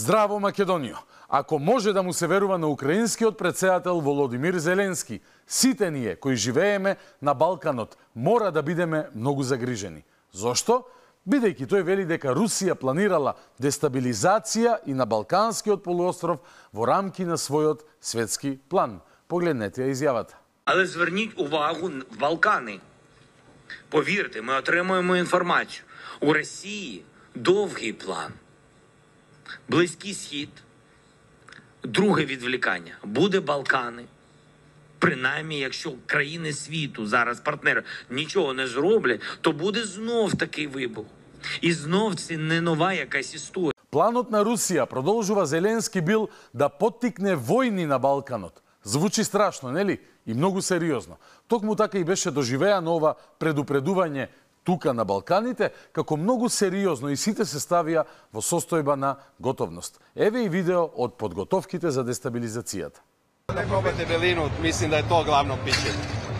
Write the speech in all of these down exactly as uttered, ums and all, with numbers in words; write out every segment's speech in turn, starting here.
Здраво, Македонијо! Ако може да му се верува на украинскиот претседател Володимир Зеленски, сите ние кои живееме на Балканот мора да бидеме многу загрижени. Зошто? Бидејќи тој вели дека Русија планирала дестабилизација и на Балканскиот полуостров во рамки на својот светски план. Погледнете ја изјавата. Але зверніть увагу на Балкани. Повірте, ми отримуємо інформацію. У Росії довгий план. Близький Схід. Друге відволікання. Буде Балкани. Принаймні, якщо країни світу, зараз партнери, нічого не зроблять, то буде знов такий вибух. І знов це не нова якась історія. Планот на Русија, продолжува Зеленски, бил да поттикне војни на Балканот. Звучи страшно, нели? И многу сериозно. Токму така и беше доживеано ова предупредување тука на Балканите, како многу сериозно и сите се ставија во состојба на готовност. Еве и видео од подготовките за дестабилизацијата. Да пробате белину, мислим да е то главно питање.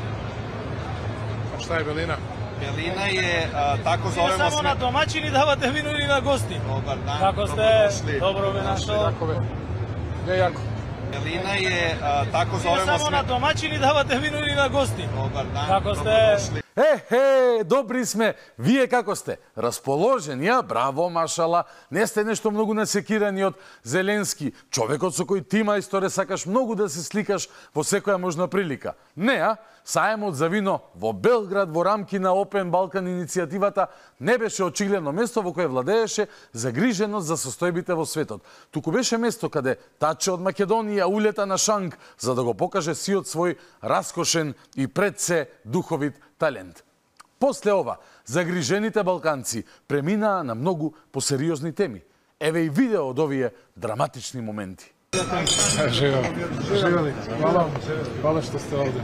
А šta je белина? Белина е, а, тако зовемо сме... Само на домаќини давате вино или на гости? Добар дан. Како сте? Добро ве нашо. Где јако? Белина е, а, тако зовемо сме... Само на домаќини давате вино или на гости? Добар дан. Како сте? Е-хе, добри сме. Вие како сте? Расположени, а? Браво, машала. Не сте нешто многу насекирани од Зеленски, човекот со кој ти, мајсторе, сакаш многу да се сликаш во секоја можна прилика. Не, а? Саемот за вино во Белград во рамки на Open Balkan иницијативата не беше очигледно место во кое владееше загриженост за состојбите во светот. Туку беше место каде Таче од Македонија улета на шанг за да го покаже сиот свој раскошен и пред се духовит талент. После ова, загрижените балканци преминаа на многу посериозни теми. Еве и видео од овие драматични моменти. Живо. Живели. Хвала. Хвала што сте овде.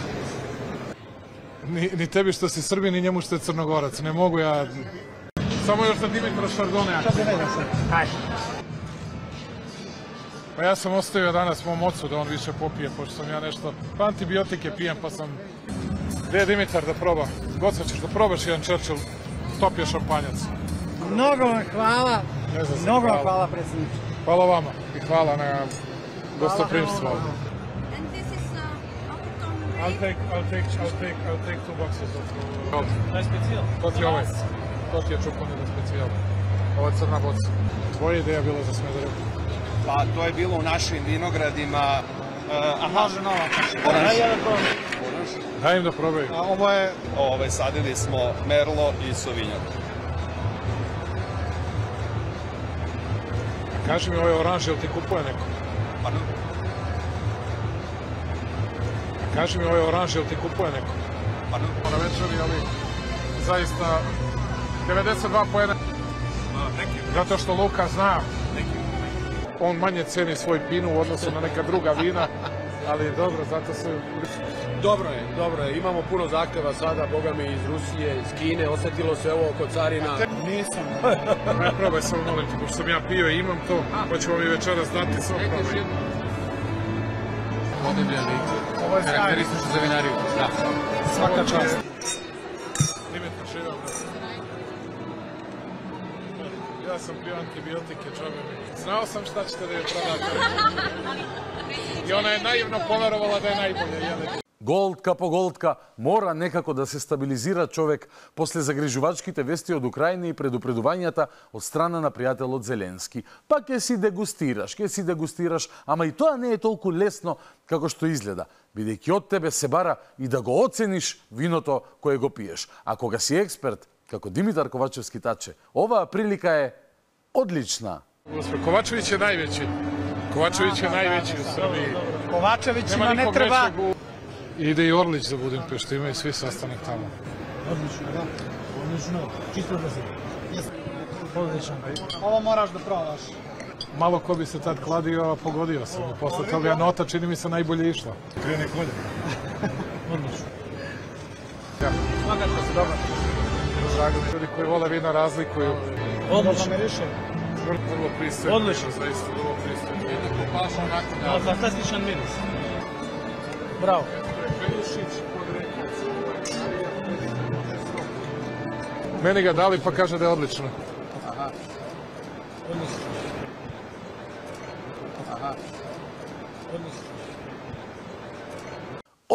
Ни, ни теби што си Србин, ни njemu што е Црногорец. Не могу ја... Само још за Димитра Шардонеа. Па ја сам оставio данас мом оцу да он више попие, пошто сам ја нешто... Па антибиотike пиjem, па сам... Gde je Dimitar da proba? Goca, ćeš da probaš jedan Churchill? Topio šampanjac. Mnogo vam hvala. Ne znam se, Mnogo vam hvala. hvala, predsjedniče. Hvala vama i hvala na gostoprimstvu. And this is uh, Alberton I'll grape. take, I'll take, I'll take, I'll take two boxes of... Taj specijal. To ti je ovaj. To ti je čupani za specijal. Ova crna boca. Tvoja ideja bila za Smederevo? Pa to je bilo u našim vinogradima. Uh, aha, Može nova. Oranž. Ja da probam. Daj im da probaju. A ovo je... Ove, sadili smo Merlo i Sauvignon. Kaži mi ovaj oranž, jel ti kupuje neko? Pardon? Kaži mi ovaj oranž, jel ti kupuje neko? Pardon? Na večeri, ali zaista devedeset dva poena. Zato što Luka zna, on manje ceni svoj pinu u odnosu na neka druga vina, ali dobro, zato se... Dobro je, dobro je. Imamo puno zahteva sada, boga mi, iz Rusije, iz Kine, osetilo se ovo oko carina. Nisam. Ne probaj samo, molim ti, pošto sam ja pio i imam to, pa ću vam i večeras dati, samo probaj. Podebljali, Ovo je sjajno. karakteristično za vinariju. Da. Svaka čast. Dimitar, živeo me. Ja sam pio antibiotike, džabe mi. Znao sam šta ćete da je prodate. I ona je naivno poverovala da je najbolje, jel? Голтка по голтка мора некако да се стабилизира човек после загрижувачките вести од Украина и предупредувањата од страна на пријателот Зеленски. Па ќе си дегустираш, ќе си дегустираш, ама и тоа не е толку лесно како што изгледа, бидејќи од тебе се бара и да го оцениш виното кое го пиеш. А кога си експерт, како Димитар Ковачевски Таче, оваа прилика е одлична. Kovačević je najveći. Kovačević je najveći u Srbiji. Kovačevićima ne treba... Ide i Orlić za Budimpeštu, imaju svi sastanak tamo. Odlično, da. Odlično. Čisto da se... Odlično. Ovo moraš da probaš. Malo ko bi se tad kladio, a pogodio sam. Posle toga je nota, čini mi se, najbolje išla. Krene kolje. Odlično. Ja. Svakako se dobro. Drago, ljudi koji vole vina razlikuju. Odlično. Vrlo pristojno. Odlično. Zaista, vrlo pristojno. Paša onako da... Fantastičan miris. Bravo. Meni ga dali pa kaže da je odlično.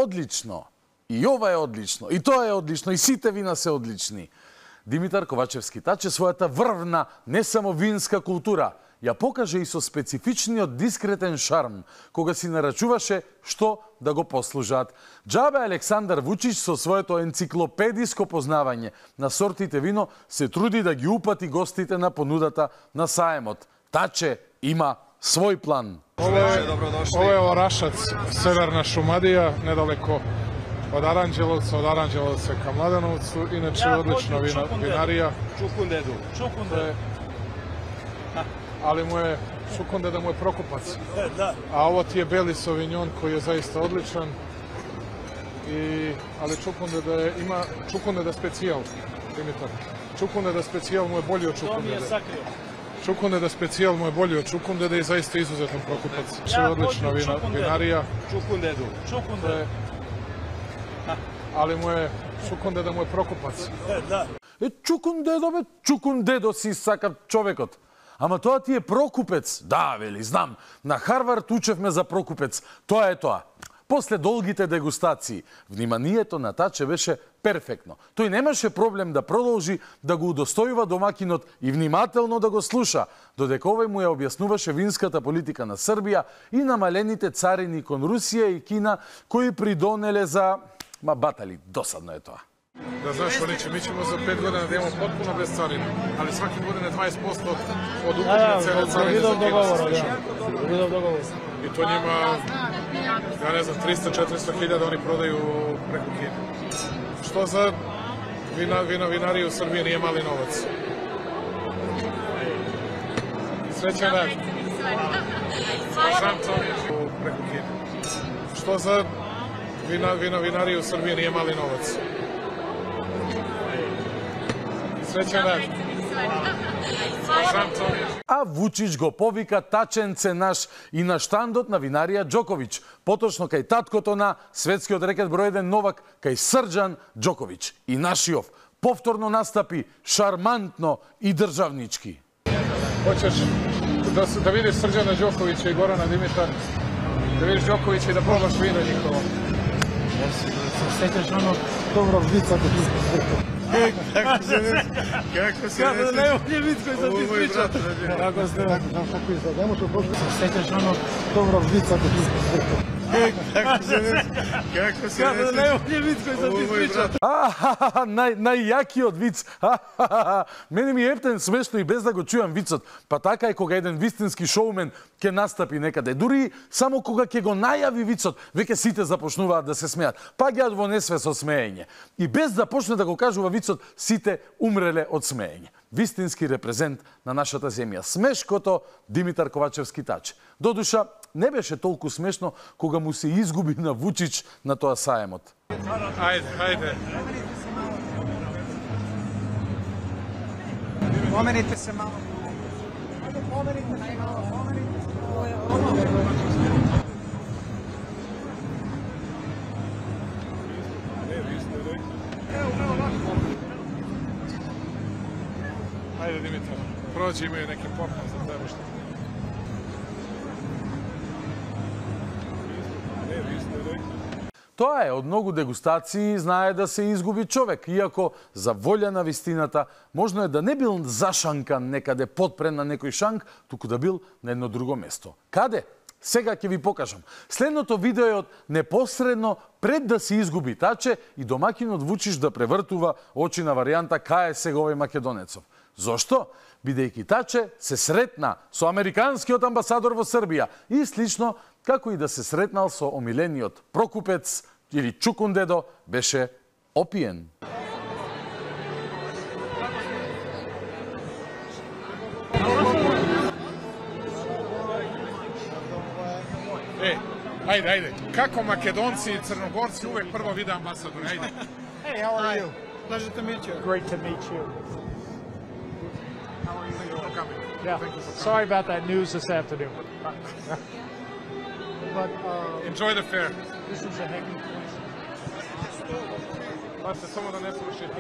одлично. И ова е одлично, и тоа е одлично, и сите вина се одлични. Димитар Ковачевски таче својата врвна, не само винска култура, ја покаже и со специфичниот дискретен шарм, кога си нарачуваше што да го послужат. Џабе Александар Вучич со своето енциклопедиско познавање на сортите вино се труди да ги упати гостите на понудата на саемот. Таче има свој план. Ovo je, ovo je Orašac, severna Šumadija, nedaleko od Aranđelovca, od Aranđelovca ka Mladenovcu. Inače, odlična vina, vinarija. Čukundedu. Čukundedu. Ali mu je, Čukundeda mu je Prokupac. A ovo ti je Beli Sauvignon koji je zaista odličan. I, ali Čukundeda je, ima Čukundeda specijal, Dimitar. Čukundeda specijal mu je bolji od Čukundede. To mi je sakrio. Čukundeda specijal mu je bolji od Čukundede i zaista izuzetan Prokupac. Ja, odlična vina, vinarija. Čukundedu. Čukundedu. Ali mu je, Čukundeda mu je Prokupac. Da. Е, Čukundedо, бе, Čukundedо си сака човекот. Ама тоа ти е Прокупец. Да, вели, знам. На Харвард учевме за Прокупец. Тоа е тоа. После долгите дегустации, вниманието на Таче беше перфектно. Тој немаше проблем да продолжи да го удостојува домакинот и внимателно да го слуша, додека овој му ја објаснуваше винската политика на Србија и намалените царини кон Русија и Кина, кои придонеле за... Ма батали, досадно е тоа. Da znaš, oni će, mi ćemo za pet godina da imamo potpuno bez carine, ali svake godine dvadeset posto od ukupne cene carine za Kinu se sliša. I to njima, ja ne znam, trista do četiristo hiljada oni prodaju preko Kine. Što za vina, vina, vinariju u Srbiji nije mali novac. Srećan dan. Znam to preko Kine. Što za vina, vina, vinariju u Srbiji nije mali novac. Srećan dan. А Вучич го повика Таченце наш и на штандот на винарија Џоковиќ, поточно кај таткото на светскиот рекет број еден Новак, кај Срџан Џоковиќ. И нашиов повторно настапи шармантно и државнички. Hoćeš da, da vidiš Srđana Đokovića i Gorana Dimitar, da vidiš Đokovića i da probaš vino njihovo. Sećaš onog dobrog vica kod Kako se ne... Kako se ne... Kako najbolji vic koji sam ti ispričao. Kako ste... Kako izgleda, ne možeš prošli. Sećaš onog dobrog vica kod Kako se ne... Kako se ne... Kako najbolji vic koji sam ti ispričao. Нај, најјакиот виц. Мене ми е ептен смешно и без да го чујам вицот. Па така е кога еден вистински шоумен ќе настапи некаде. Дури само кога ќе го најави вицот, веќе сите започнуваат да се смеат. Паѓаат во несве со смеење. И без да почне да го кажува вицот, сите умреле од смеење. Вистински репрезент на нашата земја. Смешкото Димитар Ковачевски Тач. Додуша, не беше толку смешно кога му се изгуби на Вучич на тоа саемот. Ајде, ајде. Pomerite se malo. Pomerite se malo, pomerite. Ajde, Dimitar, prođi, imaju neki poklon za tebe što. Тоа е, од многу дегустации знае да се изгуби човек, иако за волја на вистината можно е да не бил зашанкан некаде подпрен на некој шанк, туку да бил на едно друго место. Каде? Сега ќе ви покажам. Следното видео е од непосредно пред да се изгуби Таче и домакинот Вучич да превртува очи на варијанта кај е сега овој македонецов. Зошто? Бидејќи Таче се сретна со американскиот амбасадор во Србија и слично како и да се сретнал со омилениот Прокупец или Čukundedо беше опиен. E, ajde, ajde. Kako Makedonci i Crnogorci uvek prvo vide ambasadora, ajde. Hey, how are you? Pleasure to meet you. Great to meet you. How are you? Thank you for coming. Yeah, Thank you for coming. sorry about that news this afternoon. But uh, Enjoy the fair. this is a hectic place. Pazite, samo da ne slušajte.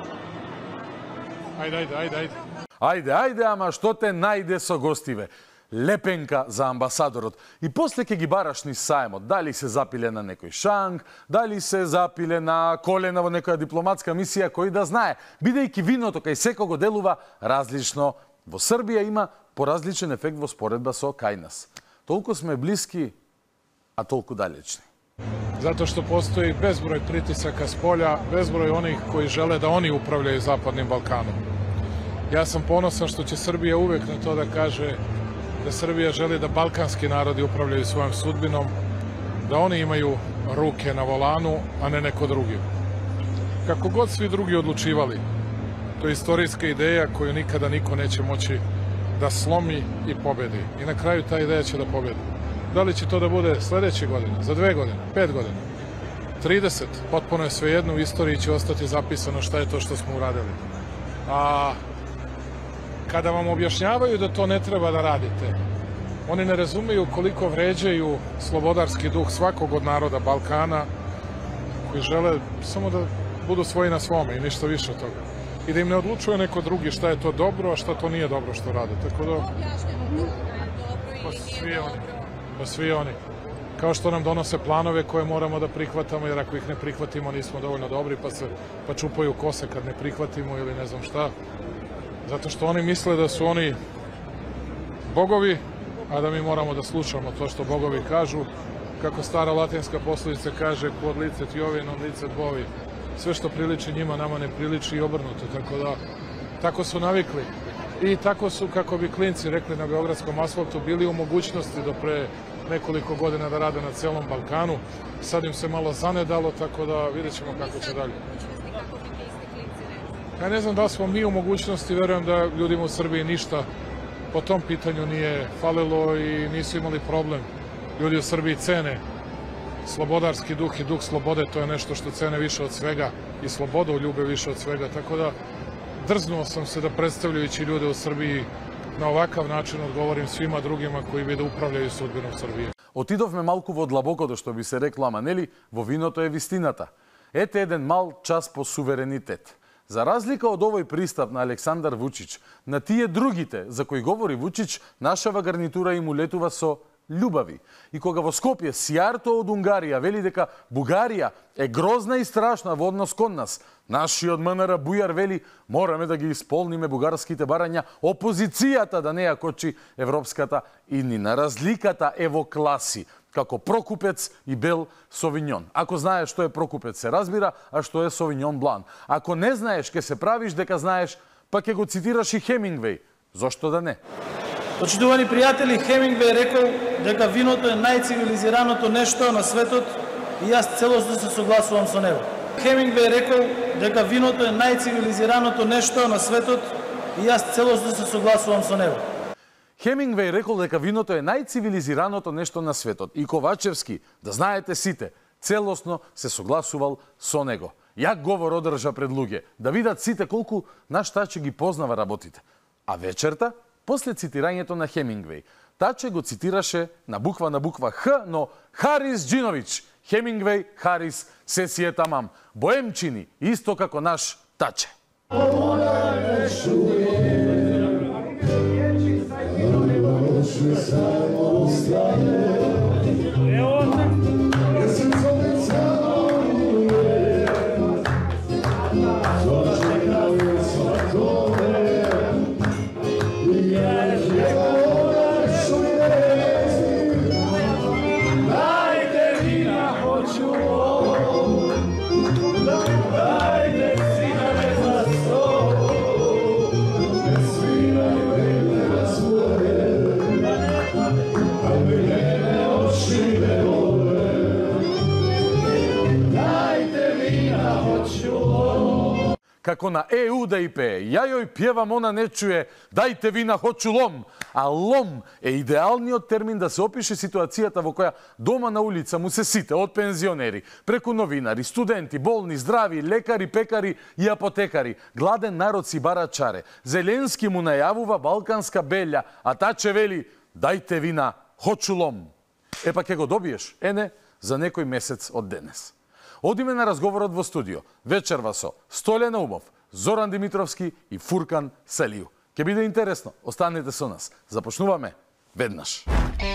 Ajde, ajde, ajde, ajde. Ајде, ајде, ама што те најде со гостиве? лепенка за амбасадорот. И после ќе ги бараш низ саемот. Дали се запиле на некој шанг, дали се запиле на колена во некоја дипломатска мисија, кој да знае. Бидејќи виното кај секого делува различно. Во Србија има поразличен ефект во споредба со кај нас. Толку сме блиски, а толку далечни. Zato što postoji bezbroj pritisaka s polja, bezbroj onih koji žele da oni upravljaju Zapadnim Balkanom. Ja sam ponosan što će Srbija uvek na to da kaže da Srbija želi da balkanski narodi upravljaju svojom sudbinom, da oni imaju ruke na volanu, a ne neko drugi. Kako god svi drugi odlučivali, to je istorijska ideja koju nikada niko neće moći da slomi i pobedi. I na kraju ta ideja će da pobedi. Da li će to da bude sledeće godine, za dve godine, pet godina, trideset, potpuno je svejedno, u istoriji će ostati zapisano šta je to što smo uradili. A kada vam objašnjavaju da to ne treba da radite, oni ne razumeju koliko vređaju slobodarski duh svakog od naroda Balkana, koji žele samo da budu svoji na svome i ništa više od toga. I da im ne odlučuje neko drugi šta je to dobro, a šta to nije dobro što rade. Tako da... Pa svi oni. Pa svi oni. Kao što nam donose planove koje moramo da prihvatamo, jer ako ih ne prihvatimo nismo dovoljno dobri, pa se pa čupaju kose kad ne prihvatimo ili ne znam šta. Zato što oni misle da su oni bogovi, a da mi moramo da slušamo to što bogovi kažu. Kako stara latinska poslovica kaže, quod licet Jovi, non licet bovi. Sve što priliči njima, nama ne priliči i obrnuto. Tako da, tako su navikli. I tako su, kako bi klinci rekli na beogradskom asfaltu, bili u mogućnosti do pre nekoliko godina da rade na celom Balkanu. Sad im se malo zanedalo, tako da vidjet ćemo kako će dalje. Ja ne znam da smo mi u mogućnosti, verujem da ljudima u Srbiji ništa po tom pitanju nije falilo i nisu imali problem. Ljudi u Srbiji cene slobodarski duh i duh slobode, to je nešto što cene više od svega i slobodu ljube više od svega, tako da drznuo sam se da predstavljajući ljude u Srbiji na ovakav način odgovorim svima drugima koji bi da upravljaju sudbinom Srbije. Отидовме малку во длабокото, што би се рекло, ама нели, во виното е вистината. Ете еден мал час по суверенитет. За разлика од овој пристап на Александар Вучич, на тие другите за кои говори Вучич, нашава гарнитура им улетува со љубави. И кога во Скопје Сијарто од Унгарија вели дека Бугарија е грозна и страшна во однос кон нас, нашиот МНР Бујар вели мораме да ги исполниме бугарските барања, опозицијата да не ја кочи европската и ни на разликата е во класи, како Прокупец и Бел Совиньон. Ако знаеш што е Прокупец се разбира, а што е Совиньон Блан. Ако не знаеш, ке се правиш дека знаеш, па ќе го цитираш и Хемингвеј. Зошто да не? Почитувани пријатели, Хемингвеј рекол дека виното е најцивилизираното нешто на светот и јас целосно се согласувам со него. Хемингвеј рекол дека виното е најцивилизираното нешто на светот и јас целосно се согласувам со него. Хемингвеј рекол дека виното е најцивилизираното нешто на светот и Ковачевски, да знаете сите, целосно се согласувал со него. Јак говор одржа пред луѓе, да видат сите колку наш Таче ги познава работите. А вечерта, после цитирањето на Хемингвеј, Таче го цитираше на буква на буква Х, но Харис Джиновиќ, Хемингвеј, Харис, се си е тамам. Боемчини, исто како наш Таче. Како на ЕУ да и пее, ја јој пјевам, она не чуе, дајте вина, хочу лом. А лом е идеалниот термин да се опише ситуацијата во која дома на улица му се сите, од пензионери, преку новинари, студенти, болни, здрави, лекари, пекари и апотекари. Гладен народ си бара чаре. Зеленски му најавува балканска белја, а Таче вели, дајте вина, хочу лом. Епа ке го добиеш, ене, за некој месец од денес. Одиме на разговорот во студио. Вечерва со Столе Наумов, Зоран Димитровски и Фуркан Салију. Ке биде интересно. Останете со нас. Започнуваме веднаш.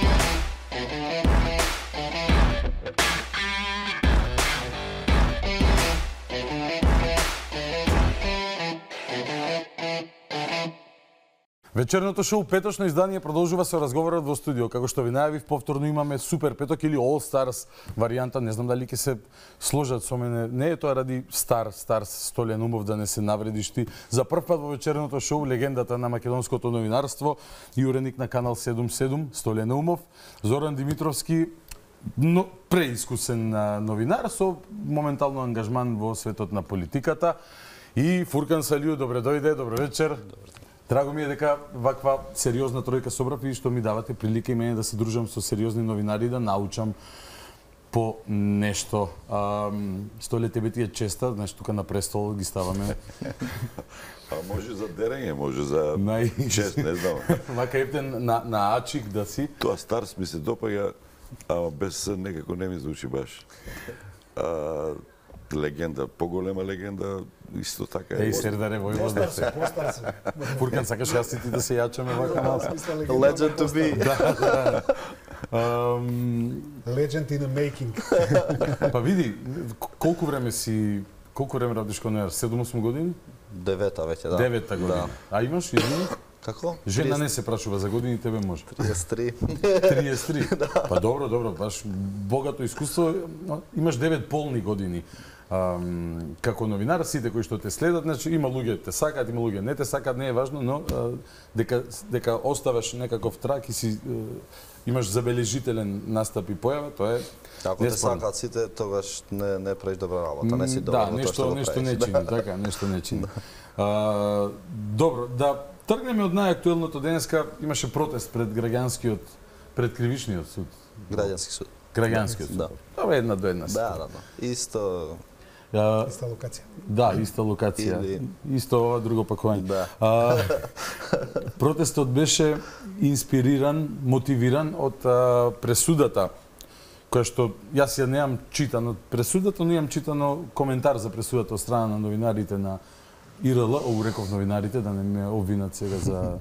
Вечерното шоу Петочно издание продолжува со разговорот во студио. Како што ви најавив, повторно имаме Супер Петок или All Stars варијанта. Не знам дали ќе се сложат со мене. Не е тоа ради Стар, Старс Столјан Умов да не се навредиш ти. За прв пат во вечерното шоу легендата на македонското новинарство и уредник на Канал седум седум Столјан Умов, Зоран Димитровски, но преискусен новинар со моментално ангажман во светот на политиката, и Фуркан Салиу. Добре дојде, добро вечер. Драго ми е дека ваква сериозна тројка собрав и што ми давате прилика и мене да се дружам со сериозни новинари, да научам по нешто. А, Столе, тебе ти е честа, знаеш, тука на престол ги ставаме. А може за дерење, може за Нај... чест, не знам. Мака ептен на, на ачик да си. Тоа Старс ми се допаѓа, ама без некако не ми звучи баш. А, легенда, поголема легенда, исто така е. Еј, Сердаре Војвода се. Фуркан, сакаш јас и ти да се јачаме вака малку? Legend to be. Да, да. Um... Legend in the making. Па види, колку време си, колку време радиш кон неа? седум-осум години? Девета веќе, да. Девета година. Да. А имаш, извини? Како? Жена не се прашува за години, тебе може. триесет и три. триесет и три? Да. Па добро, добро, баш богато искуство. Имаш девет полни години. Um, како новинар, сите кои што те следат, значи има луѓе те сакаат, има луѓе не те сакаат, не е важно, но uh, дека дека оставаш некаков трак и си uh, имаш забележителен настап и појава, тоа е. Ако те сакаат сите, тогаш не не правиш добра работа, не си добар. Да, нешто нешто не чини, така, нешто не чини. Uh, добро, да тргнеме од најактуелното. Денеска имаше протест пред граѓанскиот, пред кривичниот суд. Граѓански суд. Граѓанскиот суд. Да. Тоа е една до една. Да, да, да. Исто. Uh, Иста локација. Да, иста локација. Или... Исто ова друго пакување. Да. Uh, протестот беше инспириран, мотивиран од uh, пресудата, која што јас ја неам читано пресудата, но имам читано коментар за пресудата од страна на новинарите на И Р Л, ову реков новинарите, да не ме обвинат сега за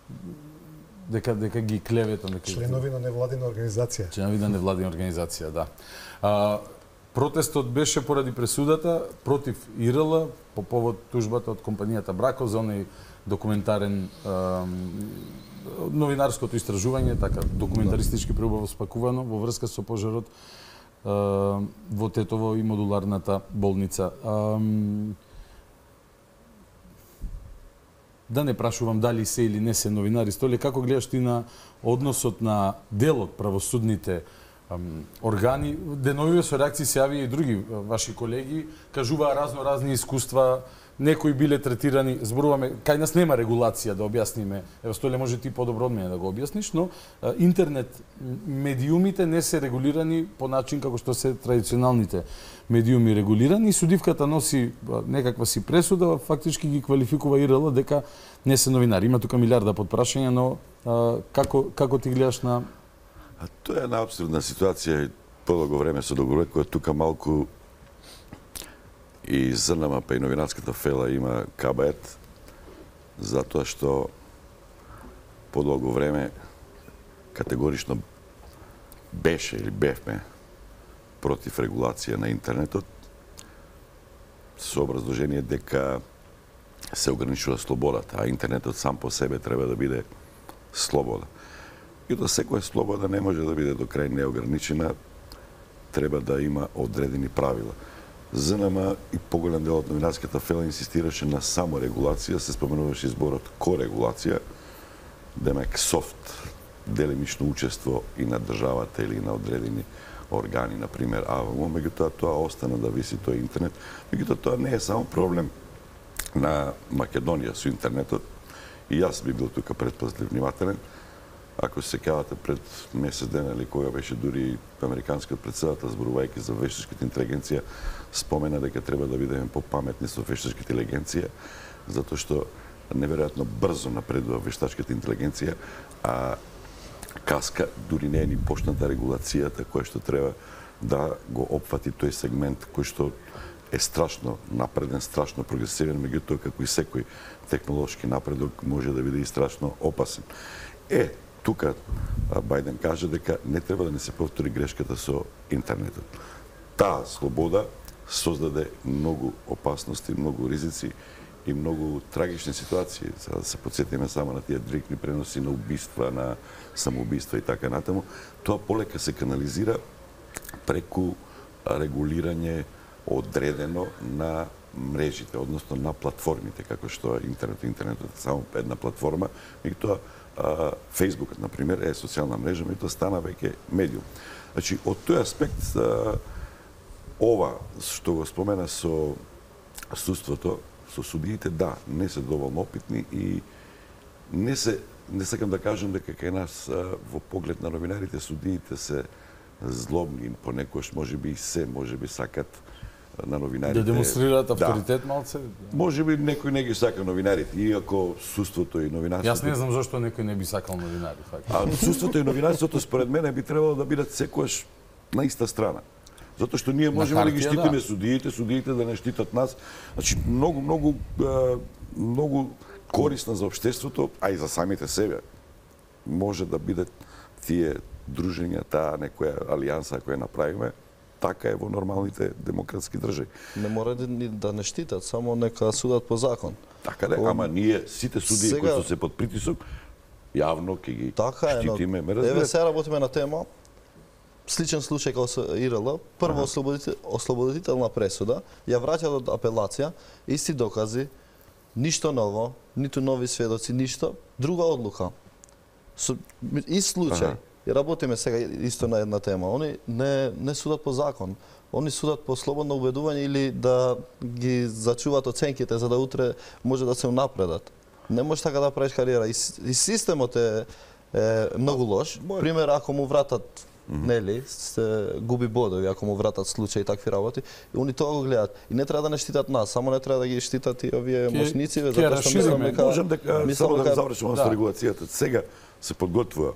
дека дека ги клеветам, дека членови на невладина организација. Членови на невладина организација, да. А, протестот беше поради пресудата против И Р Л по повод тужбата од компанијата Брако за оној документарен а, новинарското истражување, така документаристички преубаво спакувано во врска со пожарот а, во Тетово и модуларната болница. А, да не прашувам дали се или не се новинари, Столе, како гледаш ти на односот на дел од правосудните ам, органи? Деновиве со реакции се јавија и други ваши колеги, кажуваа разно разни искуства, некои биле третирани, зборуваме, кај нас нема регулација, да објасниме. Ево, Столе, може ти подобро од мене да го објасниш, но а, интернет медиумите не се регулирани по начин како што се традиционалните медиуми регулирани. Судивката носи а, некаква си пресуда, фактички ги квалификува И Р Л дека не се новинари. Има тука милиарда подпрашања, но а, како како ти гледаш на... А тоа е една абсурдна ситуација и подолго време со договорот која тука малку и ЗНМ, па и новинарската фела има кабает, затоа што подолго време категорично беше или бевме против регулација на интернетот со образложение дека се ограничува слободата, а интернетот сам по себе треба да биде слобода. И да секоја слобода не може да биде до крај неограничена, треба да има одредени правила. ЗНМ и поголем дел од новинарската фела инсистираше на саморегулација, се споменуваше зборот корегулација, демек софт, делимично учество и на државата или на одредени органи, например, а меѓутоа тоа остана да виси тој интернет. Меѓутоа тоа не е само проблем на Македонија со интернетот, и јас би бил тука предпазлив, внимателен. Ако се сеќавате пред месец дена или кога беше дури американскиот претседател зборувајќи за вештачката интелигенција, спомена дека треба да бидеме попаметни со вештачката интелигенција, затоа што неверојатно брзо напредува вештачката интелигенција, а каска дури не е ни почната регулацијата која што треба да го опфати тој сегмент кој што е страшно напреден, страшно прогресивен, меѓутоа како и секој технолошки напредок може да биде и страшно опасен. Е, тука Бајден каже дека не треба да не се повтори грешката со интернетот. Таа слобода создаде многу опасности, многу ризици и многу трагични ситуации. За да се подсетиме само на тие директни преноси на убиства, на самоубиства и така натаму, тоа полека се канализира преку регулирање одредено на мрежите, односно на платформите, како што интернет, интернетот е само една платформа, и тоа Фейсбукот, например, е социјална мрежа, и тоа стана веќе медиум. Значи, од тој аспект, ова што го спомена со судството, со судиите, да, не се доволно опитни и не се, не сакам да кажам дека кај нас во поглед на новинарите судиите се злобни, понекогаш можеби и се, можеби сакат на новинарите. Да демонстрираат авторитет, да. Малце? Може би некој не ги сака новинарите, иако судството и новинарството... Јас не знам зашто некој не би сакал новинари. А судството и новинарството, според мене, би требало да бидат секојаш на иста страна. Затоа што ние можеме да ги штитиме да. судиите, судиите да не штитат нас. Значи, многу, многу, многу корисна за општеството, а и за самите себе. Може да бидат тие дружења, таа некоја алијанса која направиме, така е во нормалните демократски држави. Не мора ни да не штитат, само нека судат по закон. Така да, ама ние сите судии сега... кои се под притисок, јавно ќе ги така штитиме. Е, но... Еве се работиме на тема, сличен случај како со ИРЛ, прво ослободител, ослободителна пресуда, ја враќа од апелација, исти докази, ништо ново, ниту нови сведоци, ништо, друга одлука. Со ист случај. Ага. И работиме сега исто на една тема. Они не, не судат по закон. Они судат по слободно убедување или да ги зачуваат оценките за да утре може да се унапредат. Не може така да правиш кариера. И, и системот е, е многу лош. Пример, ако му вратат, mm -hmm. нели, се губи бодови, ако му вратат случаи и такви работи, и они тоа го гледаат. И не треба да не штитат нас, само не треба да ги штитат и овие мошници, затоа што мислам дека... Можам дека, само да завршам со регулацијата. Сега се подготвува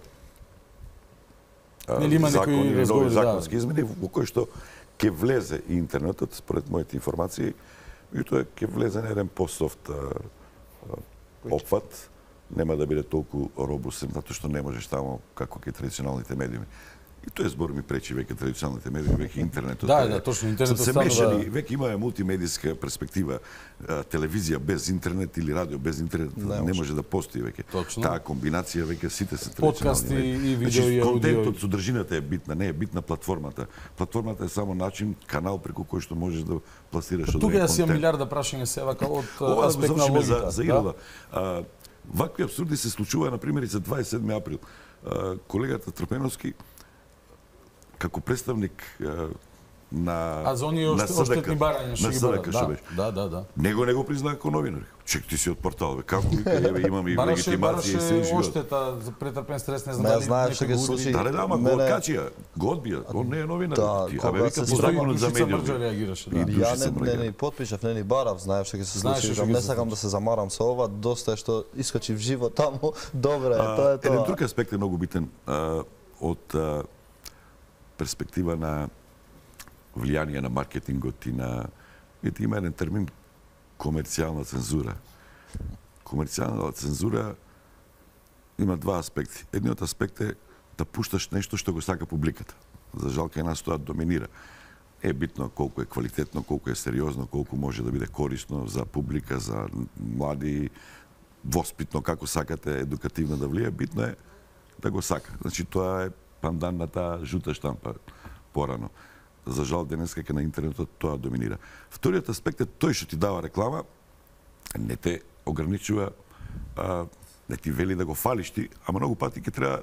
Нели има закони, некои нови законски измени во кои што ќе влезе и интернетот, според моите информации, и тоа ќе влезе на еден по-софт опфат, нема да биде толку робусен, затоа што не можеш таму како ке традиционалните медиуми. И тој збор ми пречи веќе традиционалните медиуми, веќе интернетот. Да, да, точно интернетот станува. Се мешани, веќе имаме мултимедиска перспектива. Телевизија без интернет или радио без интернет не, не може да постои веќе. Таа комбинација веќе сите се традиционални. Подкасти и видео и аудио. Контентот, содржината е битна, не е битна платформата. Платформата е само начин, канал преку кој што можеш да пласираш од тука јас имам милиарда прашања се вака од аспект на За, логика. за Ирла. Да? Вакви абсурди се случуваат на пример и за дваесет и седми април. А, колегата Трпеновски како представник на а за оние оштетни барања што ги барат. Да, да, да, да. Него не го признаа како новинар. Чек, ти си од портал, бе. Како еве имам и легитимација и се живот. Бараше оштета за претрпен стрес, не знам дали знаеш што ќе случи. Да, да, ама го откачија, го одбија. Он не е новинар. Да, абе вика по законот за медиуми. Реагираше, да. Ја не не потпишав, не ни барав, знаев што ќе се случи. Не сакам да се замарам со ова, доста е што искочи в живот таму. Добре, тоа е тоа. Еден друг аспект е многу битен од перспектива на влијание на маркетингот и на... Ете, има еден термин комерцијална цензура. Комерцијална цензура има два аспекти. Едниот аспект е да пушташ нешто што го сака публиката. За жал кај нас тоа доминира. Е битно колку е квалитетно, колку е сериозно, колку може да биде корисно за публика, за млади, воспитно, како сакате, едукативно да влие. Битно е да го сака. Значи, тоа е пандан на таа жута штампа порано. За жал, денеска ке на интернетот тоа доминира. Вториот аспект е тој што ти дава реклама, не те ограничува, а, не ти вели да го фалиш ти, а многу пати ке треба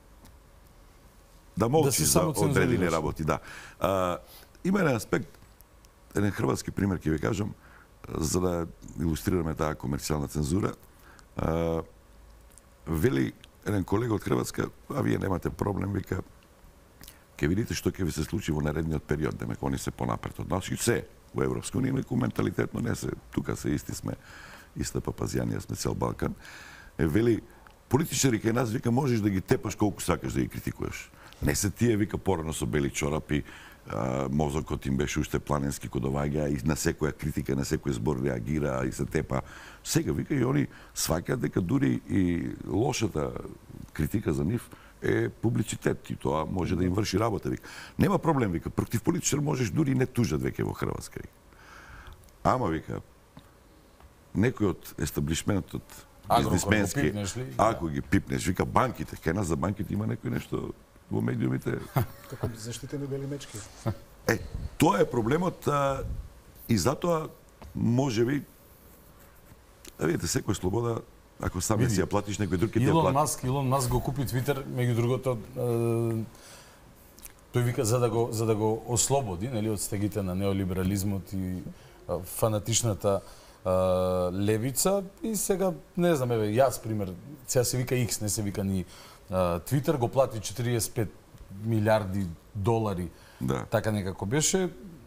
да молчиш за одредени работи. Да. А, има еден аспект, еден хрватски пример ќе ви кажам, за да илустрираме таа комерцијална цензура. А, вели еден колега од Хрватска, а вие немате проблем, вика, ќе видите што ќе ви се случи во наредниот период, демек они се понапред од нас, и се во Европска унија, инаку менталитетно не се, тука се исти сме, иста папазјанија сме цел Балкан. Е, вели, политичари кај нас, вика, можеш да ги тепаш колку сакаш да ги критикуваш. Не се тие, вика, порано со бели чорапи, а, мозокот им беше уште планински кога доаѓа и на секоја критика, на секој збор реагира и се тепа. Сега вика и они сваќаат дека дури и лошата критика за нив е публицитет и тоа може да им врши работа, вика. Нема проблем, вика, против политичар можеш дури и не тужат веќе во Хрватска. Вика. Ама, вика, некој од естаблишментот бизнисменски, ако ги пипнеш, вика, банките, кај нас за банките има некој нешто во медиумите. Како заштитени бели мечки. Е, тоа е проблемот а, и затоа може би, да видите, секој слобода, ако сам не си ја платиш, некој друг ќе ти ја Илон плати. Маск, Илон Маск го купи Твитер, меѓу другото, е, тој вика за да го за да го ослободи, нели, од стегите на неолиберализмот и а, фанатичната а, левица и сега не знам, еве јас пример, сега се вика X, не се вика ни а, Твитер, го плати четириесет и пет милиарди долари. Да. Така некако беше.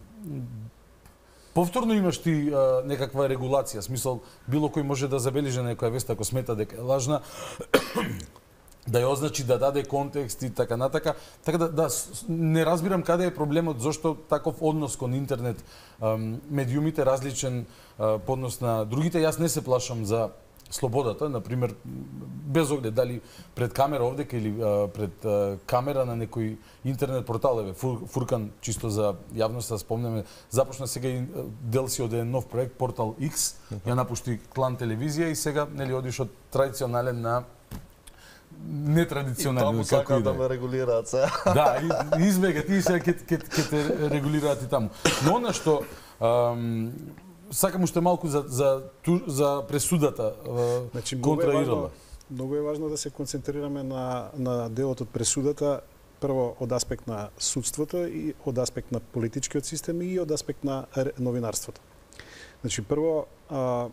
Повторно имаш ти а, некаква регулација, смисол било кој може да забележи некоја вест ако смета дека е лажна, да ја означи, да даде контекст и така натака. Така да, да не разбирам каде е проблемот, зошто таков однос кон интернет, ам, медиумите различен а, по однос на другите. Јас не се плашам за слободата, например, без оглед дали пред камера овдека или а, пред а, камера на некој интернет портал, еве Фур, Фуркан, чисто за јавноста да спомнеме, започна сега и дел си од еден нов проект, Портал X, ја напушти Клан телевизија и сега нели одиш од традиционален на нетрадиционален, како како и да да ме регулираат сега. Да, и, избега ти сега ќе ќе ќе те регулираат и таму. Но она што ам, сакам уште малку за за ту, за пресудата Значи, контра многу е Ирала. важно, многу е важно да се концентрираме на на делот од пресудата, прво од аспект на судството и од аспект на политичкиот систем и од аспект на новинарството. Значи прво а,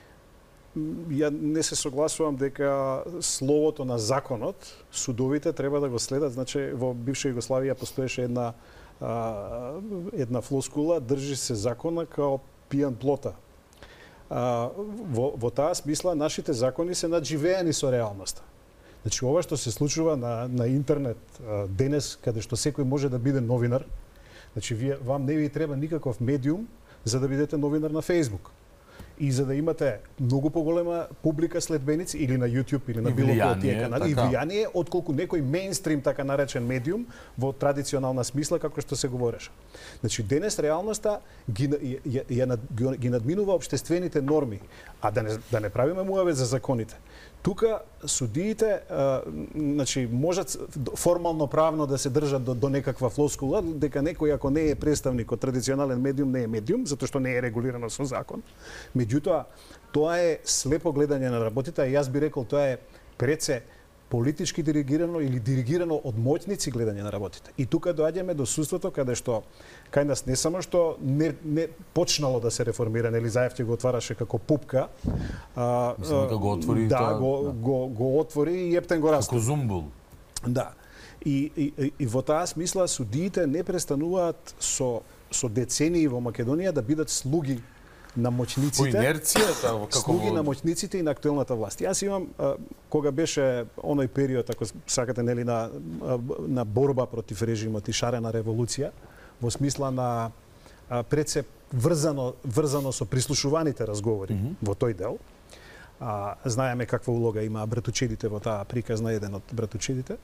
ја не се согласувам дека словото на законот судовите треба да го следат. Значи во бивша Југославија постоеше една а, една флоскула, држи се закона као пијан плота. А, во, во таа смисла нашите закони се надживеени со реалноста. Значи ова што се случува на на интернет а, денес, каде што секој може да биде новинар, значи вие вам не ви треба никаков медиум за да бидете новинар на Facebook. И за да имате многу поголема публика следбеници или на YouTube или на И било кој од тие влијание, канали, и така. влијание отколку некој мејнстрим така наречен медиум во традиционална смисла како што се говореше. Значи денес реалноста ги ја, ја, ја, над- ги надминува општествените норми, а да не да не правиме муавет за законите. Тука судиите, а, значи можат формално правно да се држат до, до некаква флоскула дека некој ако не е представник од традиционален медиум не е медиум затоа што не е регулирано со закон. Меѓутоа тоа е слепо гледање на работите, а јас би рекол тоа е пред се политички диригирано или диригирано од моќници гледање на работите. И тука доаѓаме до судството каде што кај нас не само што не, не почнало да се реформира, нели Заев ќе го отвараше како пупка. А, Мислам дека го отвори да, тоа, го, да. го, го отвори и ептен го расте. Како зумбул. Да. И, и, и, и во таа смисла судиите не престануваат со, со децении во Македонија да бидат слуги на моќниците. По инерцијата, како слуги во- на моќниците и на актуелната власт. Јас имам а, кога беше оној период, ако сакате нели на а, на борба против режимот и шарена револуција, во смисла на а, пред се врзано врзано со прислушуваните разговори mm -hmm. во тој дел. А, знаеме каква улога има братучедите во таа приказна, еден од братучедите.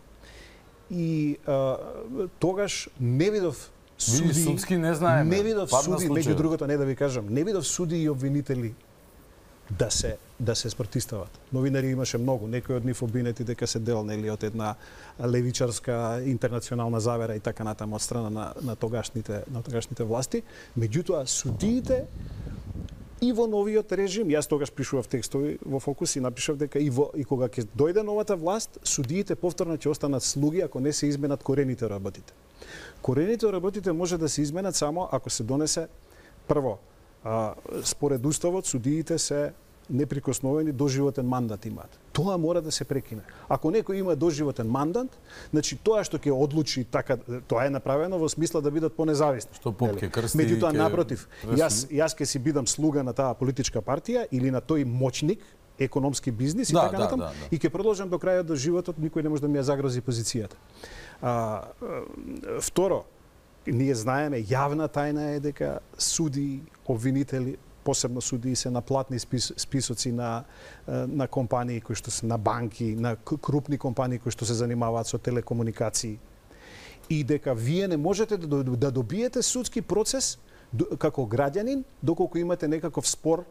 И а, тогаш не видов суди, Види, судски не знаеме. не видов Падна суди, случајот. меѓу другото не да ви кажам, не видов суди и обвинители да се да се спротистават. Новинари имаше многу, некои од нив обвинети дека се дел нели од една левичарска интернационална завера и така натаму од страна на на тогашните на тогашните власти, меѓутоа судиите и во новиот режим, јас тогаш пишував текстови во Фокус и напишав дека и во и кога ќе дојде новата власт, судиите повторно ќе останат слуги ако не се изменат корените работите. Корените работите може да се изменат само ако се донесе прво, а, според уставот судиите се неприкосновени доживотен мандат имаат. Тоа мора да се прекине. Ако некој има доживотен мандат, значи тоа што ќе одлучи така, тоа е направено во смисла да бидат понезависни. Што поп ќе крсти, Меѓутоа ќе напротив, пресуди. јас јас ќе си бидам слуга на таа политичка партија или на тој моćник, економски бизнис и Да, така да, натаму, да, да. и ќе продолжам до крајот до животот, никој не може да ми ја загрози позицијата. А, а, второ, ние знаеме, јавна тајна е дека суди, обвинители, посебно судии се на платни спис, списоци на, на компании кои што се на банки, на крупни компании кои што се занимаваат со телекомуникации. И дека вие не можете да, да добиете судски процес како граѓанин доколку имате некаков спор.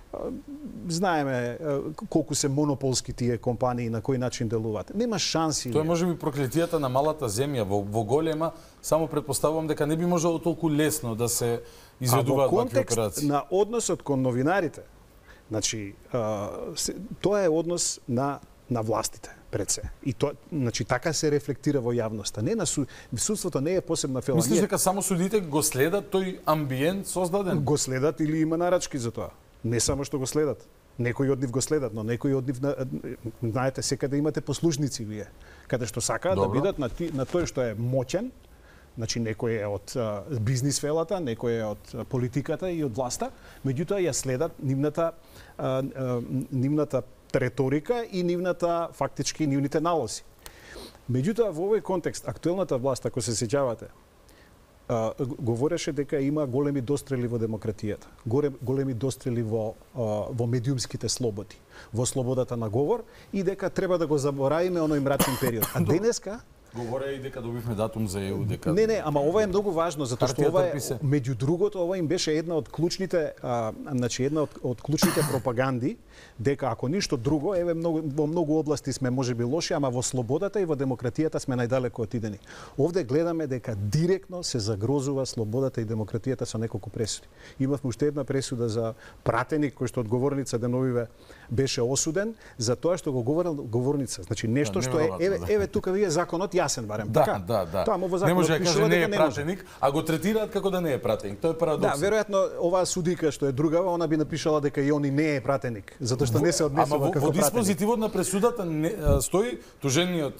Знаеме колку се монополски тие компании, на кој начин делуваат. Нема шанси. Тоа е можеби проклетијата на малата земја. Во, во голема, само предпоставувам дека не би можело толку лесно да се изведуваат вакви операции. А во контекст на односот кон новинарите, значи, а, се, тоа е однос на на властите пред се. И тоа, значи, така се рефлектира во јавноста. Не на суд... судството не е посебна фела. Мислиш дека само судите го следат тој амбиент создаден? Го следат или има нарачки за тоа? Не само што го следат. Некои од нив го следат, но некои од нив, знаете, секаде имате послушници вие, каде што сакаат да бидат на, ти, на тој што е моќен, значи некој е од а, бизнис фелата, некој е од а, политиката и од власта, меѓутоа ја следат нивната, а, а, нивната реторика и нивната, фактички, нивните налози. Меѓутоа, во овој контекст, актуелната власт, ако се сеќавате, Uh, говореше дека има големи дострели во демократијата, големи дострели во, uh, во медиумските слободи, во слободата на говор и дека треба да го заборавиме оној мрачен период. А денеска говореа и дека добивме датум за ЕУ, дека Не, не, ама ова е многу важно затоа што ова е меѓу другото ова им беше една од клучните, а, значи една од, од клучните пропаганди дека ако ништо друго, еве многу во многу области сме можеби лоши, ама во слободата и во демократијата сме најдалеку отидени. Овде гледаме дека директно се загрозува слободата и демократијата со неколку пресуди. Имавме уште една пресуда за пратеник кој што одговорница деновиве беше осуден за тоа што го говорел говорница. Значи нешто да, што е еве еве тука вие законот јасен барем, да, така? Да, да, Тоа во не може да каже не е не пратеник, а го третираат како да не е пратеник. Тоа е парадокс. Да, веројатно оваа судика што е другава, она би напишала дека и они не е пратеник, затоа што не се однесува како пратеник. Ама во диспозитивот на пресудата не, стои тужениот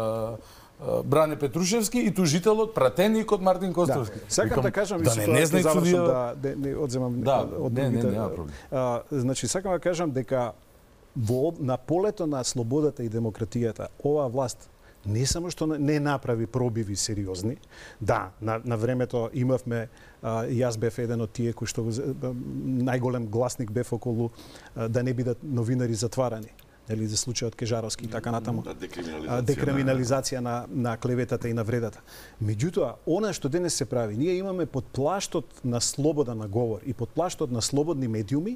Бране Петрушевски и тужителот пратеникот Мартин Костовски. Да. Сакам Викам, да кажам да не, не знај судија да, да не одземам да, од не, другите. Не, не, нема проблем. А, значи сакам да кажам дека во на полето на слободата и демократијата оваа власт не само што не направи пробиви сериозни, да, на, на времето имавме, а, јас бев еден од тие кои што најголем гласник бев околу а, да не бидат новинари затварани. Или за случајот Кежаровски и така натаму. Декриминализација, декриминализација на, на клеветата и на вредата. Меѓутоа, она што денес се прави, ние имаме под плаштот на слобода на говор и под плаштот на слободни медиуми,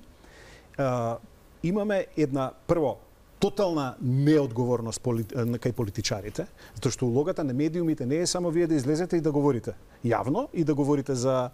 а, имаме една, прво, тотална неодговорност полит, кај политичарите, затоа што улогата на медиумите не е само вие да излезете и да говорите јавно и да говорите за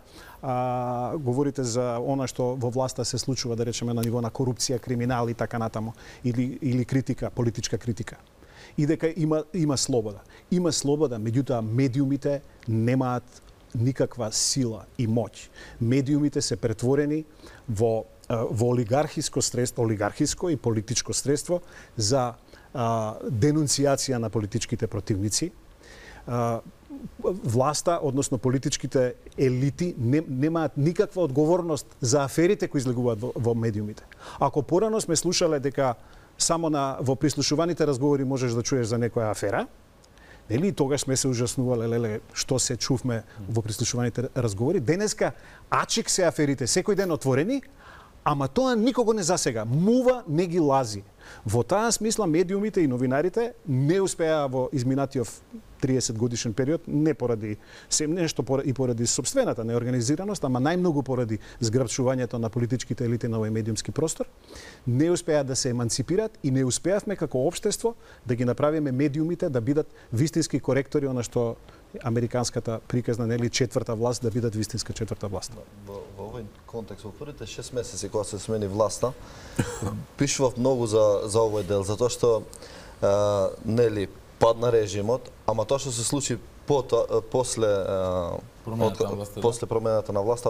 а, говорите за она што во власта се случува, да речеме на ниво на корупција, криминал и така натаму, или или критика, политичка критика. И дека има има слобода. Има слобода, меѓутоа медиумите немаат никаква сила и моќ. Медиумите се претворени во во олигархиско средство, олигархиско и политичко средство за а, денунцијација на политичките противници. А, власта, односно политичките елити, не, немаат никаква одговорност за аферите кои излегуваат во, во медиумите. Ако порано сме слушале дека само на во прислушуваните разговори можеш да чуеш за некоја афера, нели тогаш сме се ужаснувале, леле, што се чувме во прислушуваните разговори. Денеска ачик се аферите, секој ден отворени, ама тоа никого не засега. Мува не ги лази. Во таа смисла медиумите и новинарите не успеа во изминатиот триесет годишен период, не поради се нешто и поради собствената неорганизираност, ама најмногу поради зграбчувањето на политичките елити на овој медиумски простор, не успеа да се емансипираат и не успеавме како општество да ги направиме медиумите да бидат вистински коректори, она што американската приказна, нели, четврта власт, да бидат вистинска четврта власт. Во, во овој контекст, во првите шест месеци кога се смени власта, пишував многу за, за овој дел, затоа што а, нели, падна режимот, ама тоа што се случи по, то, после, а, промената од, на власта, после промената на власта,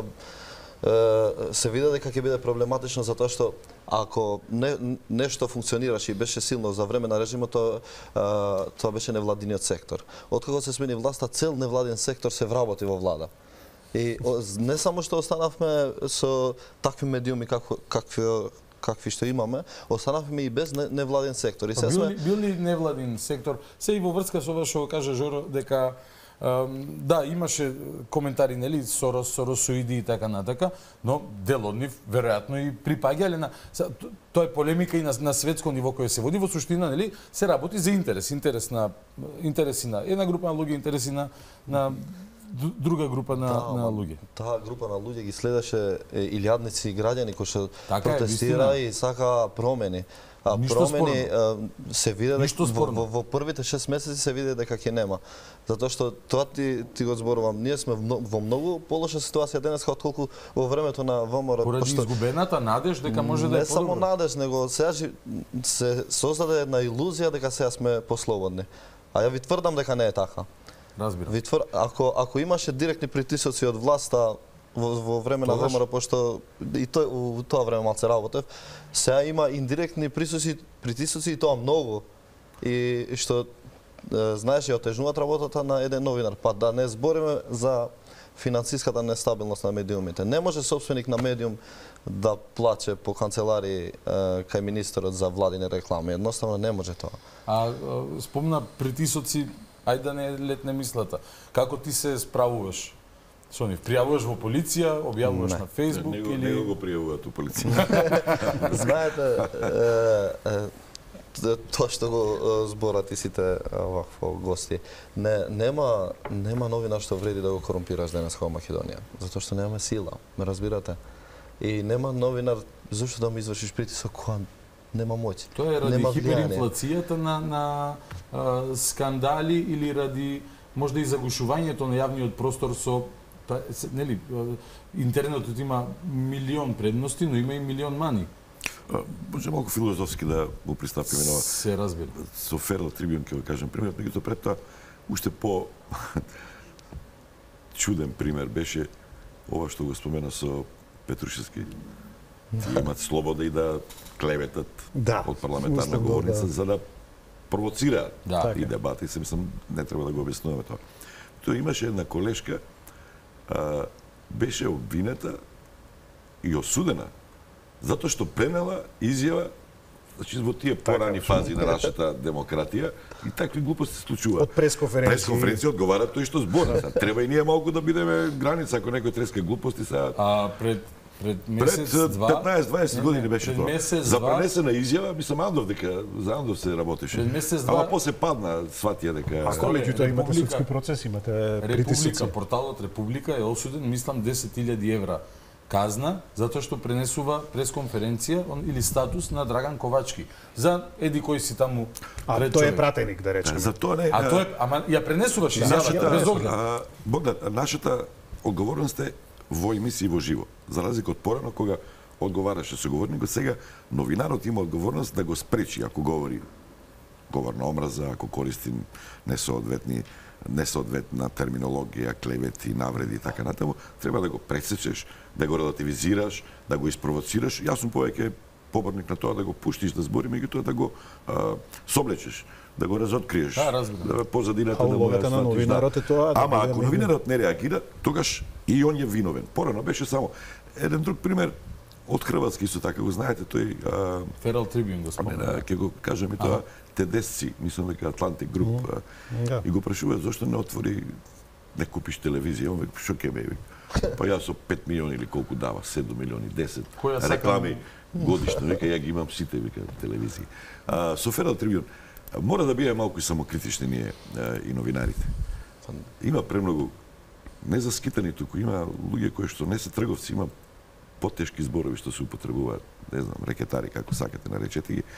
се виде дека ќе биде проблематично затоа што ако не, нешто функционираше и беше силно за време на режимот, тоа, тоа беше невладиниот сектор. Откако се смени власта, цел невладин сектор се вработи во влада. И не само што останавме со такви медиуми како, какви, какви што имаме, останавме и без невладин сектор. И бил, ли, бил ли невладин сектор? Се и во врска со ова што кажа Жоро, дека Да, имаше коментари, нели, Сорос, Соросоиди и така натака, но дел од нив веројатно и припаѓале на тоа е полемика и на, на светско ниво кој се води. Во суштина, нели, се работи за интерес, интерес на интереси на една група на луѓе, интереси на на друга група на, да, на луѓе. Таа група на луѓе ги следеше илјадници граѓани кои што така протестира и сака промени. А Ништо промени а, се виде дека во, во, во првите шест месеци се виде дека ќе нема. Затоа што тоа ти, ти го зборувам, ние сме во многу полоша ситуација денес отколку во времето на ВМРО. Поради пошто изгубената надеж дека може да е не само надеж, него сега се создаде една илузија дека сега сме послободни. А ја ви тврдам дека не е така. Разбирам. Ви твр... ако ако имаше директни притисоци од власта во, во време на ВМРО, пошто и тој во тоа време малце работев, сега има индиректни присуци, притисоци и тоа многу. И што знаеш ја отежнуваат работата на еден новинар, па да не збориме за финансиската нестабилност на медиумите. Не може собственик на медиум да плаче по канцеларии кај министерот за владини реклами. Едноставно не може тоа. А, а спомна притисоци, ајде да не летне мислата. Како ти се справуваш со нив? Пријавуваш во полиција, објавуваш не. на Фејсбук не, или не го пријавуваат во полиција. Знаете, е, е, тоа што го зборат и сите вакво гости, не нема нема новина што вреди да го корумпираш денес во Македонија, затоа што немаме сила, ме разбирате? И нема новинар зошто да му извршиш притисок кога нема моќ. Тоа е ради хиперинфлацијата на на а, скандали или ради можда и загушувањето на јавниот простор со та, нели интернетот има милион предности, но има и милион мани. Може малку филозофски да го пристапиме на се разбира. Со Ферал Трибјун ќе го кажам примерот, меѓутоа пред тоа уште по чуден пример беше ова што го спомена со Петрушевски. Имат слобода и да клеветат да, од парламентарна говорница да. за да провоцираат да. и дебати, се мислам не треба да го објаснуваме тоа. Тоа имаше една колешка, а, беше обвинета и осудена затоа што пренела изјава, значи во тие порани фази на нашата демократија и такви глупости се случуваат. Од пресконференција. Пресконференција одговара тој што збора. Треба и ние малку да бидеме граница ако некој треска глупости сега. А пред пред месец два петнаесет-дваесет години беше тоа. За два пренесена изјава, мислам Андов дека за Андов се работеше. Пред месец два. Ама после падна, сватија дека. А меѓутоа имате судски процес, имате притисоци. Република, порталот Република е осуден, мислам десет илјади евра казна затоа што пренесува пресконференција или статус на Драган Ковачки за еди кој си таму. А тој е пратеник, да речеме. За тоа не. А тој ама ја пренесуваш изјавата без оглед. Богдан, нашата одговорност е во емисии во живо. За разлика од порано кога одговараше соговорникот, сега новинарот има одговорност да го спречи ако говори говор на омраза, ако користи несоодветни несоодветна терминологија, клевети, навреди и така натаму, треба да го пресечеш, да го релативизираш, да го испровоцираш. Јас сум повеќе поборник на тоа да го пуштиш да збори, меѓутоа да го а, соблечеш, да го разоткриеш. Да, разбирам. Да позадината а да улогата на новинарот е тоа. Ама да ако новинарот не реагира, тогаш и он е виновен. Порано беше само еден друг пример од Хрватски, со така го знаете, тој а... Ферал Трибјун го спомена. Ќе го кажам и тоа, Тедесци, мислам дека Атлантик груп, mm -hmm. да. и го прашуваат зошто не отвори, не купиш телевизија, он века што ќе ме ви. Па јас со пет милиони или колку дава, седум милиони, десет реклами годишно, века ја ги имам сите, века телевизии. А, со Ферал Трибјун мора да биде малку и самокритични ние а, и новинарите. Има премногу не заскитани туку, има луѓе кои што не се трговци, има потешки зборови што се употребуваат, не знам, рекетари, како сакате наречете ги,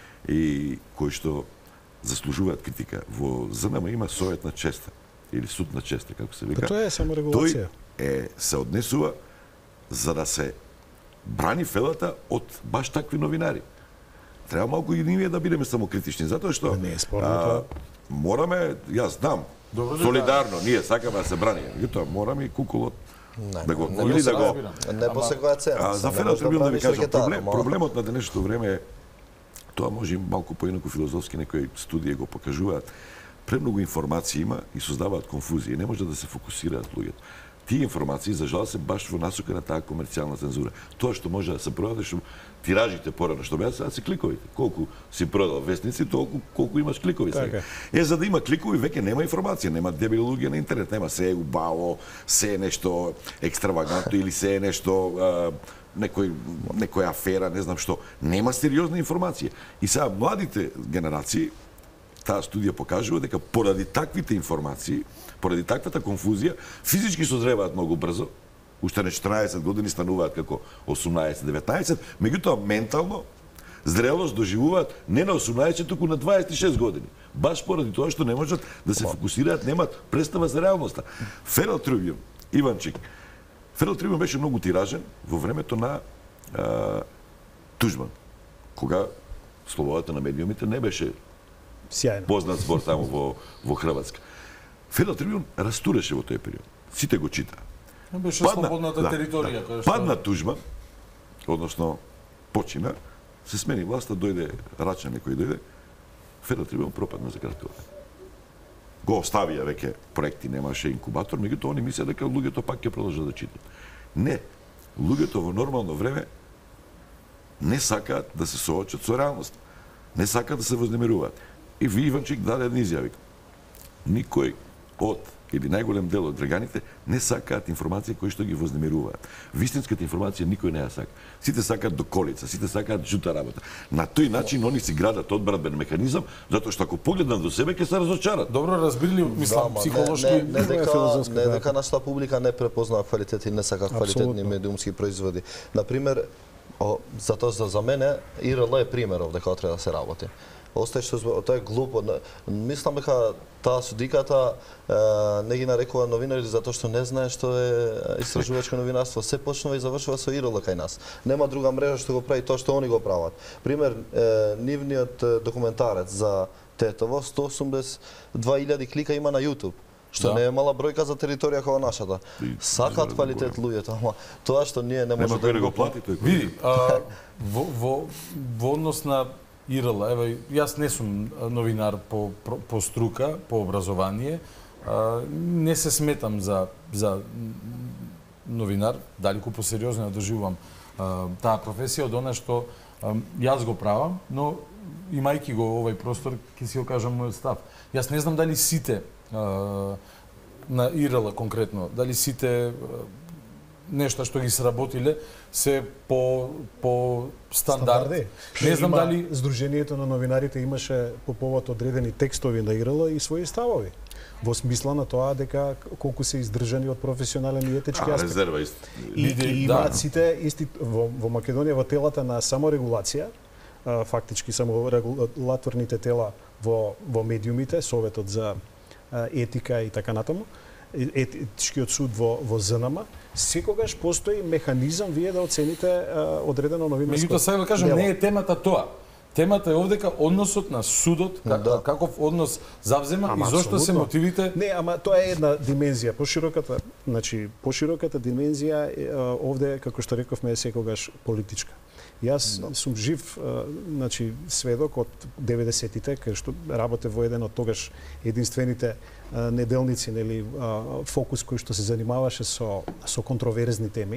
и кои што заслужуваат критика. Во ЗНМ има совет на честа, или суд на честа, како се вика. Тоа е само регулација. Тој е, се однесува за да се брани фелата од баш такви новинари. Треба малку и ние да бидеме самокритични, затоа што не е спорно тоа. Мораме, јас знам, Добро, солидарно, ние сакаме да се браниме. Меѓутоа мораме и куколот Не, да го не, или не, да го не по секоја цена. А, за Ферал Трибјун да ви кажам, проблем, проблемот на денешното време е тоа може и малку поинаку филозофски некои студии го покажуваат. Премногу информации има и создаваат конфузија. Не може да се фокусираат луѓето. тие информации, за жал, се баш во насока на таа комерцијална цензура. Тоа што може да се продаде, што тиражите порано што беа, сега се кликовите. Колку си продал вестници, толку колку имаш кликови сега. Е, за да има кликови, веќе нема информација, нема дебели луѓе на интернет, нема се е убаво, се е нешто екстравагантно или се е нешто а, некој некоја афера, не знам што. Нема сериозна информација. И сега младите генерации, таа студија покажува дека поради таквите информации, поради таквата конфузија, физички созреваат многу брзо, уште на четрнаесет години стануваат како осумнаесет деветнаесет, меѓутоа ментално зрелост доживуваат не на осумнаесет, туку на дваесет и шест години. Баш поради тоа што не можат да се фокусираат, немаат представа за реалноста. Ферал Трибјун, Иванчик. Ферал Трибјун беше многу тиражен во времето на а, Тужман, кога слободата на медиумите не беше Сјајно. Познат збор таму во, во Хрватска. Ферал Трибјун растуреше во тој период. Сите го читаа. Беше падна, слободната да, територија. Да, што... Падна Тужман, односно почина, се смени власта, дојде Рачан некој дојде, Ферал Трибјун пропадна за кратко време. Го оставија веќе проекти, немаше инкубатор, меѓутоа они мислеа дека луѓето пак ќе продолжат да читат. Не, луѓето во нормално време не сакаат да се соочат со реалноста. Не сакаат да се вознемируваат. И ви, Иванчик, даде една изјави. Никој од или најголем дел од драганите не сакаат информации кои што ги вознемируваат. Вистинската информација никој не ја сака. Сите сакаат доколица, сите сакаат жута работа. На тој начин они си градат одбранбен механизам, затоа што ако погледнат до себе ќе се разочарат. Добро разбирли, мислам, да, психолошки... Не, не, не, дека, не дека нашата публика не препознава квалитет и не сака квалитетни медиумски производи. Например, о, затоа за, за мене ИРЛ е примеров дека треба да се работи. Остај што тоа е глупо. Мислам дека таа судиката е, не ги нарекува новинари затоа што не знае што е истражувачко новинарство. Се почнува и завршува со ИРЛ кај нас. Нема друга мрежа што го прави тоа што они го прават. Пример, е, нивниот документарец за Тетово сто осумдесет и две илјади клика има на YouTube. Што да. Не е мала бројка за територија како нашата. Сакат квалитет луѓето, ама тоа што ние не може да го плати тој. Види, а, во, во, во однос на ИРЛ, еве, јас не сум новинар по, по струка, по образование, а, не се сметам за, за новинар, далеку посериозно да доживувам а, таа професија од она што а, јас го правам, но имајќи го овој простор, ќе си го кажам мојот став. Јас не знам дали сите а, на ИРЛ конкретно, дали сите а, нешта што ги сработиле се по по стандард. Стандарди. Не знам Има, дали Сдруженијето на новинарите имаше по повод одредени текстови на ИРЛ и своји ставови. Во смисла на тоа дека колку се издржани од професионален и етички а, аспект. Резерва ист... И, и имаат да. Сите институ... во, во Македонија во телата на саморегулација, а, фактички саморегулаторните тела во во медиумите, Советот за а, етика и така натаму, етичкиот суд во во ЗНМ, секогаш постои механизам вие да оцените а, одредено новинарско. Меѓутоа сега да кажам, не е темата тоа. Темата е овдека односот на судот, да. Каков однос завзема ама, и зошто се мотивите. Не, ама тоа е една димензија, пошироката, значи пошироката димензија е, овде како што рековме е секогаш политичка. Јас да. Сум жив, значи сведок од деветдесетите, кај што работев во еден од тогаш единствените неделници, нели, фокус кој што се занимаваше со со контроверзни теми.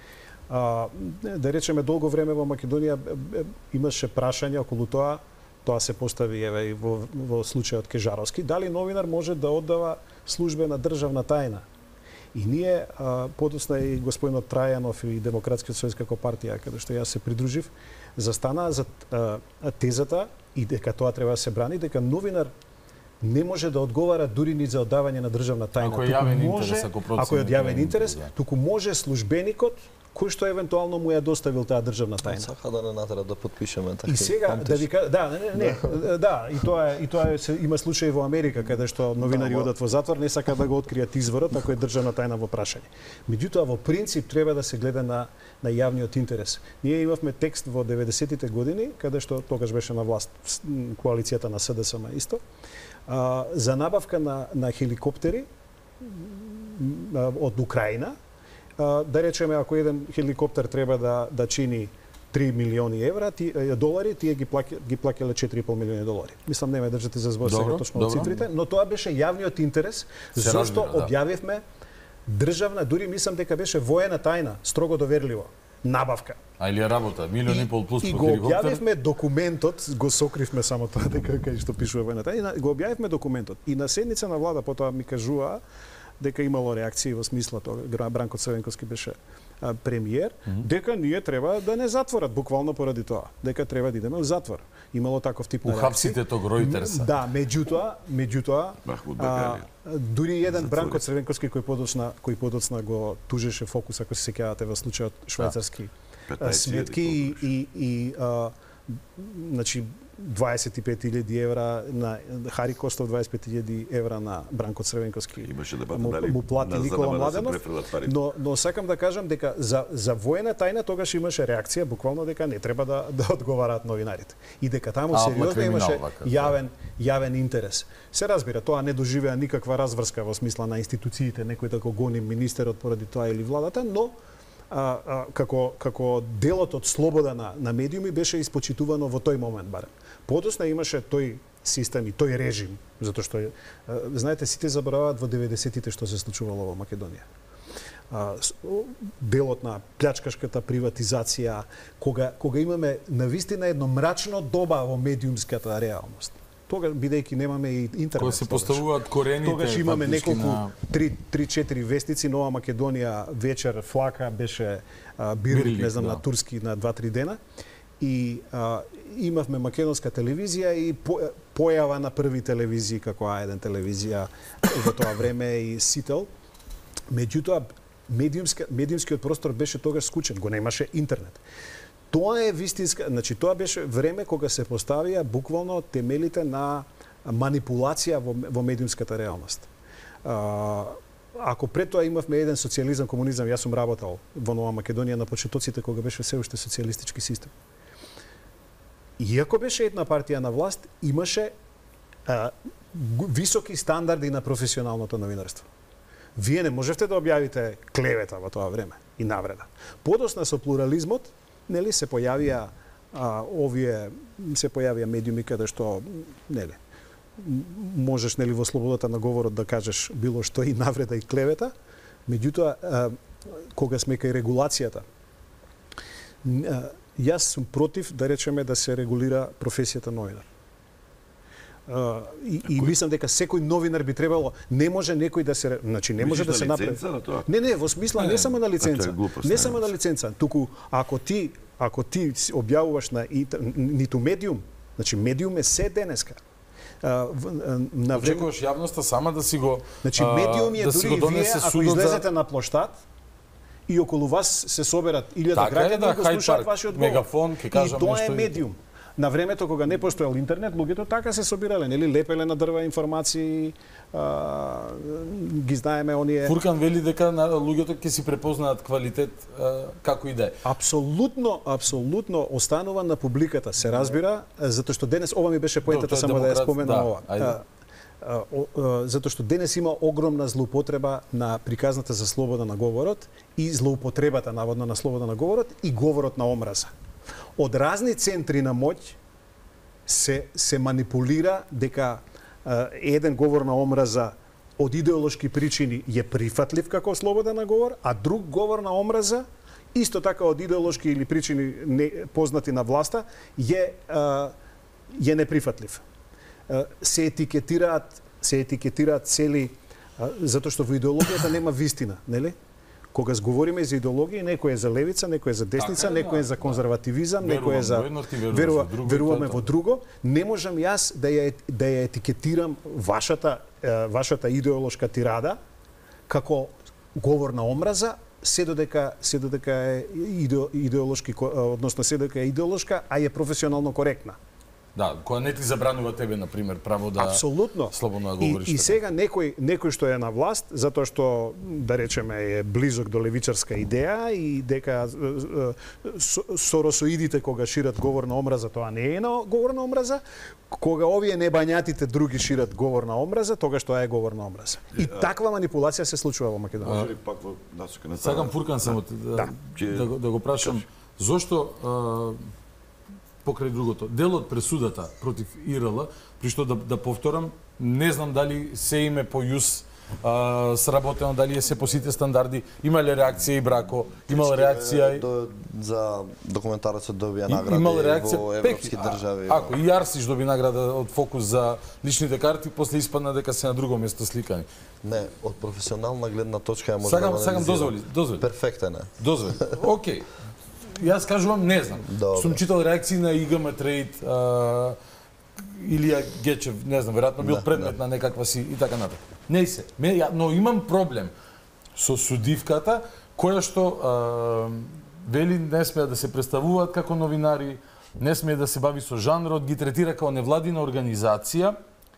А, да речеме, долго време во Македонија имаше прашања околу тоа, тоа се постави еве и во, во случајот Кежаровски, дали новинар може да оддава службена државна тајна. И ние, а, подосна и господинот Трајанов и Демократскиот сојуз како партија, каде што јас се придружив, застана за а, тезата и дека тоа треба да се брани, дека новинар не може да одговара дури ни за оддавање на државна тајна. Ако е јавен интерес, ако процени. Ако е од јавен интерес, туку може службеникот кој што евентуално му ја доставил таа државна тајна. Сака да не натера да подпишеме така. И сега да ви кажа, да, не, не, не, да, и тоа е и тоа е, се, има случаи во Америка каде што новинари да, одат во затвор, не сака да го откријат изворот ако е државна тајна во прашање. Меѓутоа во принцип треба да се гледа на на јавниот интерес. Ние имавме текст во деветдесетите години каде што тогаш беше на власт коалицијата на СДСМ исто. А, за набавка на на хеликоптери а, од Украина. Uh, да речеме, ако еден хеликоптер треба да да чини три милиони евра, ти, долари, тие ги плаќа, ги плаќале четири и пол милиони долари. Мислам не ме држате за збор сега точно од цифрите, но тоа беше јавниот интерес, зашто објавивме државна, дури мислам дека беше воена тајна, строго доверливо, набавка. А или работа, милион и пол плюс и по го хеликоптер. објавивме документот, го сокривме само тоа дека кај што пишува војната, и на, го објавивме документот. И на седница на влада потоа ми кажува дека имало реакции во смисла тоа, Бранко Црвенковски беше а, премиер, mm -hmm. дека ние треба да не затворат, буквално поради тоа, дека треба да идеме во затвор. Имало таков тип на реакции. Ухапсите тог Ройтерса. Да, меѓутоа, меѓутоа, а, дури еден Бранко Црвенковски кој подоцна, кој подоцна го тужеше Фокус, ако се сеќавате во случајот швајцарски да. сметки и, и, и а, значи дваесет и пет илјади евра на Хари Костов, дваесет и пет илјади евра на Бранко Црвенковски. Имаше дебата му, дали му плати Никола да Младенов. Но но сакам да кажам дека за за воена тајна тогаш имаше реакција буквално дека не треба да да одговараат новинарите и дека таму сериозно имаше јавен јавен интерес. Се разбира, тоа не доживеа никаква разврска во смисла на институциите, некој да го гони министерот поради тоа или владата, но А, а, како, како делот од слобода на, на медиуми беше испочитувано во тој момент барем. Подосна имаше тој систем и тој режим, затоа што, а, знаете, сите забораваат во деветдесетите што се случувало во Македонија. А, делот на плячкашката приватизација, кога, кога имаме навистина едно мрачно доба во медиумската реалност. Тога, бидејќи немаме и интернет. Кога се поставуваат корените, тогаш имаме неколку на... три-четири вестници, Нова Македонија вечер, Флака беше а, Бирлик, Бирлик, не знам, да. на турски на два-три дена. И а, имавме македонска телевизија и по, појава на први телевизии како А еден телевизија во тоа време и Сител. Меѓутоа, медиумскиот простор беше тогаш скучен, го немаше интернет. Тоа е вистинска, значи тоа беше време кога се поставија буквално темелите на манипулација во, во медиумската реалност. А, ако пред тоа имавме еден социјализам, комунизам, јас сум работел во Нова Македонија на почетоците кога беше се уште социјалистички систем. Иако беше една партија на власт, имаше а, високи стандарди на професионалното новинарство. Вие не можевте да објавите клевета во тоа време и навреда. Подосна со плурализмот, нели се појавија а, овие се појавија медиуми каде што нели можеш нели во слободата на говорот да кажеш било што и навреда и клевета, меѓутоа а, кога сме кај регулацијата, а, јас сум против да речеме да се регулира професијата новинар. Uh, и, и мислам дека секој новинар би требало, не може некој да се, значи не може да се направи. Не, не, во смисла не, не само на лиценца. Глупост, не само на лиценца, туку ако ти ако ти објавуваш на ниту медиум, значи медиум е се денеска. Uh, на време очекуваш јавноста сама да си го значи медиум е да дури да вие ако излезете за... на плоштад и околу вас се соберат илјада граѓани да го слушаат вашиот говор. Мегафон, ќе кажам нешто. И тоа нешто е медиум. На времето кога не постоел интернет, луѓето така се собирале, нели лепеле на дрва информации, а, ги знаеме оние. Фуркан вели дека на луѓето ќе си препознаат квалитет а, како и да е. Апсолутно, апсолутно останува на публиката, се разбира, затоа што денес ова ми беше поентата само да ја споменам ова. А, а, а, затоа што денес има огромна злоупотреба на приказната за слобода на говорот и злоупотребата наводно на слобода на говорот и говорот на омраза. Од разни центри на моќ се се манипулира дека а, еден говор на омраза од идеолошки причини е прифатлив како слобода на говор, а друг говор на омраза исто така од идеолошки или причини не, познати на власта е а, е неприфатлив. А, се етикетираат се етикетираат цели а, затоа што во идеологијата нема вистина, нели? Кога зговориме за идеологија, некој е за левица, некој е за десница, некој е за конзервативизам, некој е за верува, веруваме во друго, не можам јас да ја да ја етикетирам вашата вашата идеолошка тирада како говор на омраза, се додека се додека е идеолошки, односно се додека е идеолошка, а е професионално коректна. Да, која не ти забранува тебе, на пример, право да Апсолутно. Слободно да говориш. И, и сега некој некој што е на власт, затоа што да речеме е близок до левичарска идеја и дека соросоидите кога шират говор на омраза, тоа не е на говор на омраза, кога овие небањатите други шират говор на омраза, тогаш тоа е говор на омраза. И таква манипулација се случува во Македонија. Може ли пак во насока на Сакам Фуркан само да, да, да, го, да го прашам зошто покрај другото, делот пресудата против ИРЛ, при што да, да повторам, не знам дали се име по јус а, сработено, дали е се по сите стандарди, има ли реакција и Брако, имал реакција и... До, за документарецот добија И- награди имал реакција во пек- европски а- држави. Ако и Арсиш доби награда од Фокус за личните карти, после испадна дека се на друго место сликани. Не, од професионална гледна точка ја може Сакам, да го сакам анализирам. дозволи, дозволи. Перфектен е. Дозволи. Океј. Јас кажувам, не знам. Добре. Сум читал реакции на ИГМ Трейд, а, Илија Гечев, не знам, веројатно бил Да, предмет на некаква си и така натаму. Не се. Ме, ја, но имам проблем со судивката која што а, вели не смеат да се представуваат како новинари, не смее да се бави со жанрот, ги третира како невладина организација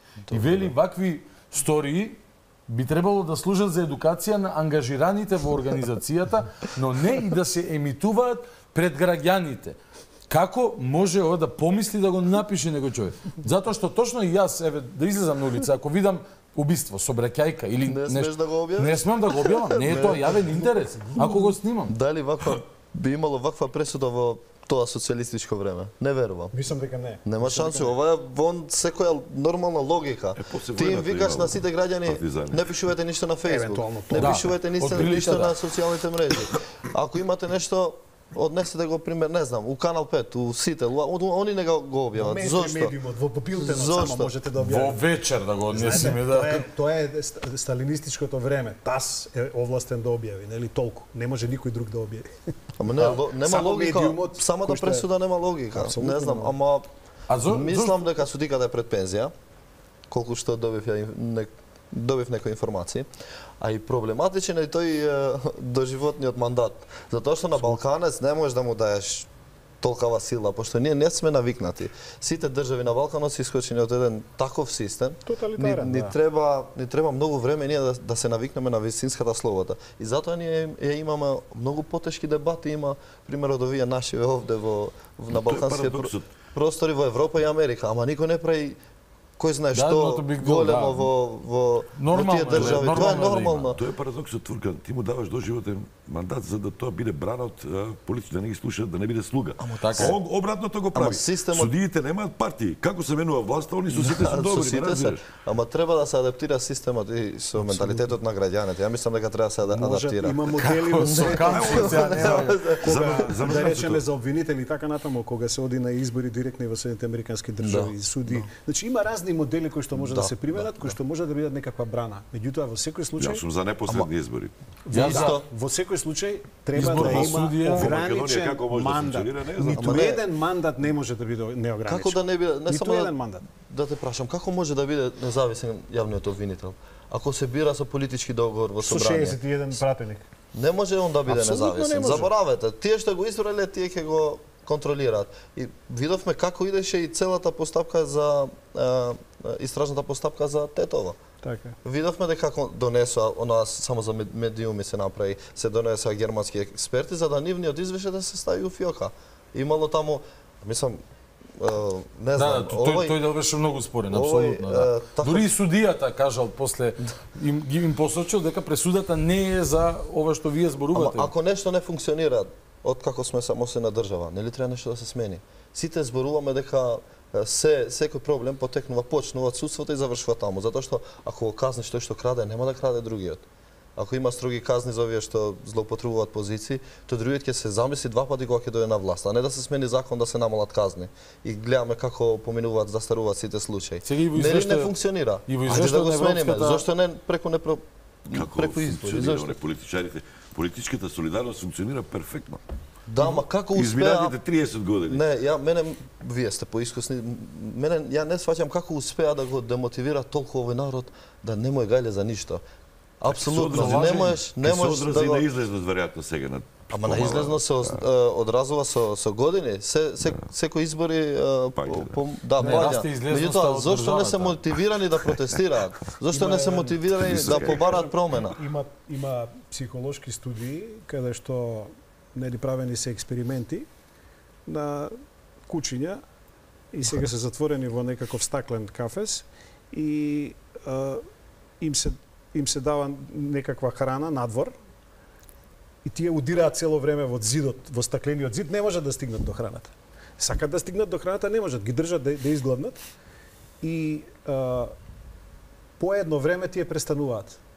и вели вакви стории би требало да служат за едукација на ангажираните во организацијата, но не и да се емитуваат пред граѓаните. Како може ова да помисли да го напише некој човек? Затоа што точно и јас, еве, да излезам на улица, ако видам убиство, собраќајка или Не смееш нешто, да го објавиш? не смеам да го објавам, не е тоа јавен интерес. Ако го снимам. Дали ваква би имало ваква пресуда во тоа социјалистичко време? Не верувам. Мислам дека не. Нема шанси, ова е вон секоја нормална логика. после Ти им времето викаш имало на сите граѓани, партизани. не пишувајте ништо на Facebook, Евентуално не тоа. пишувајте Да, ништо, од прилика, ништо да. на социјалните мрежи. Ако имате нешто, однесете го пример, не знам, у Канал пет, у Сител, у- они не го го објават. Мејнстрим Зошто? медиумот, во попилтенот Зошто? само можете да Во објавите. вечер да го однесеме, Тоа да. е, тоа е ст- сталинистичкото време. Тас е овластен да објави, нели толку. Не може никој друг да објави. Ама не, ло- нема само логика, медиумот, самата кој што е- пресуда нема логика. Апсолутно Не знам, нема. ама А зо, мислам дека судиката е пред пензија, колку што добив ја ин- не, добив некои информации, а и проблематичен е тој е, доживотниот мандат, затоа што на Балканец не можеш да му даеш толкава сила, пошто ние не сме навикнати. Сите држави на Балканот се искочени од еден таков систем. Ни, Тоталитарен, ни да. треба ни треба многу време ние да, да се навикнеме на вистинската слобода. И затоа ние ја имаме многу потешки дебати, има пример од овие наши овде во, во на Тоа е балканските парадоксот. простори во Европа и Америка, ама никој не прави кој знае Да, што not a big deal, големо да. во во во Нормално тие е, држави. нормално Тоа е е да има. нормално. Тоа е парадоксот, Турка. Ти му даваш доживотен мандат за да тоа биде брана од полиција, да не ги слушаат, да не биде слуга. така е. Он обратното го прави. системот- Судиите немаат партии. Како се менува власта, они со сите се Со добри, сите не се, разбираш. ама треба да се адаптира системот и со менталитетот на граѓаните. Ја мислам дека треба да се ада- Може, адаптира. има модели во Со светот. кампи, сега нема. Кога, За- за да речеме тоа. за обвинители и така натаму, кога се оди на избори директни во Соединените американски држави, Да. суди. Значи има разни модели кои што може да, Да, се применат, кои што може да бидат некаква брана. Меѓутоа во секој случај, Јас сум за непосредни избори. Јас Исто. да. во секој случај треба Избор да на има судија. Во Македонија ограничен како може да мандат. функционира, не знам. Ниту Ама не- еден мандат не може да биде неограничен. Како да не биде, не Ниту само еден да, мандат. да те прашам, како може да биде независен јавниот обвинител? Ако се бира со политички договор во Со собрание. шеесет и еден пратеник. Не може он да биде Апсолутно не независен. може. Заборавете, тие што го избрале, тие ќе го контролираат. И видовме како идеше и целата постапка за е, е, истражната постапка за Тетова. Така. Видовме дека кон- донесоа, она само за мед- медиуми се направи, се донесоа германски експерти за да нивниот извештај да се стави у фиока. Имало таму, мислам, е, не Да, знам, да, тој, тој дел беше многу спорен, апсолутно, да. е, така- Дури и судијата кажал после им ги им посочил дека пресудата не е за ова што вие Ама зборувате. ако нешто не функционира, од како сме самостојна држава, нели треба нешто да се смени? Сите зборуваме дека е, се секој проблем потекнува почнува од судството и завршува таму, затоа што ако го казниш тој што краде, нема да краде другиот. Ако има строги казни за овие што злоупотребуваат позиции, тој другиот ќе се замисли два пати кога ќе дојде на власт, а не да се смени закон да се намалат казни. И гледаме како поминуваат, застаруваат сите случаи. Сега и во Нели не извештајот- функционира? и во Ајде извештајот да го на смениме. Европската- Зошто не преку не про... Како преку избори? функционира, Зошто? не, политичарите. Политичката солидарност функционира перфектно. Да, ама како успеа... Изминатите триесет години. Не, ја мене вие сте поискусни. Мене ја не сваќам како успеа да го демотивира толку овој народ да не му е гајле за ништо. Апсолутно, Ќе се не одрази- можеш, не ќе се можеш да одрази го... на излезност веројатно сега на Ама на помала. излезно се оз- е, одразува со со години. Се се секој избори е, Паѓа, по, по, да, Не, паѓа. расте излезноста Меѓутоа, од зошто не се државата? мотивирани да протестираат? Зошто Има не се еден- мотивирани да побараат промена? Има има психолошки студии каде што нели правени се експерименти на кучиња и сега се затворени во некаков стаклен кафес и а, им се им се дава некаква храна надвор и тие удираат цело време во зидот, во стаклениот зид, не можат да стигнат до храната. Сакат да стигнат до храната, не можат, ги држат да, да изгладнат и а, по едно време тие престануваат.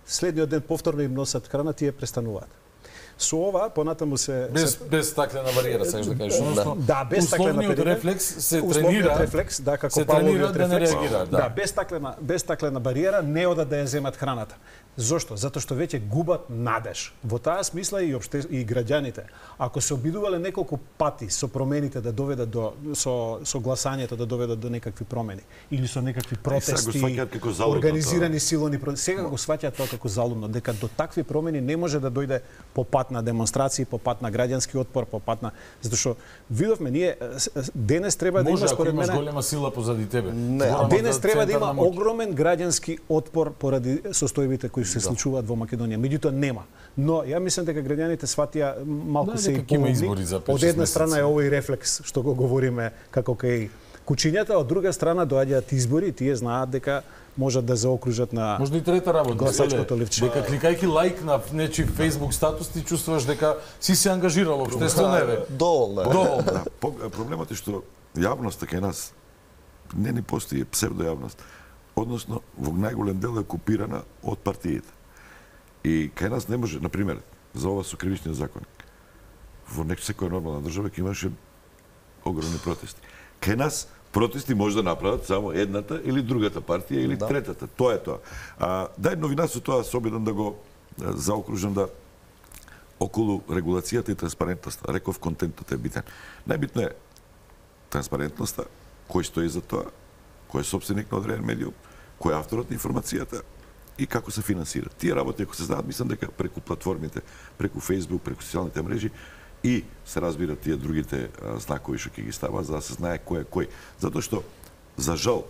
следниот ден повторно им носат храна, тие престануваат. Со ова понатаму се без се... без стаклена бариера, сакаш да кажеш, односно да, без стаклена условниот бариера, рефлекс се тренира, рефлекс, да, како се тренира да не рефлекс, реагираат, да. да, без стаклена без стаклена бариера не одат да ја земат храната. Зошто? Затоа што веќе губат надеж. Во таа смисла и опште и граѓаните, ако се обидувале неколку пати со промените да доведат до со со гласањето да доведат до некакви промени или со некакви протести, организирани силони протести, сега го сваќаат тоа како залумно, дека до такви промени не може да дојде по пат на демонстрации, по пат на граѓански отпор, по пат на затоа што видовме ние денес треба да има според мене може ако имаш голема сила позади тебе. Не, денес треба да има огромен граѓански отпор поради состојбите кои се случуваат во Македонија. Меѓутоа нема. Но ја мислам дека граѓаните сватија малку се и половник. Од една страна е овој рефлекс што го говориме како кај кучињата, од друга страна доаѓаат избори и тие знаат дека можат да заокружат на Можда и трета работа, гласачкото ливче. Дека кликајќи лайк на нечи Facebook статус ти чувствуваш дека си се ангажирал општествено, еве. Доволно. Доволно. Проблемот е што јавноста кај нас не ни постои псевдојавност. Односно, во најголем дел е окупирана од партиите. И кај нас не може, например, за ова со кривичниот законник. Во некоја секоја нормална држава ќе имаше огромни протести. Кај нас протести може да направат само едната или другата партија или да. третата. Тоа е тоа. А, дај новина со тоа, се обидам да го заокружам да околу регулацијата и транспарентноста. Реков, контентот е битен. Најбитно е транспарентноста, кој стои за тоа, кој е собственик на одреден медиум, кој е авторот на информацијата и како се финансира. Тие работи, ако се знаат, мислам дека преку платформите, преку Facebook, преку социјалните мрежи и се разбира тие другите а, знакови што ќе ги става, за да се знае кој е кој. Затоа што, за жал,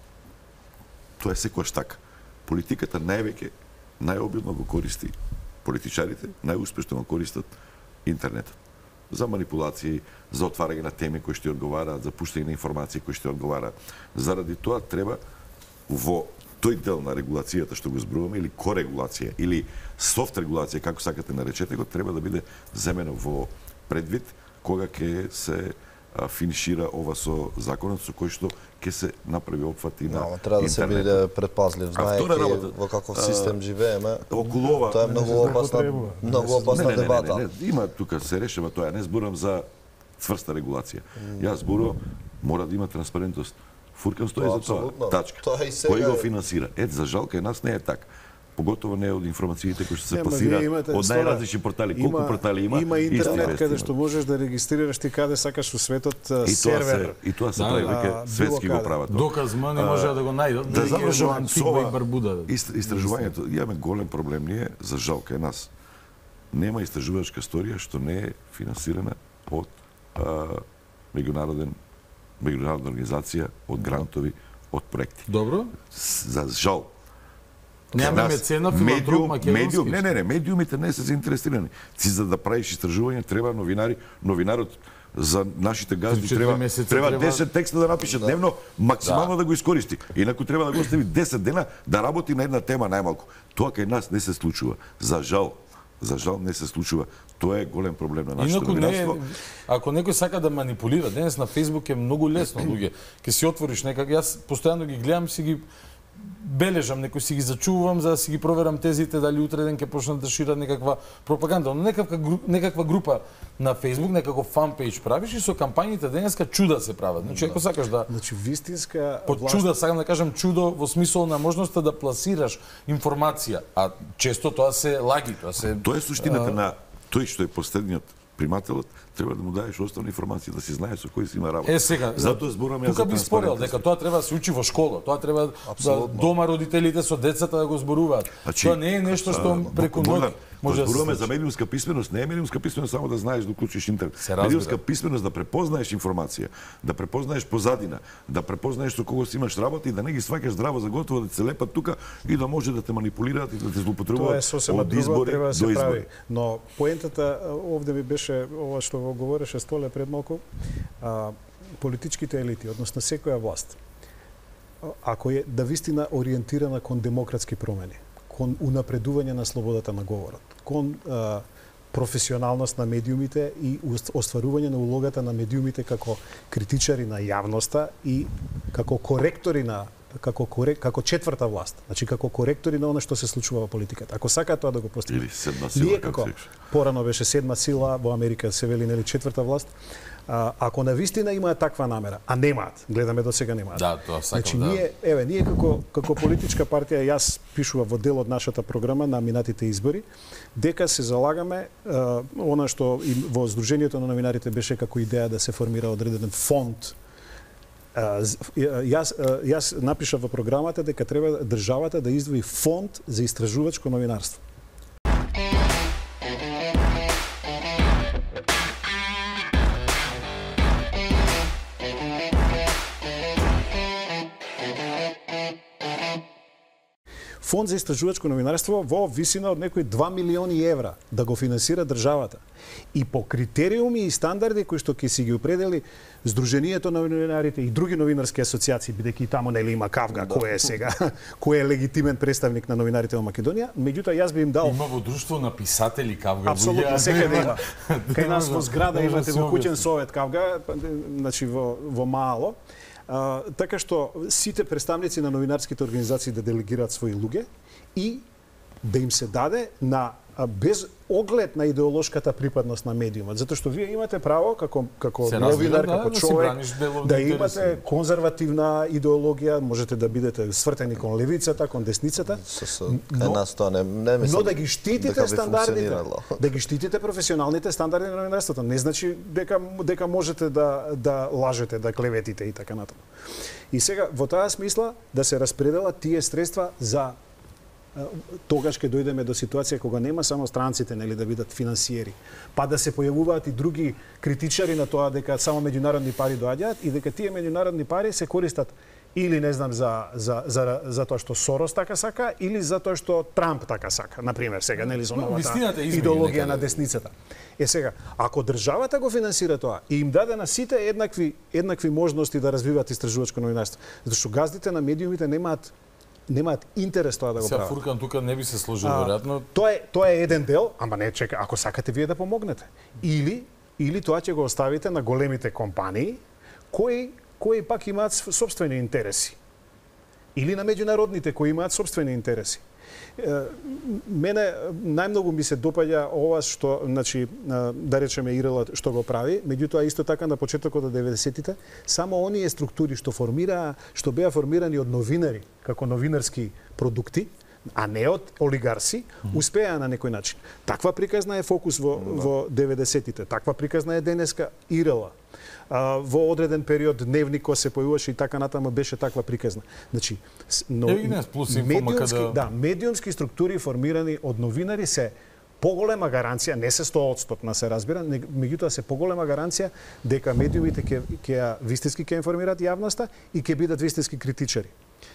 тоа е секојаш така. Политиката највеќе, најобилно го користи политичарите, најуспешно го користат интернетот. За манипулации, за отварање на теми кои што одговараат, за пуштање на информации кои што одговараат. Заради тоа треба во тој дел на регулацијата што го зборуваме, или корегулација, или софт регулација, како сакате наречете го, треба да биде земено во предвид кога ќе се а, финишира ова со законот со кој што ќе се направи опфат и на интернет. Треба да се биде предпазлив, знаејќи во каков систем живееме. Околу ова тоа е многу опасна, многу опасна дебата. Не, не, не, има тука се решава тоа, не зборам за цврста регулација. Јас зборувам мора да има транспарентност. Фуркан стои за тоа. Тачка. Кој го финансира? Ет, за жал, кај нас не е така. Поготово не од информациите кои што се пасираат од најразлични портали. Колку портали има? Има интернет каде што можеш да регистрираш ти каде сакаш во светот сервер. И тоа се прави веќе светски го прават. Доказ мани може да го најдат. Да завршувам со ова истражувањето. Имаме голем проблем ние, за жал кај нас. Нема истражувачка историја што не е финансирана од меѓународен меѓународна организација, од грантови, од проекти. Добро. За жал. Нема мецена, филантроп, македонски. Не, не, не, медиумите не се заинтересирани. Ти за да правиш истражување треба новинари, новинарот за нашите газди треба треба десет текста да напише дневно, максимално да го искористи. Инаку треба да го остави десет дена да работи на една тема најмалку. Тоа кај нас не се случува. За жал. За жал не се случува. Тоа е голем проблем на нашето новинарство. Ако некој сака да манипулира, денес на Facebook е многу лесно, луѓе. Ке си отвориш некак, јас постојано ги гледам, си ги бележам, некој си ги зачувам за да си ги проверам тезите дали утре ден ќе почнат да шират некаква пропаганда. Но некаква некаква група на Facebook, некаков фан-пејдж правиш и со кампањите денеска чуда се прават. Значи ако сакаш да Значи вистинска под власт... чуда сакам да кажам чудо во смисол на можноста да пласираш информација, а често тоа се лаги, тоа се Тоа е суштината а... на тој што е последниот примателот, треба да му даеш основна информација, да си знае со кој си има работа. Е, сега, затоа зборувам ја за тука би спорел дека тоа треба да се учи во школа, тоа треба да дома родителите со децата да го зборуваат. Значи, тоа не е нешто што преку ноќ може да се зборуваме за медиумска писменост, не е медиумска писменост само да знаеш да уклучиш интернет. Медиумска писменост да препознаеш информација, да препознаеш позадина, да препознаеш со кого си имаш работа и да не ги сваќаш здраво за готово да се лепат тука и да може да те манипулираат и да те злоупотребуваат од избори треба да се до избори. прави. Но поентата овде ми беше ова што го говореше Столе пред малку, а, политичките елити, односно секоја власт, ако е да вистина ориентирана кон демократски промени, кон унапредување на слободата на говорот, кон а, професионалност на медиумите и остварување на улогата на медиумите како критичари на јавноста и како коректори на како корек, како четврта власт, значи како коректори на она што се случува во политиката. Ако сакаат тоа да го постигнат. Или седма сила, ние како како се порано беше седма сила, во Америка се вели нели четврта власт. А, ако навистина имаат таква намера, а немаат, гледаме до сега немаат. Да, тоа сакам значи, да. ние, еве, ние како како политичка партија, јас пишував во дел од нашата програма на минатите избори, дека се залагаме а, она што и во Сдруженијето на новинарите беше како идеја да се формира одреден фонд. А, јас јас напишав во програмата дека треба државата да издвои фонд за истражувачко новинарство. Фонд за истражувачко новинарство во висина од некои два милиони евра да го финансира државата. И по критериуми и стандарди кои што ќе си ги определи Сдруженијето на новинарите и други новинарски асоциации, бидејќи таму нели има Кавга, кој е сега, кој е легитимен представник на новинарите во Македонија, меѓутоа јас би им дал. Има во друштво на писатели Кавга. Апсолутно секаде има. Кај нас во зграда имате во куќен совет Кавга, значи во во мало. А, така што сите представници на новинарските организации да делегираат своји луѓе и да им се даде на а, без оглед на идеолошката припадност на медиумот, затоа што вие имате право како како се новинар, разбира, како да, човек да, да имате конзервативна идеологија, можете да бидете свртени кон левицата, кон десницата, кај нас тоа не не мислам. Но да ги штитите стандардите, да ги штитите професионалните стандарди на новинарството, не значи дека дека можете да да лажете, да клеветите и така натаму. И сега во таа смисла да се распределат тие средства за тогаш ќе дојдеме до ситуација кога нема само странците нели да бидат финансиери, па да се појавуваат и други критичари на тоа дека само меѓународни пари доаѓаат и дека тие меѓународни пари се користат или не знам за за за за тоа што Сорос така сака или за тоа што Трамп така сака, на пример, сега нели со новата идеологија на десницата. Е сега, ако државата го финансира тоа и им даде на сите еднакви еднакви можности да развиваат истражувачко новинарство, затоа што газдите на медиумите немаат немаат интерес тоа да го прават. Сега Фуркан тука не би се сложил веројатно. Тоа е тоа е еден дел, ама не чека, ако сакате вие да помогнете. Или или тоа ќе го оставите на големите компании кои кои пак имаат сопствени интереси. Или на меѓународните кои имаат сопствени интереси. Мене најмногу ми се допаѓа ова што, значи, да речеме Ирела што го прави, меѓутоа исто така на почетокот од деветдесетите, само оние структури што формираа, што беа формирани од новинари, како новинарски продукти, а не од олигарси, успеа на некој начин. Таква приказна е Фокус во во деветдесетите, таква приказна е денеска Ирела. А, во одреден период Дневникот се појавуваше и така натаму беше таква приказна. Значи, но, медиумски, да... да, медиумски структури формирани од новинари се поголема гаранција, не се сто одстотна се разбира, меѓутоа се поголема гаранција дека медиумите ќе ќе вистински ќе информираат јавноста и ќе бидат вистински критичари.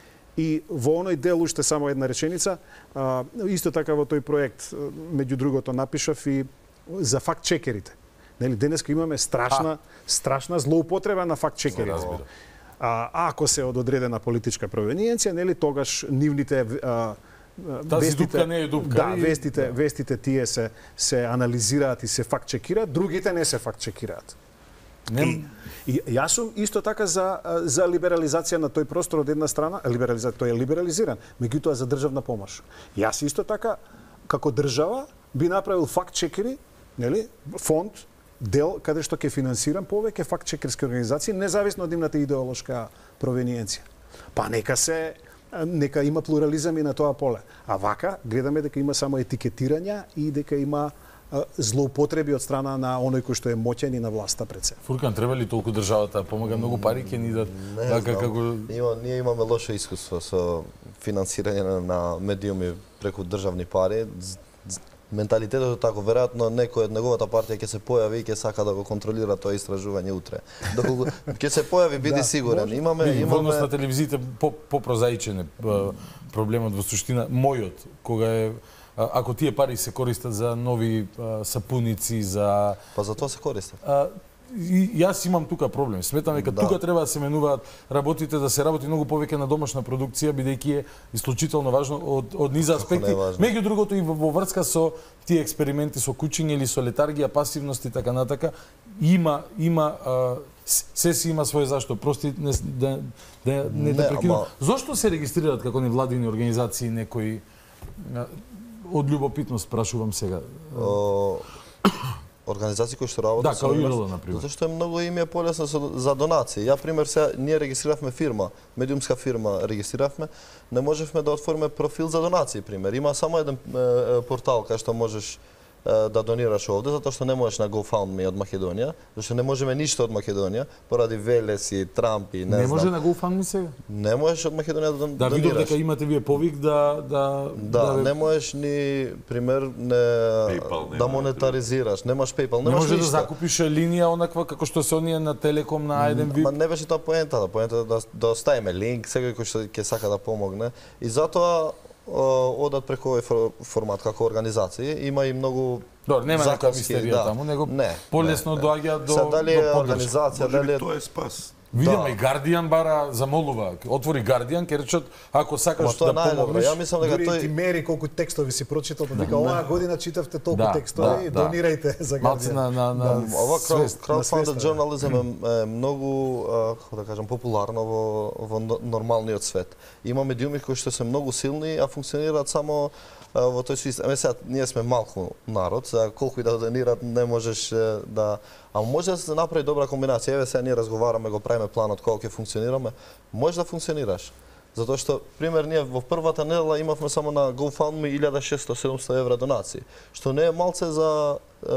И во оној дел уште само една реченица, а, исто така во тој проект, меѓу другото напишав и за факт-чекерите. Нели денеска имаме страшна а. страшна злоупотреба на факт-чекерите. А ако се од одредена политичка провениенција, нели тогаш нивните а, Тази вестите, дупка не е дупка. Да, вестите, да. вестите тие се се анализираат и се факт-чекираат, другите не се факт-чекираат. И, и јас сум исто така за за либерализација на тој простор од една страна, либерализација тој е либерализиран, меѓутоа за државна помош. Јас исто така како држава би направил факт-чекери, нели, фонд дел каде што ќе финансирам повеќе факт-чекерски организации независно од нивната идеолошка провениенција. Па нека се нека има плурализам и на тоа поле. А вака гледаме дека има само етикетирања и дека има злоупотреби од страна на оној кој што е моќен и на власта пред се. Фуркан, треба ли толку државата помага многу пари ќе ни дадат така како Има, ние имаме лошо искуство со финансирање на, на медиуми преку државни пари. Менталитетот е тако, веројатно некој од неговата партија ќе се појави и ќе сака да го контролира тоа истражување утре. Доколку ќе се појави, биди да, сигурен. Може. Имаме Види, имаме на телевизиите по попрозаичен е проблемот во суштина. Мојот кога е ако тие пари се користат за нови а, сапуници, за Па за тоа се користат. А, и јас имам тука проблем. Сметам дека да. тука треба да се менуваат работите, да се работи многу повеќе на домашна продукција, бидејќи е исклучително важно од од низа аспекти. Меѓу другото и во, во врска со тие експерименти со кучиње или со летаргија, пасивност и така натака, има има а, се си има своје зашто. Прости не, да, да не те Не, прекинувам. ама- Зошто се регистрираат како невладини организации некои а, од љубопитност прашувам сега. О, организации кои што работат Да, со као новинарство, ИРЛ, например. Затоа што е многу им е полесно со- за донации. Ја пример сега ние регистриравме фирма, медиумска фирма регистриравме, не можевме да отвориме профил за донации пример. Има само еден е, е, портал кај што можеш е, да донираш овде, затоа што не можеш на GoFundMe од Македонија, зашто не можеме ништо од Македонија, поради Велеси, Трампи, не, Не, знам. може на GoFundMe сега? Не можеш од Македонија да, Да, видов донираш. дека имате вие повик да да Да, ве- не можеш ни, пример, не, PayPal да нема, монетаризираш, немаш PayPal, не немаш може да ништо. закупиш линија онаква како што се оние на Телеком на еден вид. Ма не беше тоа поентата, поентата да, да оставиме линк, секој кој што ќе сака да помогне. И затоа о, одат преку овој фор- формат како организации. Има и многу Добро, нема некоја законски, мистерија да. таму, него Не, полесно не, не. доаѓа до Сега, дали до е поддршка. организација, Може дали би е... тоа е спас. Видимо Да. и Guardian бара замолува, отвори Guardian, ќе речат ако Ма сакаш тоа е да најдобро. помогнеш. Ја мислам дека Дури тој ти мери колку текстови си прочитал, па вика Да. оваа година читавте толку Да, текстови, да, да. донирајте за Малци Guardian. на на на Ова свест. краудфандед свеста, да. журнализам е, е многу, а, како да кажам, популарно во, во но- нормалниот свет. Има медиуми кои што се многу силни, а функционираат само а, во тој систем. Еме сега, ние сме малку народ, за колку и да донират не можеш е, да... А може да се направи добра комбинација. Еве сега ние разговараме, го правиме планот како ќе функционираме. Може да функционираш. Затоа што, пример, ние во првата недела имавме само на GoFundMe илјада и шесто до седумстотини евра донации, што не е малце за е,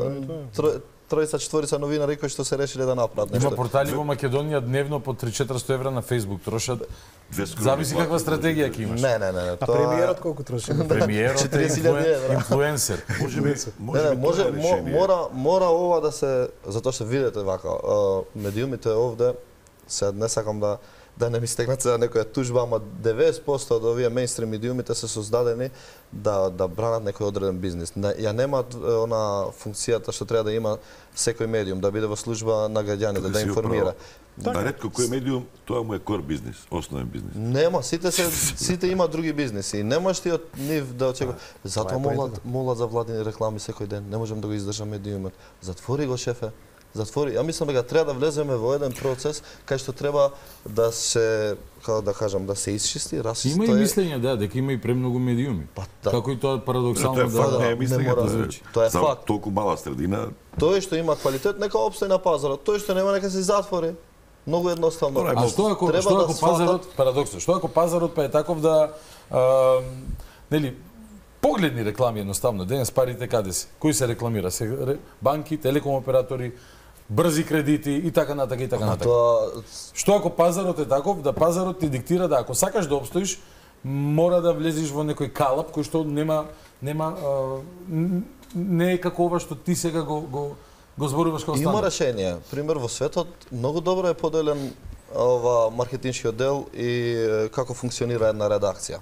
тро- тројца, четворица новинари кои што се решиле да направат нешто. Има портали во Македонија дневно по три-четиристотини евра на Facebook трошат. Две скрони Зависи плати. каква стратегија ќе имаш. Не, не, не, не. А тоа е- премиерот колку троши? Премиерот е четириесет илјади инфлуен- евра. инфлуенсер. Може би, Не, може не, би може, тоа е мо, решение. мора, мора ова да се, затоа што видите вака, а, медиумите овде, се не сакам да да не ми стегнат сега некоја тужба, ама деветдесет проценти од овие мејнстрим медиумите се создадени да да бранат некој одреден бизнис. Не, ја немаат е, она функцијата што треба да има секој медиум, да биде во служба на граѓаните, да си информира. управо. На ретко кој е медиум, тоа му е кор бизнис, основен бизнис. Нема, сите се сите има други бизниси и не можеш ти од нив да очекуваш. Затоа молат молат за владини реклами секој ден. Не можам да го издржам медиумот. Затвори го, шефе. Затвори. Ја мислам дека треба да влеземе во еден процес кај што треба да се, како да кажам, да се исчисти расист. Има и мислење да, дека има и премногу медиуми. Па, да. Како и тоа Тоа парадоксално е факт, да не е не мислење, мора тоа да е звучи. Тоа е само факт. толку мала средина. Тој што има квалитет нека опстои на пазарот. Тој што нема нека се затвори. Многу едноставно. А што ако Треба што да ако сфатат- пазарот парадоксно, што ако пазарот па е таков да а, нели погледни реклами едноставно, денес парите каде се? Кои се рекламира? Се ре- банки, телеком оператори, брзи кредити и така натака и така Ама натака. тоа Што ако пазарот е таков, да пазарот ти диктира да ако сакаш да обстоиш, мора да влезеш во некој калап кој што нема нема а, н- не е како ова што ти сега го го го зборуваш како има стандард. решение. Пример во светот многу добро е поделен ова маркетиншкиот дел и е, како функционира една редакција.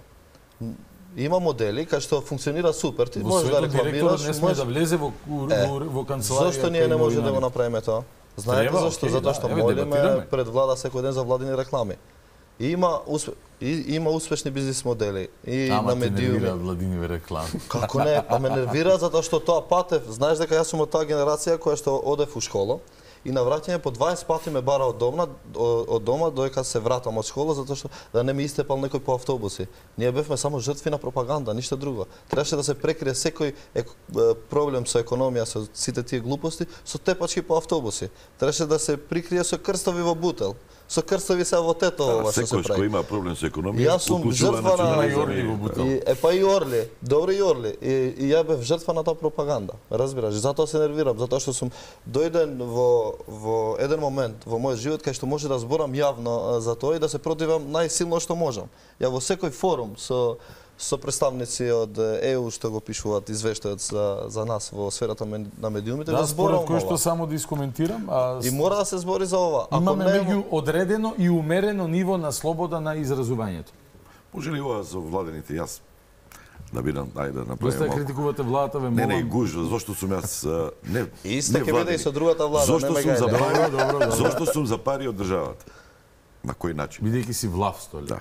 Има модели кај што функционира супер, ти Во можеш да светот директорот рекламираш, не смее можеш да влезе во во, Е, во, во канцеларија. Зошто ние кај не може да го новинари? направиме тоа? Знаете Треба, зашто? окей, Затоа да, што еве, молиме дебатираме. пред влада секој ден за владини реклами. И има успе, и, има успешни бизнис модели и Ама на ти нервира медиуми. владиниве реклами. Како не, па ме нервира затоа што тоа патев, знаеш дека јас сум од таа генерација која што одев у школа и на враќање по дваесет пати ме бара од дома, од дома додека се вратам од школа затоа што да не ми истепал некој по автобуси. Ние бевме само жртви на пропаганда, ништо друго. Требаше да се прекрие секој ек, проблем со економија, со сите тие глупости, со тепачки по автобуси. Требаше да се прикрие со крстови во бутел. Со крстови се во тето ова што се Секој прави. кој има проблем со економија, Јас сум уклучува жртва на национализам и- и е па и Орли, добро и Орли. И, и ја бев жртва на таа пропаганда. Разбираш, затоа се нервирам, затоа што сум дојден во во еден момент во мојот живот кај што може да зборам јавно а, за тоа и да се противам најсилно што можам. Ја во секој форум со со представници од е у што го пишуваат извештајот за за нас во сферата мен- на медиумите Да, го според зборам кој што ова. само да искоментирам, а И мора да се збори за ова. Ако имаме не, меѓу одредено и умерено ниво на слобода на изразувањето. Може ли ова за владените јас да бидам, ајде да Доста направиме да малку. критикувате владата, ве Не, не, молам. гуж, зошто сум јас а, не Исто не ќе биде и владени. со другата влада, Зошто не ме сум за гајде. пари, Добро, добро, добро. зошто сум за пари од државата. На кој начин? Бидејќи си власт, ли? Да.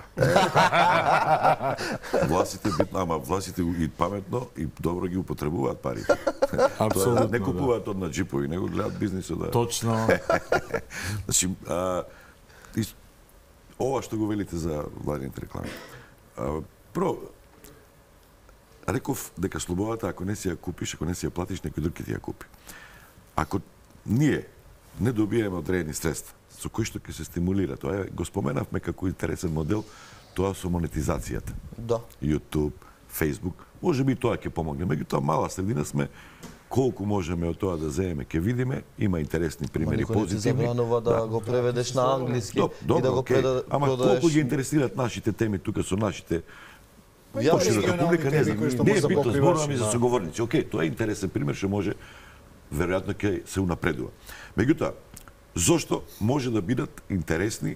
Властите битно, ама властите и паметно и добро ги употребуваат парите. Апсолутно, не купуваат од на джипови, него гледаат бизнисот да. Точно. Значи, а, и, ова што го велите за владините реклами. А, прво, реков дека слободата, ако не си ја купиш, ако не си ја платиш, некој друг ќе ти ја купи. Ако ние не добиеме одредени средства, со кои што ќе се стимулира, тоа е, го споменавме како интересен модел, тоа со монетизацијата. Да. YouTube, Facebook, може би тоа ќе помогне. Меѓутоа, мала средина сме, колку можеме од тоа да земеме, ќе видиме, има интересни примери, позитивни. Никој не ти забранува да, да го преведеш на англиски Доб, добро, и да го okay. преда, Ама продадеш... колку ги интересираат нашите теми тука со нашите Ја почната публика, не знам, не е битно, зборуваме за да. соговорници. Океј, тоа е интересен пример, што може, веројатно ќе се унапредува. Меѓутоа, зошто може да бидат интересни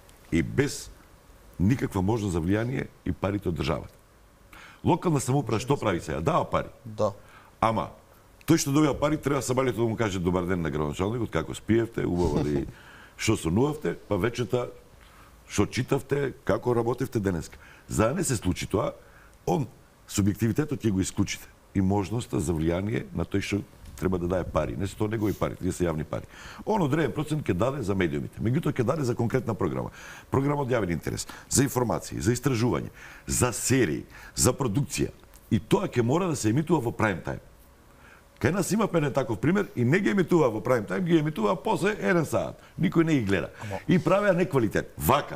и без никаква можност за влијание и парите од државата? Локална самоуправа што прави сега? Дава пари. Да. Ама, тој што добива пари, треба сабалето да му каже добар ден на градоначалникот, како спиевте, убаво ли што сонувавте, па вечерта што читавте, како работевте денеска. За да не се случи тоа, он субјективитетот ќе го исклучите и можноста за влијание на тој што треба да даде пари. Не се тоа негови пари, тие се јавни пари. Он одреден процент ќе даде за медиумите. Меѓутоа ќе даде за конкретна програма. Програма од јавен интерес, за информации, за истражување, за серии, за продукција. И тоа ќе мора да се емитува во прайм тајм. Кај нас има еден таков пример и не ги емитува во прайм тајм, ги емитува после еден саат. Никој не ги гледа. И правеа неквалитет. Вака,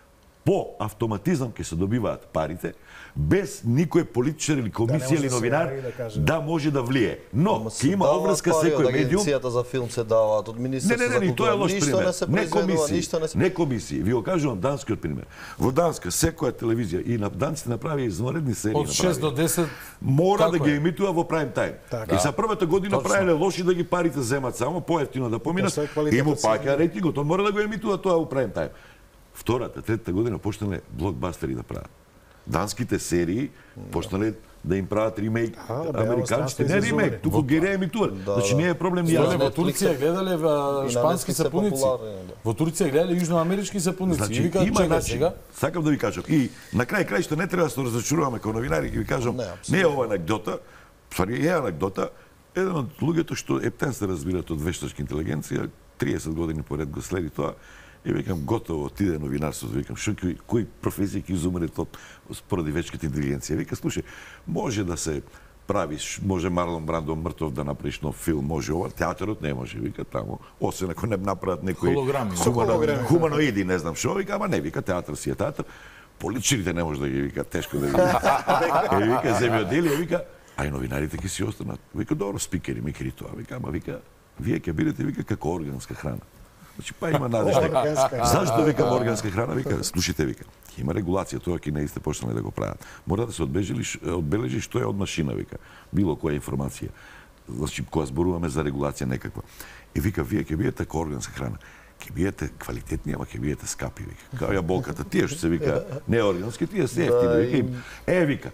по автоматизам ќе се добиваат парите, без никој политичар или комисија или новинар да може да влие. Но ќе има обврска секој медиум. Агенцијата за филм се даваат од Министерството за култура. Не, не, не, тоа е лош пример. Не се не комисии, ништо не се... не комисии. Ви го кажувам данскиот пример. Во Данска секоја телевизија и на данците направи извонредни серии. Од шест до десет мора да ги емитува во прайм тајм. И за првата година правеле лоши да ги парите земат само поевтино да поминат. И му паќа рейтингот, он мора да го емитува тоа во прайм тајм. Втората, третата година почнале блокбастери да прават. Данските серии почнале да им прават ремейк, американците не ремейк, туку ги реемитуваат. Значи не е проблем ја. Во Турција гледале шпански сапуници. Во Турција гледале јужноамерички сапуници. Значи, вика, има начин. Сакам да ви кажам. И на крај крајшто не треба да се разочаруваме како новинари, и ви кажам, не е ова анекдота, ствари е анекдота. Еден од луѓето што ептен се разбират од вештачка интелигенција, триесет години поред го следи тоа. И викам, готово, отиде новинарството. Викам, шо, кои, кои професии ќе изумрет од поради вечката интелигенција? Вика, слушай, може да се правиш, може Марлон Брандо мртов да направиш нов филм, може ова, театарот не може, вика таму, освен ако не направат некои хумано, хуманоиди, не знам шо, вика, ама не, вика, театар си е театар. Политичарите не може да ги вика, тешко да ги вика. Е, вика, земјоделие, вика, а и новинарите ќе си останат. Вика, добро, спикери, микери тоа, вика, ама вика, вие ќе бидете, вика, како органска храна. Значи, па има надежда. Зашто викам органска храна? Вика, слушайте, вика, има регулација, тоа кинезите почнале да го прават. Мора да се одбележи што е од машина, вика, било која информација. Значи, кога зборуваме за регулација некаква. И вика, вие ќе биете како органска храна. Ќе биете квалитетни, ама ќе биете скапи, вика. Као јаболката, тие што се вика не органски, тие се ефтини, вика. Е, вика,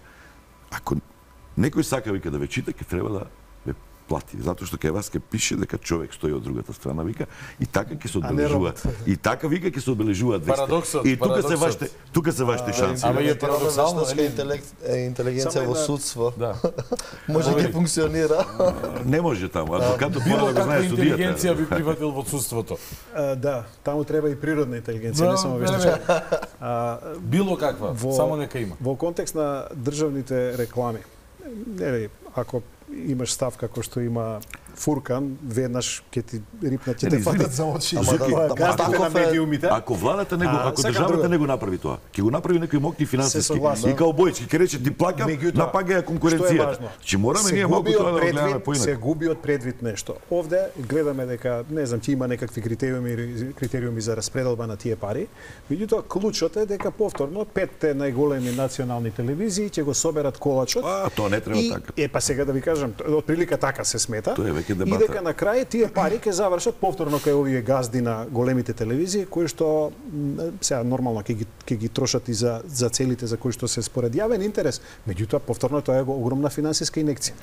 ако некој сака, вика, да ве чита, ќе треба да плати, затоа што кај вас ќе пише дека човек стои од другата страна, вика, и така ќе се одбележуваат. И така вика ќе се одбележуваат вести. Парадоксот, и тука се вашите, тука се вашите шанси. Ама е парадоксално, интелигенција во судство. Да. Може да функционира. Не може таму, адвокатот било мора да знае каква судијата. интелигенција би прифатил во судството. Да, таму треба и природна интелигенција, не само вештачка. Било каква, само нека има. Во контекст на државните реклами, нели, ако имаш став како што има Фуркан, веднаш ќе ти рипнат, ќе те фатат за очи. Газдите на медиумите. Ако владата него, ако државата не го направи тоа, ќе го направи некој мокни финансиски. И као Бојчки ќе рече ти плаќам, напагаја конкуренцијата. Че мораме ние малку тоа да гледаме поинаку. Се губи од предвид нешто. Овде гледаме дека, не знам, ќе има некакви критериуми критериуми за распределба на тие пари. Меѓутоа клучот е дека повторно петте најголеми национални телевизии ќе го соберат колачот. А, тоа не треба така. Е, па сега да ви кажам, од прилика така се смета. Тоа е веќе И дека на крај тие пари ќе завршат повторно кај овие газди на големите телевизии, кои што сега нормално ќе ги ќе ги трошат и за за целите за кои што се според јавен интерес, меѓутоа повторно тоа е огромна финансиска инекција.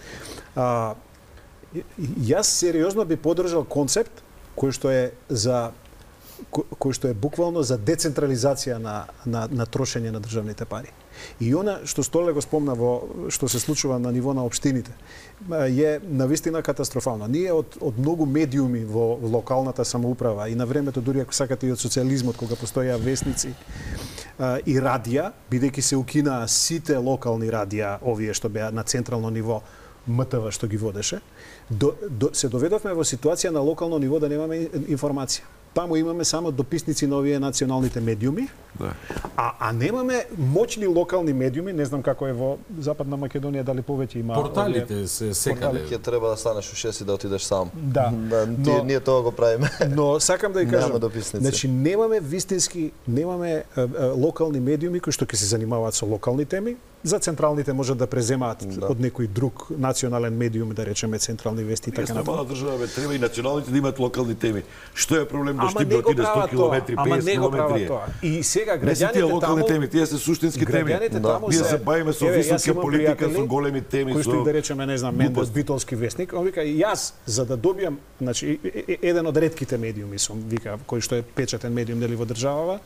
А, јас сериозно би поддржал концепт кој што е за ко, кој што е буквално за децентрализација на, на, на трошење на државните пари. И она што Столе го спомна во што се случува на ниво на општините е навистина катастрофално. Ние од од многу медиуми во локалната самоуправа и на времето дури ако сакате и од социјализмот кога постоја весници и радија, бидејќи се укинаа сите локални радија, овие што беа на централно ниво, М Т В што ги водеше, до, до, се доведовме во ситуација на локално ниво да немаме информација. Таму имаме само дописници на овие националните медиуми, да. а, а немаме моćни локални медиуми, не знам како е во Западна Македонија, дали повеќе има... Порталите овие... се секаде. Ќе треба да станеш у шест и да отидеш сам. Да. да но, ние тоа го правиме. Но сакам да ја кажам, Нема дописници. Значи немаме вистински, немаме а, а, локални медиуми кои што ќе се занимаваат со локални теми. За централните може да преземаат да. од некој друг национален медиум, да речеме Централни вести и така натаму. натаму. Мала држава бе, треба и националните да имаат локални теми. Што е проблем да штип да отиде сто километри, петдесет километри? И сега граѓаните не се тие локални таму, теми, тие се суштински теми. Да. Ние се бавиме со висока политика, со големи теми, кои што им да речеме, не знам, Мендес Битолски вестник, он вика и јас за да добијам, значи еден од ретките медиуми сум, вика, кој што е печатен медиум нели во државава,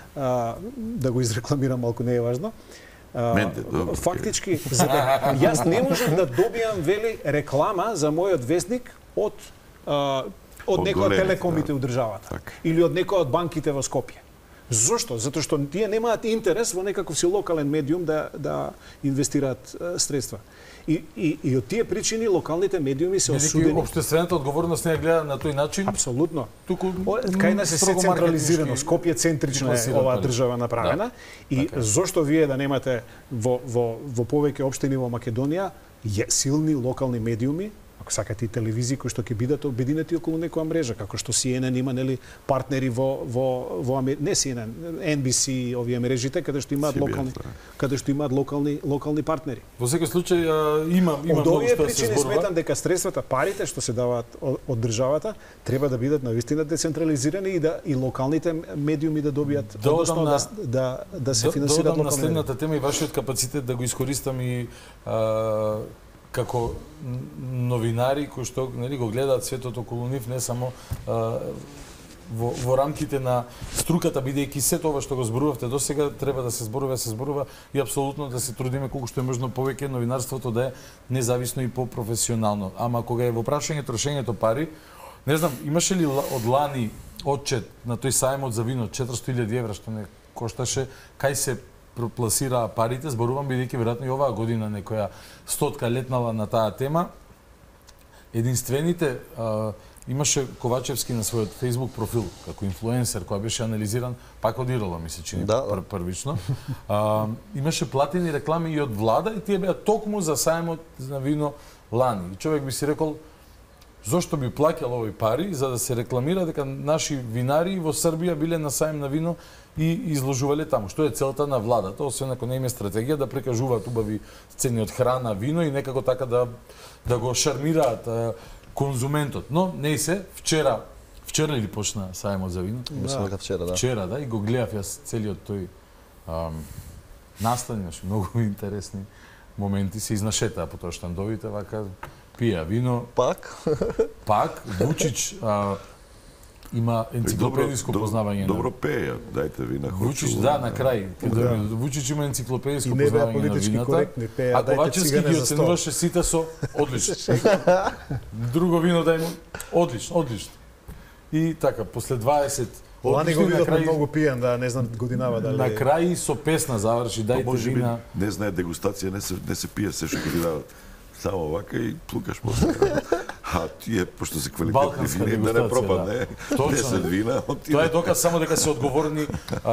да го изрекламирам малку, не е важно. Менде, добро, фактички, за да, јас не можам да добијам вели реклама за мојот вестник од а, од некој од телекомите да. у државата так. Или од некој од банките во Скопје. Зошто? Затоа што тие немаат интерес во некаков си локален медиум да да инвестираат а, средства. И, и, и од тие причини локалните медиуми се осудени. Општествената одговорност не ја гледа на тој начин. Апсолутно. Туку кај нас е се централизирано, Скопје центрично е оваа држава направена. Да. И така. Зошто вие да немате во во во повеќе општини во Македонија е силни локални медиуми, ако сакате и телевизии кои што ќе бидат обединети околу некоја мрежа, како што Си Ен Ен има нели партнери во во во не Си Ен Ен, Ен Би Си, овие мрежите каде што имаат локални каде што имаат локални локални партнери. Во секој случај има има од овие причини сметам дека средствата, парите што се даваат од, од државата треба да бидат навистина децентрализирани и да и локалните медиуми да добијат, да односно на, да да да се финансираат локални. На следната тема и вашиот капацитет да го искористам и а, како новинари кои што нели го гледаат светот околу нив, не само а, во, во рамките на струката, бидејќи се тоа што го зборувавте до сега треба да се зборува, се зборува и апсолутно да се трудиме колку што е можно повеќе новинарството да е независно и по-професионално. Ама кога е во прашање трошењето пари, не знам, имаше ли од лани отчет на тој сајмот за вино четиристотини илјади евра што не кошташе, кај се пласира парите, зборувам бидејќи веројатно и оваа година некоја стотка летнала на таа тема. Единствените а, имаше Ковачевски на својот Facebook профил како инфлуенсер кој беше анализиран, пак од Ирала ми се чини да, пр првично. А, имаше платени реклами и од влада и тие беа токму за сајмот на вино лани. И човек би си рекол зошто би плаќал овој пари за да се рекламира дека наши винари во Србија биле на сајм на вино и изложувале таму. Што е целта на владата, освен ако не има стратегија да прикажуваат убави цени од храна, вино и некако така да да го шармираат а, конзументот. Но не се, вчера вчера или почна сајмот за вино? Мислам дека вчера, да. Вчера, да, и го гледав јас целиот тој ам, настан, имаше многу интересни моменти, се изнашетаа по тоа штандовите, вака пија вино. Пак? Пак, Вучич а, има енциклопедиско добро, познавање. Добро пеја, дајте вина. Вучич, да, на крај. Да. Вучич има енциклопедиско познавање на вината. Коректни, пеја, а Ковачевски ги оценуваше сите со одлично. Друго вино дај му одлично, одлично. И така, после дваесет лани го видовме многу пијан, да, не знам годинава дали. На крај со песна заврши, дајте вина. Не знае дегустација, не се не се пие се што ги дават. Само вака и плукаш после. А тие, пошто се квалитетни вини, да не пропадне, десет вина. Тоа е доказ само дека се одговорни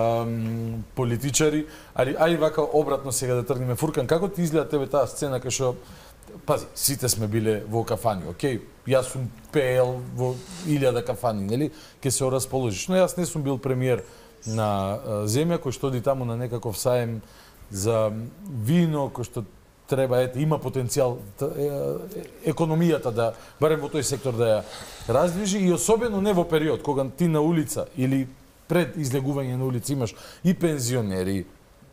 ам, политичари, али ај вака обратно сега да тргнеме. Фуркан, како ти изгледа тебе таа сцена кај што пази, сите сме биле во кафани, окей, јас сум пеел во илјада кафани, нели, ке се расположиш, но јас не сум бил премиер на а, земја кој што оди таму на некаков саем за вино, кој што треба, ете, има потенцијал економијата да, барем во тој сектор да ја раздвижи и особено не во период кога ти на улица или пред излегување на улица имаш и пензионери,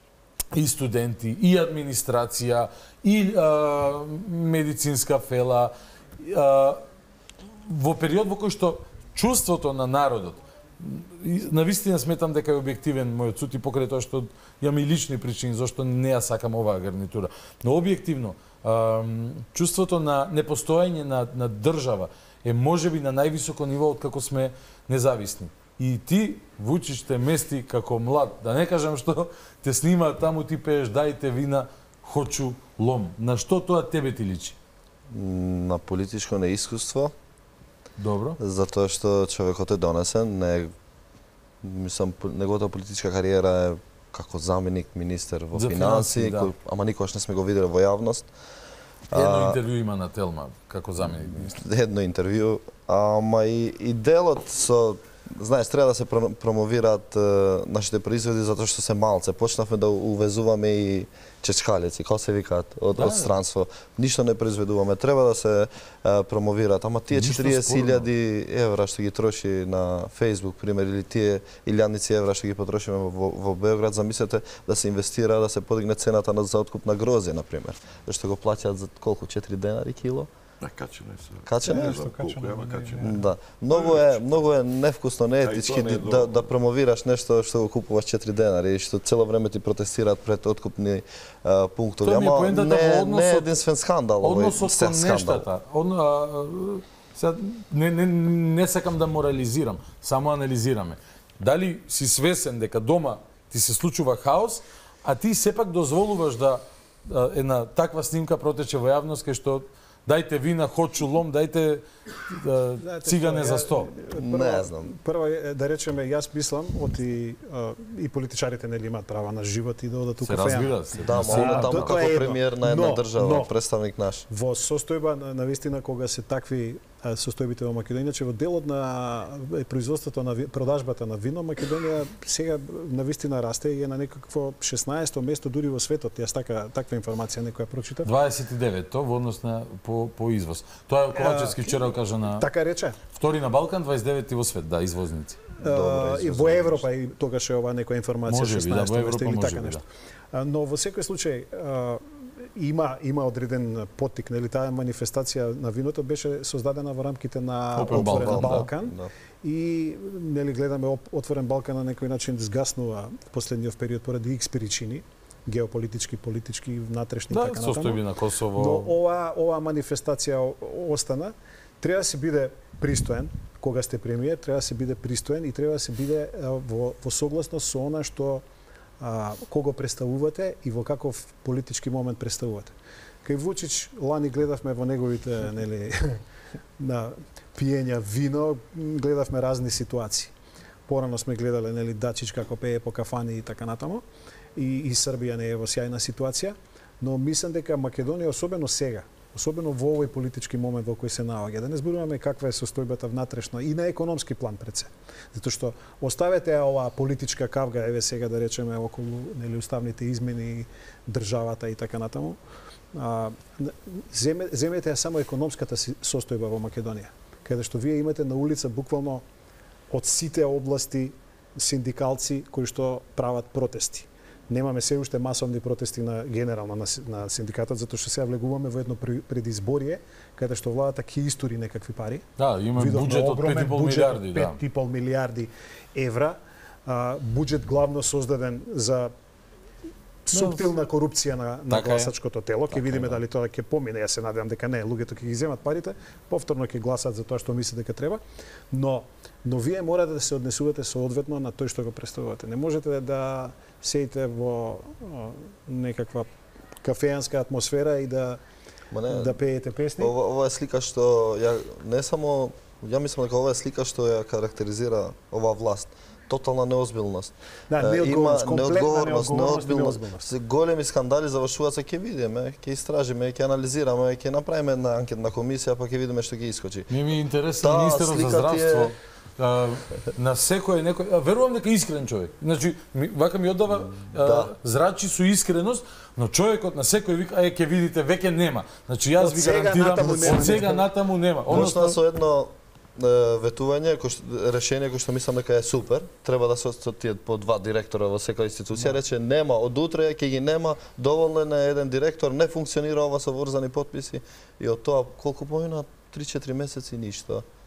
и студенти, и администрација, и а, медицинска фела, а, во период во кој што чувството на народот навистина сметам дека е објективен мојот суд и покрај тоа што имам и лични причини зашто не ја сакам оваа гарнитура. Но објективно, чувството на непостоење на, на држава е можеби на највисоко ниво од како сме независни. И ти, Вучич, те мести како млад, да не кажам што те снима таму ти пееш дајте вина, хочу лом. На што тоа тебе ти личи? На политичко неискуство. Добро. Затоа што човекот е донесен, не мислам неговата политичка кариера е како заменик министер во За финанси, финанси, да. кој, ама никош не сме го виделе во јавност. Едно интервју има на Телма како заменик министер. Едно интервју, ама и, и делот со знаеш, треба да се промовираат е, нашите производи затоа што се малце. Почнавме да увезуваме и чечкалици, како се викаат, од, Да, од странство. Ништо не произведуваме. Треба да се е, промовираат. Ама тие Ништо четириесет спорно. илјади евра што ги троши на Facebook, пример, или тие илјадници евра што ги потрошиме во, во Београд, замислете да се инвестира, да се подигне цената на, за откуп на грозје, на пример. Зашто го плаќаат за колку? четири денари кило? Да, качено е се. Качено е? Нешто качено. Колку ема качено. Да. Многу е, многу е невкусно, неетички не е да, да промовираш нешто што го купуваш четири денари и што цело време ти протестираат пред откупни а, пунктови. Тоа ми е Ама поентата не, во односот- не е единствен скандал, овој Односот се кон скандал. нештата. Он, а, сега, не, не, не сакам да морализирам, само анализираме. Дали си свесен дека дома ти се случува хаос, а ти сепак дозволуваш да а, една таква снимка протече во јавност кај што дајте вина, хочу лом, дајте а, цигане за сто. Не знам. Прво, е, да речеме, јас мислам, оти а, и политичарите нели имаат права на живот и да одат у Се кафеја. разбира се. Да, ма Сега, он е таму тоа како е едно. премиер на една Но, држава, но, представник наш. Во состојба на, на вистина кога се такви а, состојбите во Македонија, иначе во делот на е, производството на ви- продажбата на вино, Македонија сега на вистина расте и е на некакво шеснаесто место дури во светот. Јас така таква информација некоја прочитав. дваесет и девето во однос на по, по извоз. Тоа е Ковачевски вчера кажа на Така рече. втори на Балкан, дваесет и девети во свет, да, извозници. А, и во Европа и тогаш е ова некоја информација Може би, да, шеснаесто во место Европа или може така би, нешто. А, Но во секој случај а, има има одреден поттик, нели таа манифестација на виното беше создадена во рамките на Open Отворен Balkan, да. Балкан. Да. И нели гледаме оп- Отворен Балкан на некој начин згаснува в последниот период поради икс причини, геополитички, политички, внатрешни Да, така натаму. состојби на Косово. Но ова ова манифестација о- остана. Треба да се биде пристоен кога сте премиер, треба да се биде пристоен и треба да се биде а, во, во согласност со она што а, кого представувате и во каков политички момент представувате. Кај Вучич лани гледавме во неговите нели на пиења вино, гледавме разни ситуации. Порано сме гледале нели Дачич како пее по кафани и така натаму. И, и Србија не е во сјајна ситуација, но мислам дека Македонија особено сега, особено во овој политички момент во кој се наоѓа, да не зборуваме каква е состојбата внатрешно и на економски план пред се. Затоа што оставете оваа политичка кавга, еве сега да речеме околу нели уставните измени, државата и така натаму. А, земе, земете ја само економската си состојба во Македонија, каде што вие имате на улица буквално од сите области синдикалци кои што прават протести. Немаме се уште масовни протести на генерално на, си- на синдикатот, затоа што сега влегуваме во едно при- предизборие, каде што владата ќе истори некакви пари. Да, има Видовме буџет од огромен пет и пол буџет од милиарди, да. пет и пол милиарди евра. А, буџет главно создаден за суптилна корупција на, на Така е. гласачкото тело. Ќе Така видиме е, да. дали тоа ќе помине. Јас се надевам дека не. Луѓето ќе ги земат парите, повторно ќе гласат за тоа што мислат дека треба. Но но вие морате да се однесувате соодветно на тој што го представувате. Не можете да сеите во о, некаква кафеанска атмосфера и да Ма не, да пеете песни. Ова, ова е слика што ја не само ја мислам дека ова е слика што ја карактеризира оваа власт. Тотална неозбилност. Да, Е, неодговорност, има комплетна неодговорност, неодговорност и неозбилност. неозбилност. Се големи скандали завршуваат, се ќе видиме, ќе истражиме, ќе анализираме, ќе направиме една анкетна комисија, па ќе видиме што ќе искочи. Ми ми е интересен Таа министерот за слика ти е- здравство. А, на секој некој, а, верувам дека е искрен човек. Значи, ми, вака ми оддава а, Да. зрачи со искреност, но човекот на секој вика, е ќе видите, веќе нема. Значи јас Од ви сега гарантирам, натаму нема. од сега натаму нема. Почна со едно е, ветување, кој што, решение кој што мислам дека е супер. Треба да се од тие по два директора во секоја институција. Рече нема, од утре ќе ги нема, доволен е еден директор, не функционира ова со врзани потписи и од тоа колку помина три-четири месеци ништо.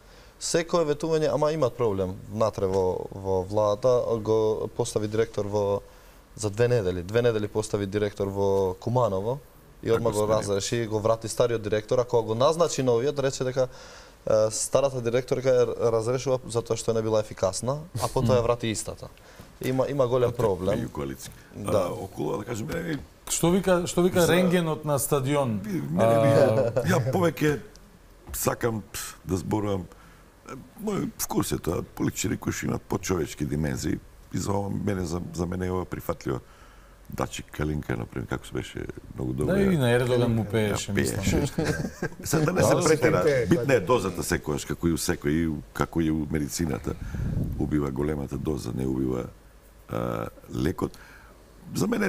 Секое ветување, ама имат проблем внатре во, во владата, го постави директор во за две недели. Две недели постави директор во Куманово и одма го разреши, го врати стариот директор, а кога го назначи новиот, рече дека е, старата директорка ја разрешува затоа што не била ефикасна, а потоа ја врати истата. Има има голем проблем. Да, околу да кажеме, што вика, што вика рентгенот на стадион? Ја повеќе сакам да зборувам. Мој вкус е тоа, политичари кои што имаат почовечки димензии, и за ова мене за, за мене е ова прифатливо. Дачи Калинка, например, како се беше многу добро. Да, и на Ердоган му пееше, мислам. Сега да не се претера, битна е дозата секојаш, како и у секој, како и у медицината. Убива големата доза, не убива а, лекот. За мене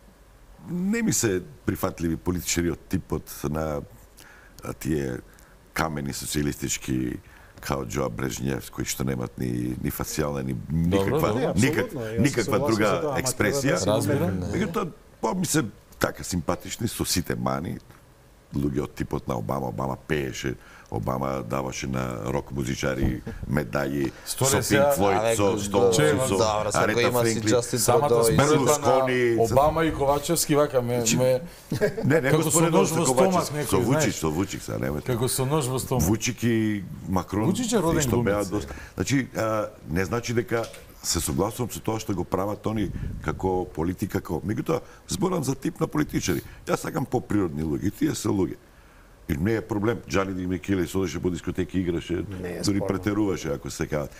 не ми се прифатливи политичари од типот на а, тие камени социјалистички као Джоа Брежњев, кои што немат ни, ни фасијална, ни никаква, добро, никак, никаква друга да, експресија. Разбирам. Меѓутоа, па ми се така симпатични со сите мани. Луѓе од типот на Обама, Обама пееше, Обама даваше на рок музичари медаји, со Пинк Флойд, со Стоунс, со Арета Фринкли, самата споредба на Обама и Ковачевски, вака ме... ме... Не, не го споредувам со Ковачевски, со Вучич, со Вучич, са, немате. Како со нож во стомак. Вучик и Макрон, Вучич е роден глумец. Значи, не значи дека се согласувам со тоа што го прават они како политика, како... Меѓутоа, зборам за тип на политичари. Јас сакам поприродни луѓе, тие се луѓе. И не е проблем. Джани Димикиле одеше по дискотеки, играше, дури претеруваше, ако се кажат.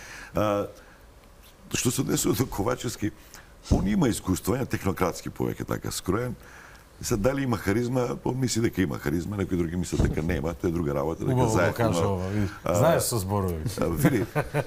Што се однесува до Ковачевски, он има искуство, е технократски повеќе така скроен. Се дали има харизма, он мисли дека има харизма, некои други мислат дека нема, тоа е друга работа, дека заедно. Знаеш со зборови. Види,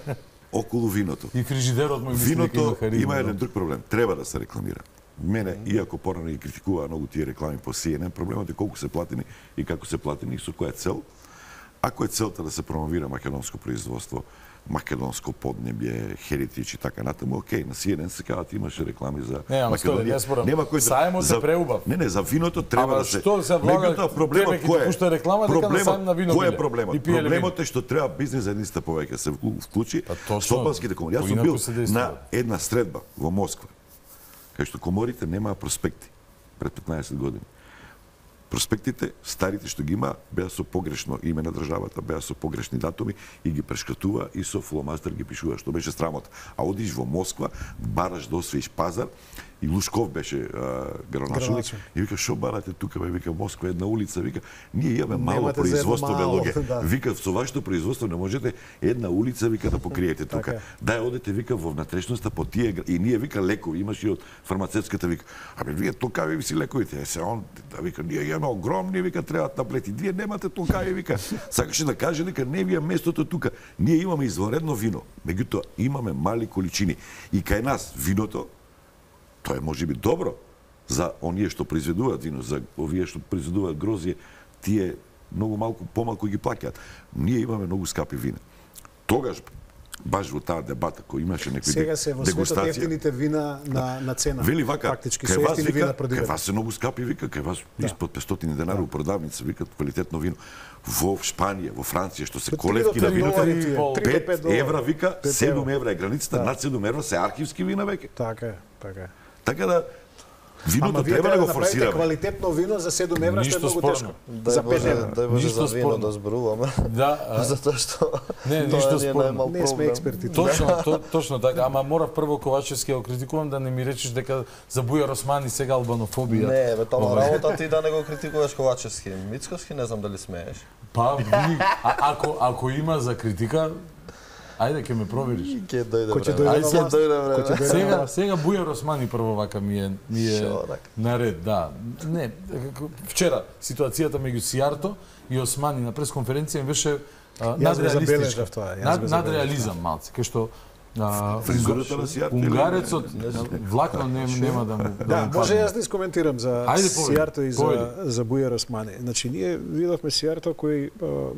околу виното. И фрижидерот му мисли дека има харизма. Има еден друг проблем. Треба да се рекламира. Мене, иако порано ги критикуваа многу тие реклами по Си Ен Ен, проблемот е колку се платени и како се платени и со која цел. Ако е целта да се промовира македонско производство, македонско поднебје, херитич и така натаму, окей, на Си Ен Ен се кажат имаше реклами за не, Македонија. Столи, Нема кој сајмот се преубав. Не, не, за виното треба Ама да се. Што се влага? Проблемот кој е? Пушта реклама дека на сајм на вино. Кој е проблемот? Проблемот е што треба бизнес заедница повеќе се вклучи. Стопанските комори. Јас сум бил на една средба во Москва, кај што коморите немаа проспекти пред петнаесет години. Проспектите, старите што ги има, беа со погрешно име на државата, беа со погрешни датуми и ги прешкратува и со фломастер ги пишува, што беше срамота. А одиш во Москва, бараш да освоиш пазар, и Лушков беше градоначелник, и вика, шо барате тука, бе, вика, Москва е една улица, вика, ние имаме мало производство, бе, луѓе. Да. Вика, со вашето производство не можете една улица, вика, да покриете тука. Така. Дај, одете, вика, во внатрешноста по тие, и ние, вика, лекови, имаш и од фармацевската, вика, абе, вие толкави си лековите, се он, да, вика, ние имаме огромни, вика, требаат таблети, вие немате толкави, вика, сакаше да каже дека не ви е местото тука. Ние имаме извонредно вино, меѓутоа имаме мали количини. И кај нас виното, тоа е можеби добро за оние што произведуваат вино, за овие што произведуваат грозје, тие многу малку помалку ги плаќаат. Ние имаме многу скапи вина. Тогаш баш во таа дебата кој имаше некои дегустација. Сега се во светот ефтините вина на на цена. Вели вака, фактички кај се вас ефтини вика, вина продирани. кај вас се многу скапи, вика, кај вас да. Испод петстотини денари у продавница, викат квалитетно вино. Во Шпанија, во Франција, што се колевки на виното, пет евра, вика, седум евра е границата, над седум евра се архивски вина веќе. Така е, така е. Така да виното треба да го форсираме. Квалитетно вино за седум евра што е многу тешко. За пет евра. Дај Боже за вино да зборуваме. Да, затоа што не, ништо спорно. Не сме експерти. Точно, то, точно така. Ама морав прво Ковачевски да критикувам да не ми речеш дека за Бујар Османи сега албанофобија. Не, бе, тама работа ти да не го критикуваш Ковачевски. Мицковски не знам дали смееш. Па, види, а, ако ако има за критика, ајде ќе ме провериш. Ќе дојде време. Ајде ќе дојде време. Сега сега Бујар Османи прво вака ми е ми е наред, да. Не, вчера ситуацијата меѓу Сијарто и Османи на пресконференција ми беше надреалистичка. Надреализам малце, кај што фризурата на Сијарто. Унгарецот влакно не, нема да му да, може јас да искоментирам за Сијарто и за за Бујар Османи. Значи ние видовме Сијарто кој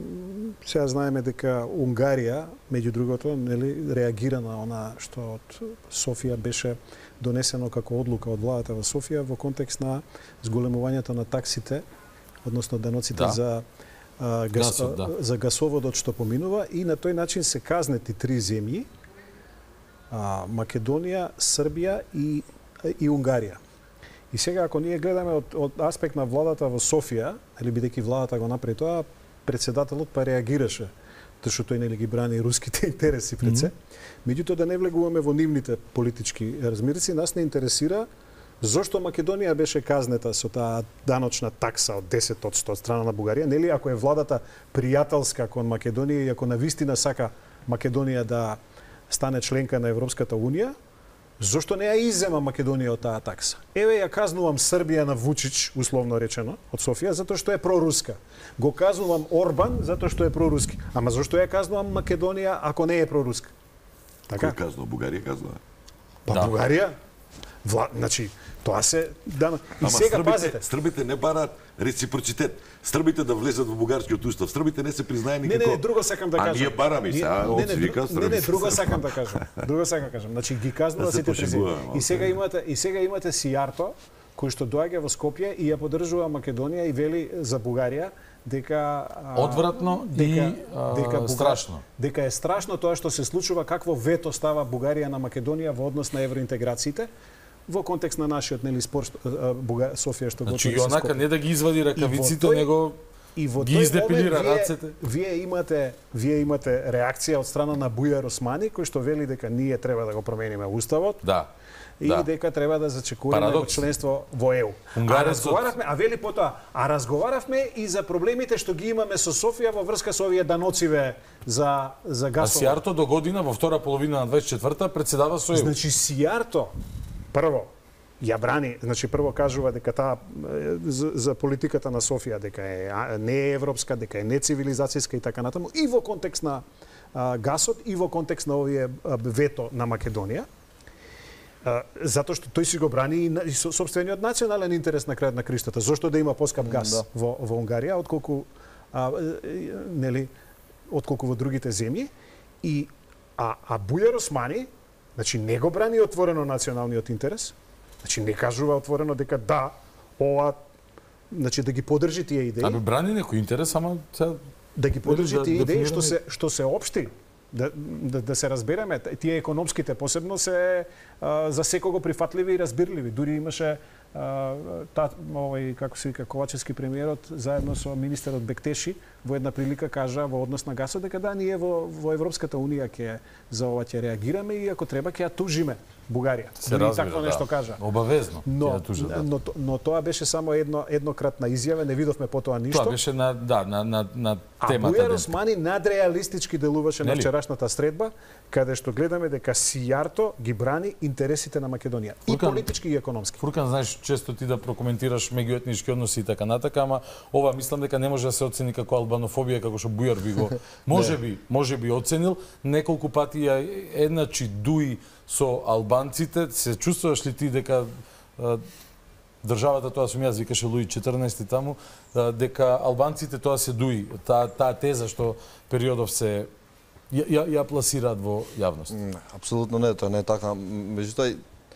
сега знаеме дека Унгарија меѓу другото нели реагира на она што од Софија беше донесено како одлука од владата во Софија во контекст на зголемувањето на таксите, односно даноците да. за а, гас, Гасот, да. за гасоводот што поминува и на тој начин се казнети три земји, а, Македонија, Србија и, и Унгарија. И сега ако ние гледаме од, од аспект на владата во Софија, или бидејќи владата го направи тоа, председателот па реагираше, тоа што тој нели ги брани руските интереси пред се. Mm -hmm. Меѓутоа да не влегуваме во нивните политички размирици, нас не интересира зошто Македонија беше казнета со таа даночна такса од десет одсто од страна на Бугарија, нели ако е владата пријателска кон Македонија и ако навистина сака Македонија да стане членка на Европската унија, зошто не ја иззема Македонија од таа такса? Еве ја казнувам Србија на Вучич, условно речено, од Софија, затоа што е проруска. Го казнувам Орбан затоа што е проруски. Ама зошто ја казнувам Македонија ако не е проруска? Така? Кој казнува? Бугарија казнува? Па да. Бугарија? Вла... Значи, тоа се... Да... И Ама сега, србите, пазите... Србите не бараат реципроцитет. Србите да влезат во бугарскиот устав. Србите не се признаени не, како... Не, не, друго сакам да кажам. А ние бараме се, а? Не, не, вика, не, не, друго сакам да кажам. Друго сакам да кажам. Значи, ги казнува да сите три. И сега имате, и сега имате Сијарто, кој што доаѓа во Скопје и ја поддржува Македонија и вели за Бугарија дека одвратно дека, и а, дека Бугар... страшно. Дека е страшно тоа што се случува, какво вето става Бугарија на Македонија во однос на евроинтеграциите во контекст на нашиот нели спор Буга... Софија што значи, готови. Значи, онака не да ги извади ракавиците, тој... него и во ги издепилира рацете. Вие имате вие имате реакција од страна на Бујар Османи кој што вели дека ние треба да го промениме уставот. Да. И да. дека треба да зачекуваме членство во ЕУ. А разговаравме, а вели потоа, а разговаравме и за проблемите што ги имаме со Софија во врска со овие даноциве за за гасово. А Сијарто до година во втора половина на дваесет и четврта председава со ЕУ. Значи Сијарто прво ја брани, значи прво кажува дека таа за, за политиката на Софија дека е не е европска, дека е нецивилизацијска и така натаму и во контекст на а, гасот и во контекст на овие а, вето на Македонија. Uh, затоа што тој си го брани и собствениот национален интерес на крајот на криштата. Зошто да има поскап газ да. во, во Унгарија, отколку а, нели, отколку во другите земји. И а, а Бујар Османи, значи не го брани отворено националниот интерес, значи не кажува отворено дека да, ова, значи да ги поддржи тие идеи. Абе брани некој интерес, ама се да ги поддржи тие идеи што се што се општи. Да, да, да се разбереме, тие економските посебно се а, за секого прифатливи и разбирливи. Дури имаше а, та, овој, како се вика, Ковачевски премиерот, заедно со министерот Бектеши, во една прилика кажа во однос на гасот, дека да, ние во, во Европската Унија ќе за ова ќе реагираме и ако треба ќе ја тужиме Бугарија. Се разбира, такво нешто да. кажа. Обавезно. Но, тужа, да. но, но тоа беше само едно еднократна изјава, не видовме потоа ништо. Тоа беше на да, на на на темата. А Бујар Османи надреалистички делуваше Нели? на вчерашната средба, каде што гледаме дека Сијарто ги брани интересите на Македонија, Фуркан, и политички и економски. Фуркан, знаеш, често ти да прокоментираш меѓуетнички односи и така натака, ама ова мислам дека не може да се оцени како албанофобија, како што Бујар би го можеби, можеби оценил. Неколку пати ја едначи дуи со албанците. Се чувствуваш ли ти дека а, државата, тоа сум јас, викаше Луи четрнаести таму, а, дека албанците тоа се дуи, таа таа теза што периодов се ја, ја, ја пласираат во јавност? Апсолутно не, тоа не е така. Меѓутоа,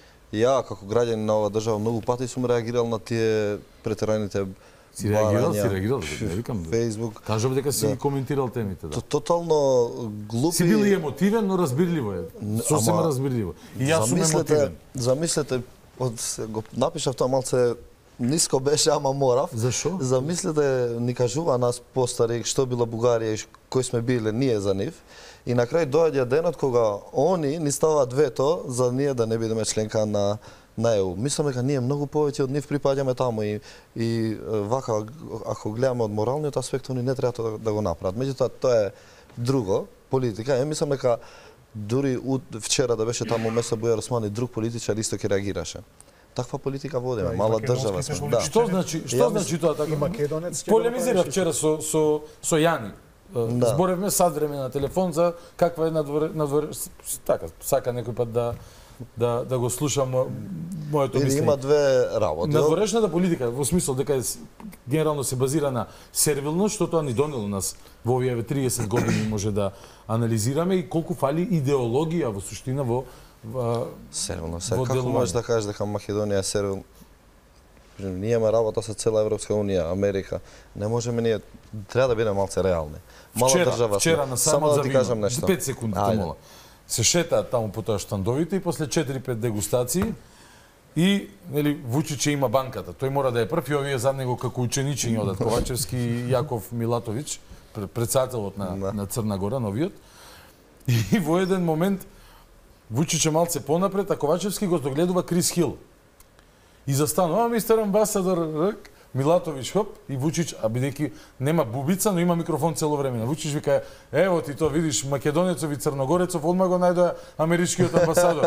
ја како граѓанин на оваа држава многу пати сум реагирал на тие претераните Си реагирал, си реагирал, не викам. Фейсбук. Кажав дека си да. коментирал темите, да. Тотално глупи. Си бил и емотивен, но разбирливо е. Сосема разбирливо. И јас сум емотивен. Замислете, од го напишав тоа малце ниско беше, ама морав. Зашо? Замислете, ни кажува нас постари што била Бугарија и кои сме биле ние за нив. И на крај доаѓа денот кога они ни ставаат вето за ние да не бидеме членка на на ЕУ. Мислам дека ние многу повеќе од нив припаѓаме таму и и вака ако гледаме од моралниот аспект, они не треба да, да го направат. Меѓутоа тоа е друго политика. Ја мислам дека дури вчера да беше таму место Бујар Османи, друг политичар исто ќе реагираше. Таква политика водиме, да, мала држава сме. Да. Што значи, што значи тоа така? Македонец полемизира вчера со со со Јани. Да. Зборевме сад време на телефон за каква е надвор, надвор така, сака некој пат да да да го слушам моето мислење. Има две работи. Надворешната политика во смисол дека е, генерално се базира на сервилност, што тоа ни донело нас во овие триесет години може да анализираме и колку фали идеологија во суштина во сервилност. Како можеш да кажеш дека Македонија е сервилна? ние имаме работа со цела Европска унија, Америка. Не можеме ние, треба да бидеме малце реални. Мала вчера, држава вчера на само да ти кажам нешто. пет секунди те мола. Се шетаат таму по тоа штандовите и после четири-пет дегустации и нели Вучич има банката. Тој мора да е прв и овие зад него како ученичи одат Ковачевски и Јаков Милатовиќ, председателот на, да. на Црна Гора, новиот. И во еден момент Вучич е малце понапред, а Ковачевски го догледува Крис Хил. И застанува мистер амбасадор рк, Милатовиќ хоп и Вучич, а бидејќи нема бубица, но има микрофон цело време. Вучич вика: "Ево ти то видиш македонецов и црногорецов, одма го најдоа америчкиот амбасадор."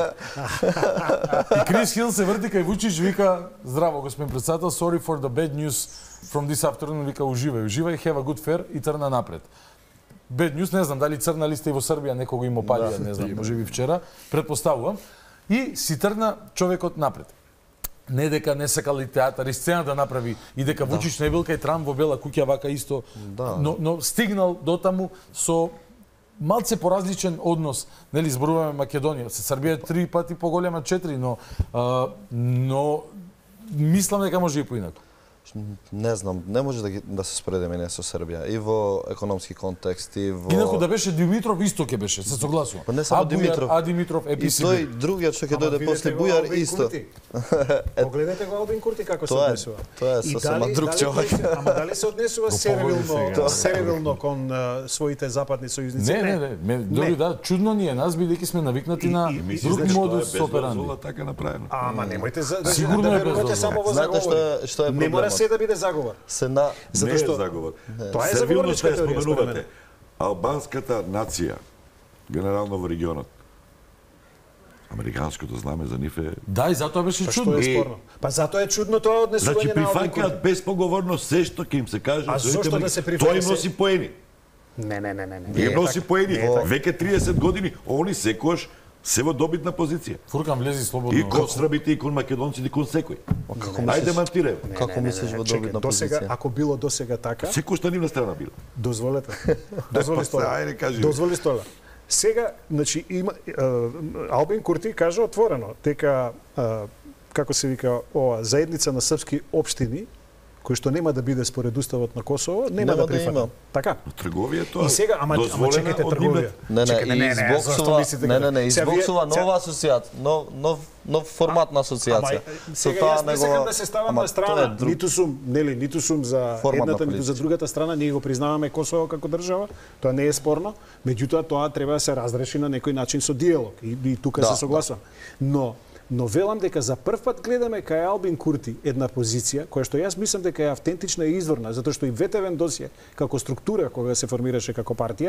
И Крис Хил се врти кај Вучич, вика: "Здраво господин председател, sorry for the bad news from this afternoon", вика: "Уживај, уживај, have a good fair" и трна напред. Bad news, не знам дали црна листа и во Србија некого им опалија, не знам, можеби вчера, предпоставувам. И си трна човекот напред. Не дека не сакали театар и сцена да направи и дека да. Вучич не бил кај Трамп во Бела куќа вака исто, да. но, но стигнал до таму со малце поразличен однос, нели зборуваме Македонија, се Србија е три пати поголема, четири, но а, но мислам дека може и поинаку. Не знам, не може да, ги, да се спредиме не со Србија и во економски контекст и во Инаку да беше Димитров исто ќе беше, се согласувам. Не само а Димитров, а Димитров е и тој другиот што ќе дојде после Бујар исто. Погледнете го Албин Курти како се однесува. Тоа е сосема друг човек. Ама дали се однесува сервилно, сервилно кон своите западни сојузници? Не, не, не, дори да, чудно ни е нас бидејќи сме навикнати на друг модус операнди. Така направено. Ама немојте да Сигурно е верувате само во заговор. Знаете што е проблемот? Не мора се да биде заговор. Се на не е заговор. Тоа е заговорничка теорија според мене. Албанската нација, генерално во регионот, американското знаме за нив е... Да, и затоа беше чудно. Па што е спорно? Па затоа е чудно тоа однесување значи, на Албин Курти. Значи прифаќаат безпоговорно се што ќе им се каже. А зошто да се прифаќа? Тој им носи поени. Не, не, не, не. Им носи поени. Веќе триесет години, они секојаш се во добитна позиција. Фуркан влези слободно. И кон србите, и кон македонците, и кон секој. Ајде мантирај. Како мислиш во добитна позиција? Ако било досега така, секој што нивна страна била. Дозволете. Дозволи Стола. Ајде кажи. Дозволи Стола. Сега, значи има Албин Курти кажа отворено дека како се вика ова заедница на српски општини кој што нема да биде според уставот на Косово, нема, нема да прифата. Така. Трговија тоа. И сега ама ама чекайте трговија. Не, не, не, избоксува, не, не, не, избоксува нова асоциација, нов нов нов формат на асоциација. Со тоа не сакам да се ставам на страна, ниту сум, нели, ниту сум за едната, ниту за другата страна, ние го признаваме Косово како држава, тоа не е спорно, меѓутоа тоа треба да се разреши на некој начин со диалог и, и тука да, се согласувам. Но Но велам дека за прв пат гледаме кај Албин Курти една позиција која што јас мислам дека е автентична и изворна, затоа што и ВТВ досје како структура кога се формираше како партија,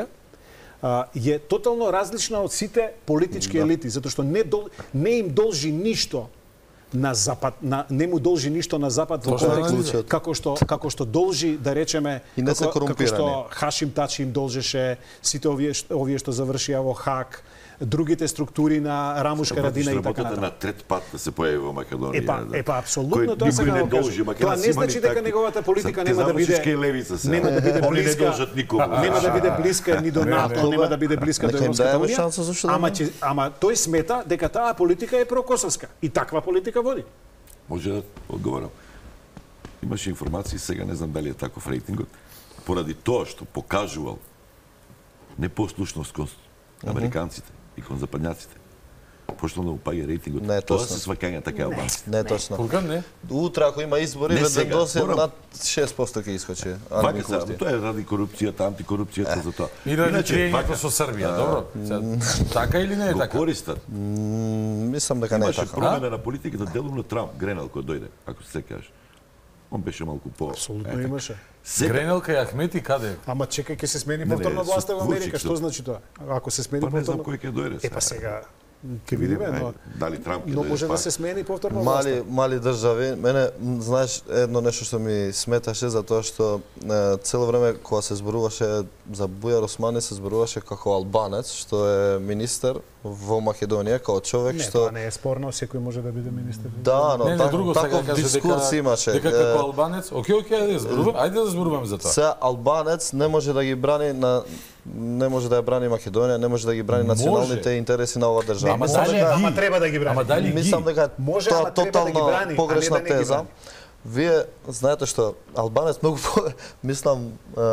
е тотално различна од сите политички елити, затоа што не дол, не им должи ништо на запад, на, не му должи ништо на запад во контекст како што како што должи да речеме како, како што Хашим Тачи им должеше, сите овие овие што завршија во Хаг, другите структури на Рамуш Харадина и така натаму. На трет пат да се појави во Македонија. Епа, епа апсолутно тоа сакам да кажам. Тоа не значи дека неговата политика нема да биде нема да биде блиска, нема да биде блиска ни до НАТО, нема да биде блиска до Европската унија. Ама че ама тој смета дека таа политика е прокосовска и таква политика води. Може да одговорам. Имаше информации, сега не знам дали е таков рейтингот, поради тоа што покажувал непослушност кон американците и кон западњаците. Пошто да упаѓа рейтингот. Не, тоа се сваќања така албанците. Не точно. Фуркан не. Утре ако има избори, веднаш досе над шест проценти ќе искочи. Вака се, тоа е ради корупцијата, антикорупцијата за тоа. И ради триењето со Србија, добро. Така или не е така? Го користат. Мислам дека не е така. Имаше промена на политиката делумно Трамп, Гренел кој дојде, ако се сеќаш. Он беше малку по... Апсолутно имаше. Гренел кај Ахмети каде? Ама чекај, ќе се смени повторно власта во Америка, што значи тоа? Ако се смени повторно... Па не знам кој ќе дојде. Епа сега, ќе видиме, но... Дали Трамп ќе но дојде може да се смени повторно власта. Мали, мали држави, мене, знаеш, едно нешто што ми сметаше, затоа што цело време кога се зборуваше за Бујар Османи, се зборуваше како албанец, што е министер во Македонија, како човек не, што... Не, тоа не е спорно, секој може да биде министер. Да, но не, не, так, друго, таков дискурс дека, имаше. Дека како албанец, окей, окей, ајде да зборуваме, ајде да зборуваме за тоа. Се албанец не може да ги брани на не може да ја брани Македонија, не може да ги брани националните интереси на оваа држава. Ама може, ама треба да ги брани. Ама дали мислам дека може, тоа тотално да брани, погрешна не да теза. Вие знаете што албанец многу по... мислам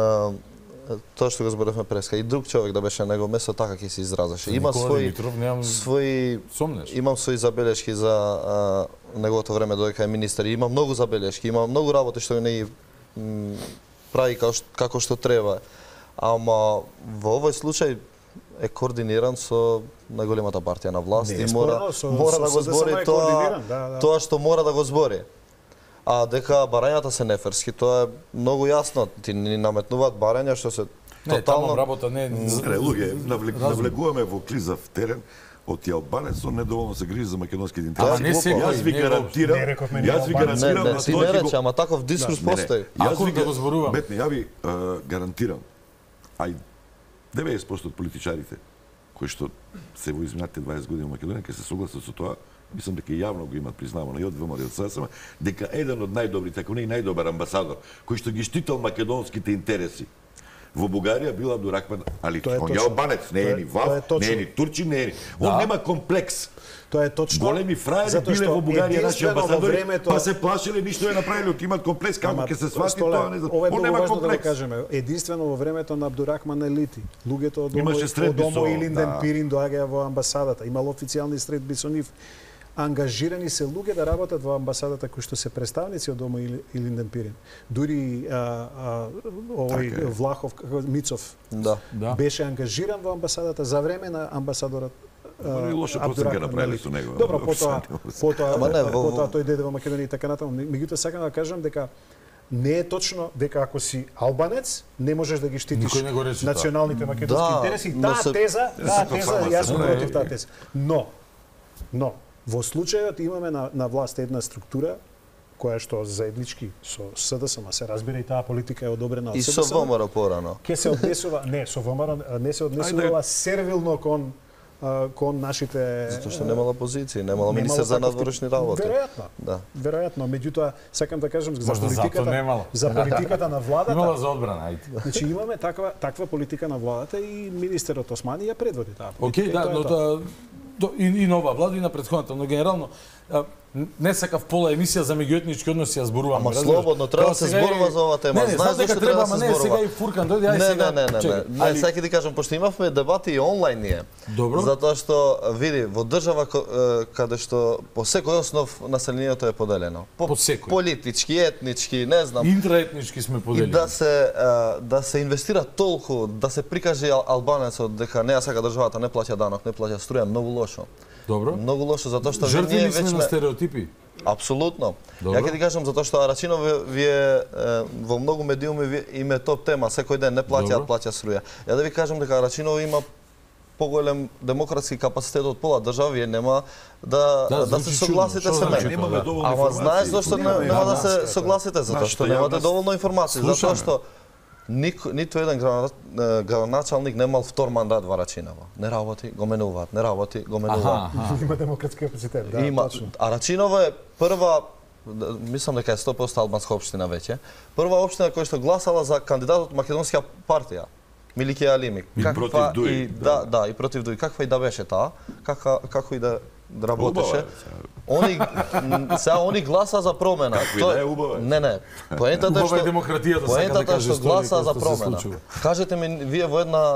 е, тоа што го зборевме преска и друг човек да беше на него место така ќе се изразеше. Има своји своји сомнеш. Имам своји забелешки за а, неговото време додека е министер. Има многу забелешки, има многу работи што не ги прави како што, како што треба. Ама во овој случај е координиран со најголемата партија на власт и мора со, мора со, да го збори тоа да, да. тоа што мора да го збори. А дека барањата се неферски, тоа е многу јасно. Ти ни наметнуваат барања што се не, тотално... таму работа не... Не, луѓе, навлек, навлегуваме во клизав терен, од албанец, он недоволно се грижи за македонските интереси. Ама не се Јас ви гарантирам, јас ви гарантирам не, не, ти не рече, ама таков дискурс да, постои. Ако да го зборувам. Бетне, ја ви uh, гарантирам, ај деветдесет проценти од политичарите кои што се во изминатите дваесет години во Македонија ќе се согласат со тоа, мислам дека јавно го имат признавано и од ВМРО и од СДСМ, дека еден од најдобрите, ако не и најдобар амбасадор, кој што ги штител македонските интереси во Бугарија бил Абдурахман Алич. Он е албанец, не е ни Вав, не е ни Турчин, не е ни... Он нема комплекс. Тоа е точно. Големи фраери биле во Бугарија наши амбасадори, времето... па се плашеле, ништо е направиле, имат комплекс, како ќе се свати тоа, не знам. Он нема комплекс. Да кажеме, единствено во времето на Абдурахман Елити, луѓето од Имаше Омо Илинден Пирин доаѓаја во амбасадата, имало официјални средби со нив. Ангажирани се луѓе да работат во амбасадата кои што се представници од Омо Илинден Пирин. Дури а, а, овој така Влахов Мицов да. Да. беше ангажиран во амбасадата за време на амбасадорот и лоша проценка направиле со него. Добро, потоа, потоа, потоа тој дојде во Македонија и така натаму. Меѓутоа сакам да кажам дека не е точно дека ако си албанец не можеш да ги штитиш националните македонски да, интереси. Таа се... теза, таа теза, јас сум против таа теза. Но, но во случајот имаме на, на власт една структура која што заеднички со СДСМ се разбира и таа политика е одобрена од СДСМ. И со ВМРО порано. Ке се однесува, не, со ВМРО не се однесувала сервилно кон кон нашите... Затоа што немала позиција, немала министер за надворешни работи. Веројатно. Да. Веројатно, меѓутоа сакам да кажам за Можда политиката за политиката на владата. Имала за одбрана, ајде. Значи имаме таква таква политика на владата и министерот Османи ја предводи таа политика. Океј, да, но тоа и, и нова влада и на претходната, но генерално не сакав пола емисија за меѓуетнички односи ја зборувам. Ама слободно треба да се зборува за оваа тема. Не, не, знаеш дека треба, ама не, сега и Фуркан дојде, ај сега. Не, не, не, не. Ај сега ќе ти кажам, пошто имавме дебати и онлайн ние. Добро. Затоа што види, во држава каде што по секој основ населението е поделено. По, по секој. Политички, етнички, не знам. Интраетнички сме поделени. И да се да се инвестира толку, да се прикаже албанецот дека не сака државата, не плаќа данок, не плаќа струја, многу лошо. Добро. Многу лошо затоа што жртви ние сме вече на стереотипи. Апсолутно. Добро. Ја ќе ти кажам затоа што Арачинов вие во многу медиуми им е топ тема, секој ден не плаќаат, плаќа струја. Ја да ви кажам дека Арачинов има поголем демократски капацитет од пола држава, вие нема да да, да се согласите со мене. Ама знаеш зашто нема да се согласите затоа што немате доволно информации, затоа што Ник, ниту еден градоначалник немал втор мандат во Арачиново. Не работи, го менуваат, не работи, го менуваат. Има демократски капацитет, да, Има. точно. Арачиново е прва, мислам дека е сто проценти албанска општина веќе, прва општина која што гласала за кандидатот Македонска партија. Милике Алими. И Каква, против Дуј. И, да, да, и против Дуј. Каква и да беше таа, кака, како и да работеше. Они сега они гласа за промена. Како и да е убава. Не, не. Поентата е Убава е што демократијата, сака да поентата каже што гласа историја, за што се промена. случува. Кажете ми вие во една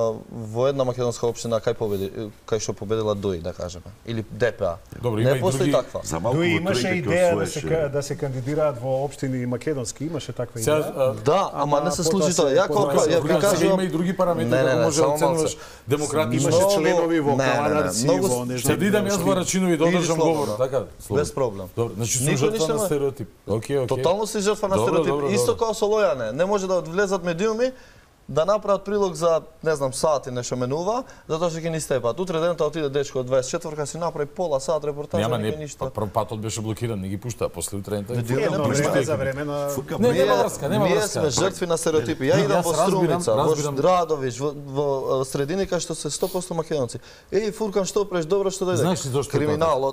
во една македонска општина кај победи, кај што победила Дуј, да кажеме, или ДПА. Добро, има не и постои други... таква. Дуј имаше идеја да се да се кандидираат во општини македонски, имаше таква идеја. Да, ама не се случи тоа. Ја колку ја ви кажувам, има и други параметри како може да оценуваш демократично. Имаше членови во каладарци, во нешто. Се дидам јас во Рачинови да одржам говор, така? Без проблем. Добро, значи сум жртва на стереотип. Океј, океј. Тотално си жртва на стереотип. Исто како со Лојане, не може да влезат медиуми да направат прилог за, не знам, сати нешто менува, затоа што ќе ни степат. Утре денот отиде дечко од дваесет и четвртка си направи пола сат репортажа, нема не не ништо. прв патот беше блокиран, не ги пуштаа после утре денот. Едно време за време на Не, нема врска, нема Ние врска. сме жртви на стереотипи. Ја идам во Струмица, во Драдовиш, во, во средини кај што се сто проценти македонци. Еј, Фуркан, што преш, добро што дојде. Знаеш ли зошто криминалот?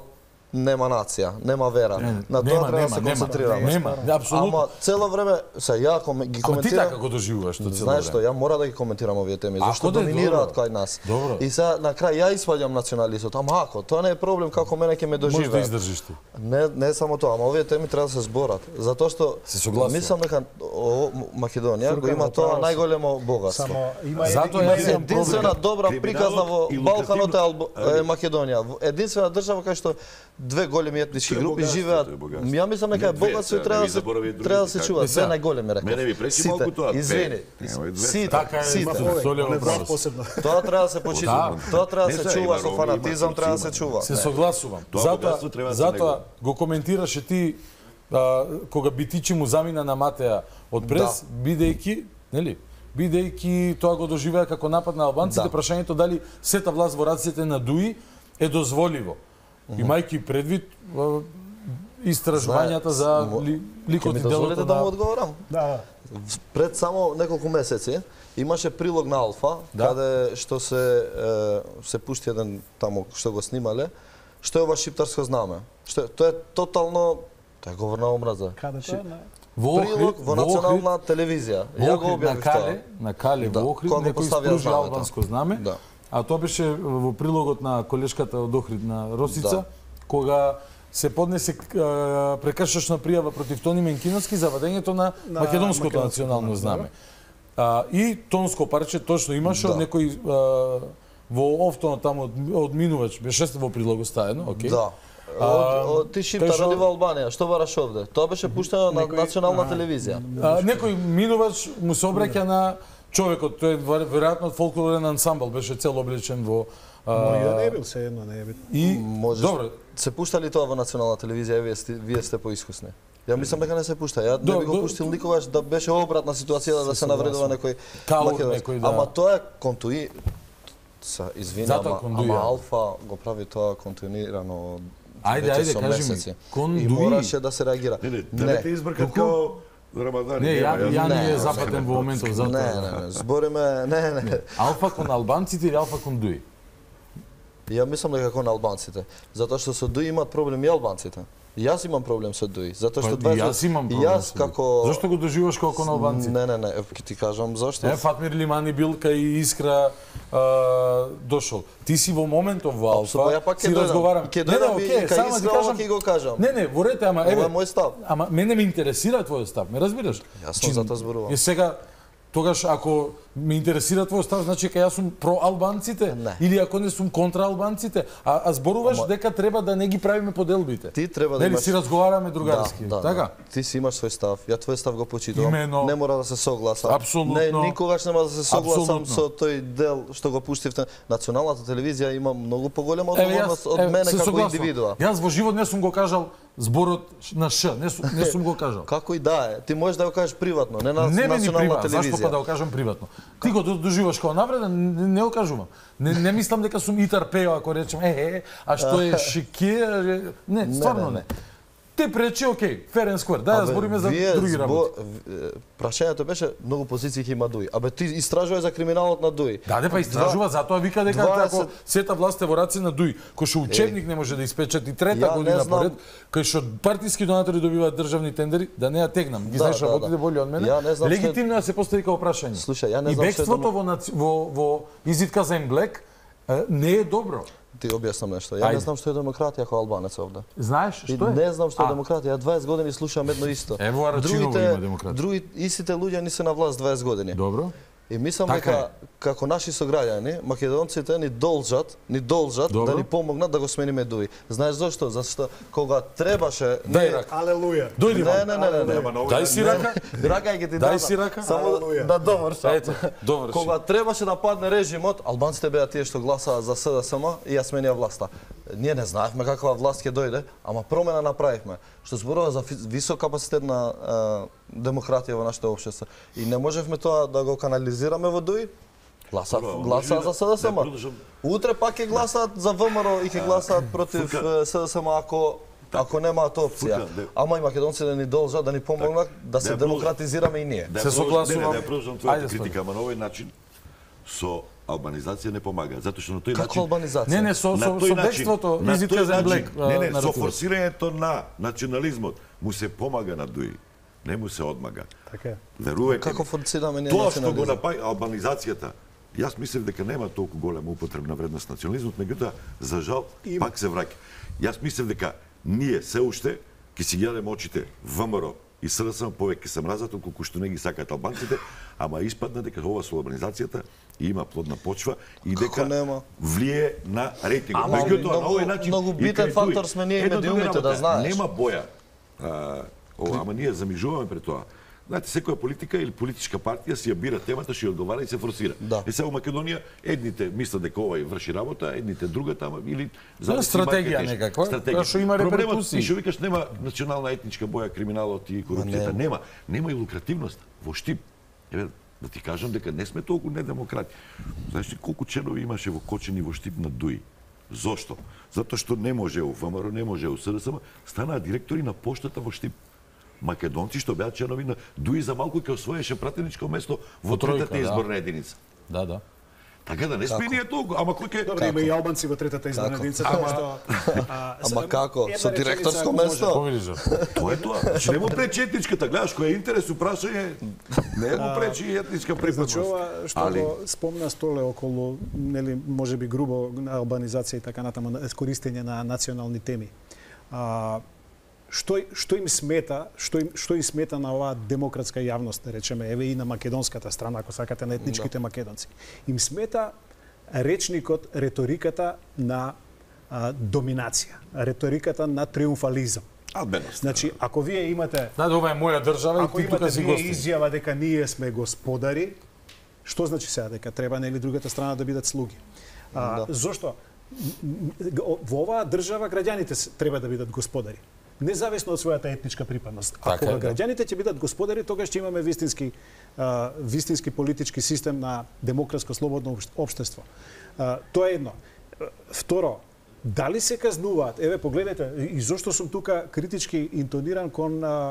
нема нација, нема вера. Не, На нема, тоа треба да нема, се нема, концентрираме. нема, апсолутно. Ама цело време се ја коме, ги Ама ти коментирам. така го доживуваш тоа цело Знаеш што, време. ја мора да ги коментирам овие теми, Ако зашто да е, доминираат добро. кај нас. Добро. И сега на крај ја испаѓам националистот, ама ако тоа не е проблем како мене ќе ме доживее. Може да издржиш ти. Не, не само тоа, ама овие теми треба да се зборат, затоа што Се согласувам. мислам дека о, Македонија го има тоа најголемо богатство. Само има Затоа има јас имам Единствена добра приказна во и Балканот е Алб- лукативно- е Македонија. Единствена држава кај што две големи етнички Тоа е групи богатство, живеат. тоа е богатство. Ја мислам дека Не е две, богатство и сега, треба не да ви се заборави другите, треба да се како- чува. Е, Две сега, најголеми реков. мене ми пречи Сите, малку тоа, две. Извини. Немој две. Сите, Така е, сите. има солио не право. посебно. Тоа треба да се почита. Да. Тоа треба да Не, се сега чува има со Роми, фанатизам, има треба да се Турци, чува. Се Не. согласувам. Тоа Затоа, богатство треба да се затоа негира. го коментираше ти а, кога Битичи му замина на Матеја од прес, бидејќи, нели? Бидејќи тоа го доживеа како напад на албанците, Да. прашањето дали сета власт во раците на Дуи е дозволиво. Имајќи предвид а, истражувањата за Мо- ли, Ќе ликот ми и дозволите делото да му на... одговорам? Да, да. Пред само неколку месеци имаше прилог на Алфа, Да. каде што се е, се пушти еден таму што го снимале, што е ова шиптарско знаме. Што е, тоа е тотално тоа е говор на омраза. Каде тоа? Не. Во Прилог Охрид, во во национална телевизија. Во Ја го Охрид, на објавив тоа. Кале, на Кале Да, во Охрид, кога го некој поставија испружи знамето. албанско знаме. Да. А тоа беше во прилогот на колешката од Охрид на Росица, Да. кога се поднесе а, прекршачна пријава против Тони Менкиновски за вадењето на, На македонското македонското, национално да. знаме. А, и тонско парче точно имаше Да. од некој а, во офтоно таму од, од минувач, беше во прилогот стаено, окей. Да. Од, од, ти шиптар кажа- роди во Албанија, што бараш овде? Тоа беше пуштено на национална телевизија. А, некој минувач му се обраќа на човекот, тој е вер- веројатно од фолклорен ансамбл, беше цел облечен во а, Може и да не бил, се едно не е битно. и Можеш. добро, Се пушта ли тоа во национална телевизија? Вие сте, вие сте поискусни. Ја мислам дека не се пушта. Ја До- не би го до- пуштил никогаш да беше обратна ситуацијата да се навредува некој Каур македонски. некој, да. Ама тоа е контуи Са, извини, Затоа ама, кондуја. ама Алфа го прави тоа континуирано Ајде, веќе ајде, со кажи ми, месеци. кондуи. И мораше да се реагира. Не, не, да не те избркат као Рамадан. не, ја, нема, ја не, не е не, запатен во моментов за Не, тоа. не, не, збориме, не, не. Алфа кон албанците или алфа кон дуи? Ја мислам дека кон албанците, затоа што со Дуи имаат проблем и албанците. И јас имам проблем со Дуи, затоа што Па, и јас имам и проблем јас со Дуи. како Зошто го доживуваш како кон албанците? Не, не, не, е, ќе ти кажам зашто. Е, Фатмир Лимани бил кај Искра а, дошол. Ти си во моментов во Алфа, Апсолутно, ја пак ќе си дојдам. разговарам. Ќе Не, не, дојдам и окей, кај само ти Искра, ова кажам. ќе го кажам. Не, не, во ред, ама Ова еве. е мој став. Ама мене ме интересира твојот став, ме разбираш? Јасно, затоа зборувам. И сега тогаш ако ме интересира твојот став, значи дека јас сум про албанците Не. или ако не сум контра албанците, а, а зборуваш дека треба да не ги правиме поделбите. Ти треба да Нели имаш си разговараме другарски, да, да, така? Да. Ти си имаш свој став, ја твој став го почитувам. Имено. Не мора да се согласам. Апсолутно. Не, никогаш нема да се согласам Апсолутно. со тој дел што го пуштивте. Националната телевизија има многу поголема Еве, одговорност јас- од еве, мене се како согласувам. индивидуа. Јас во живот не сум го кажал зборот на Ш, не сум, не сум го кажал. Како и да е, ти можеш да го кажеш приватно, не на Не ми ни национална приватно, телевизија. зашто па да го кажам приватно. Ти го доживаш како навреден, не, не го кажувам. Не, не мислам дека сум Итар Пео ако речем е, е, а што е шике, е, не, стварно не. не. Те пречи, окей, fair and square. Да, Абе, збориме за вие други збо- работи. в- Прашањето беше многу позиции ќе има Дуи. Абе ти истражувај за криминалот на Дуи. Да, де па истражува, затоа вика дека дваесет ако сета власт е во раци на Дуи, кој што учебник не може да испечати трета ја не година знам- поред, кој што партиски донатори добиваат државни тендери, да не ја тегнам. Ги Да, знаеш да, работите да. боле од мене. Ја не знам што е- Легитимно да се постави како прашање. Слушај, ја не И знам што е бегството демо- во, наци- во, во изитка за Емблек е, не е добро. Ти објаснам нешто. Ја Ајде. не знам што е демократија како албанец овде. Знаеш И што е? не знам што е А. демократија. Ја дваесет години слушам едно исто. Ево, Арачиново има демократија. други истите луѓе не се на власт дваесет години. Добро. И мислам Така дека како наши сограѓани, македонците ни должат, ни должат Добро. да ни помогнат да го смениме Дуи. Знаеш зошто? Зашто кога требаше Дај не- рака. Алелуја. Дојди Не, вам. не, не, не, не. Дај си рака. Рака ќе ти Дај дадам. си рака. Само Алелуја. да довршам. Ето, доврши. Кога требаше да падне режимот, албанците беа тие што гласаа за С Д С М и ја сменија власта. Ние не знаевме каква власт ќе дојде, ама промена направивме. Што зборува за фи- висок капацитет на е, демократија во нашето општество. И не можевме тоа да го канализираме во Дуи. Гласа, Добро, гласа може за да- С Д С да М. продолжам. Утре пак ќе гласаат за В М Р и ќе гласаат против Фука. е, С Д С М ако ако немаат опција. Фука, де- Ама и македонците да ни должат да ни помогнат да се Да, демократизираме и ние. Да Се продолжам- согласувам. Не, не, да продолжам Ајде, твојата спори. критика, ама на овој начин со албанизација не помага, затоа што на тој Како начин албанизација? Не, не, со, со, на тој со начин- бегството, на визитка тој за начин- Блек. Не, не, со нарекуваш. форсирањето на национализмот му се помага на Дуи. Не му се одмага. Така е. Верувајте Како ми. форсираме ние Тоа што го национализам? направи албанизацијата, јас мислев дека нема толку голема употребна вредност национализмот, меѓутоа за жал Има. пак се враќа. Јас мислев дека ние се уште ќе си гледаме очите ВМРО и СДСМ повеќе се мразат колку што не ги сакаат албанците, ама испадна дека ова со албанизацијата има плодна почва и дека нема? влие на рейтингот. Ама, Меѓутоа на многу- овој начин многу и битен кај фактор Дуи, сме ние една друга медиумите, да работа, знаеш. Нема боја. А, ова, ама ние замижуваме пред тоа. Знаете, секоја политика или политичка партија си ја бира темата, што ја одговара и се форсира. Да. Е сега во Македонија едните мислат дека овој врши работа, едните другата, ама или Да, стратегија некаква, која што има реперкусии. Проблемот, ти што викаш, нема национална етничка боја, криминалот и корупцијата, нема. Нема и лукративност во Штип. Еве, да ти кажам дека не сме толку недемократи. Знаеш ли колку членови имаше во Кочани во Штип на Дуи? Зошто? Затоа што не може у ВМРО, не може у СДСМ, станаа директори на поштата во Штип. Македонци што беа членови на Дуи за малку ќе освоеше пратеничко место во третата тројка, да. изборна единица. Да, да. Така да не сме ние толку, ама кој ќе Добре, има и албанци во третата изборна единица, Како? тоа што а, Ама за- како? една Со реченица, директорско ако може. место? Повели Тоа е тоа. Значи не му пречи етничката, гледаш кој е интерес упрашање, не му пречи етничка припадност. Значи ова што Али го спомна Столе околу, нели, можеби грубо на албанизација и така натаму, на користење на национални теми. А, што што им смета, што им што им смета на оваа демократска јавност, да речеме, еве и на македонската страна, ако сакате на етничките македонци. Им смета речникот, реториката на а, доминација, реториката на триумфализам. Албеност. Значи, ако вие имате Да, да, ова е моја држава Ако и ти имате тука си вие гостин. изјава дека ние сме господари, што значи сега дека треба нели другата страна да бидат слуги? А, Да. Зошто? М, м, Во оваа држава граѓаните с- треба да бидат господари. Независно од својата етничка припадност. А Така кога е, да. граѓаните ќе бидат господари, тогаш ќе имаме вистински а, вистински политички систем на демократско слободно опш- општество. А, тоа е едно. Второ, дали се казнуваат? Еве погледнете, и зошто сум тука критички интониран кон а,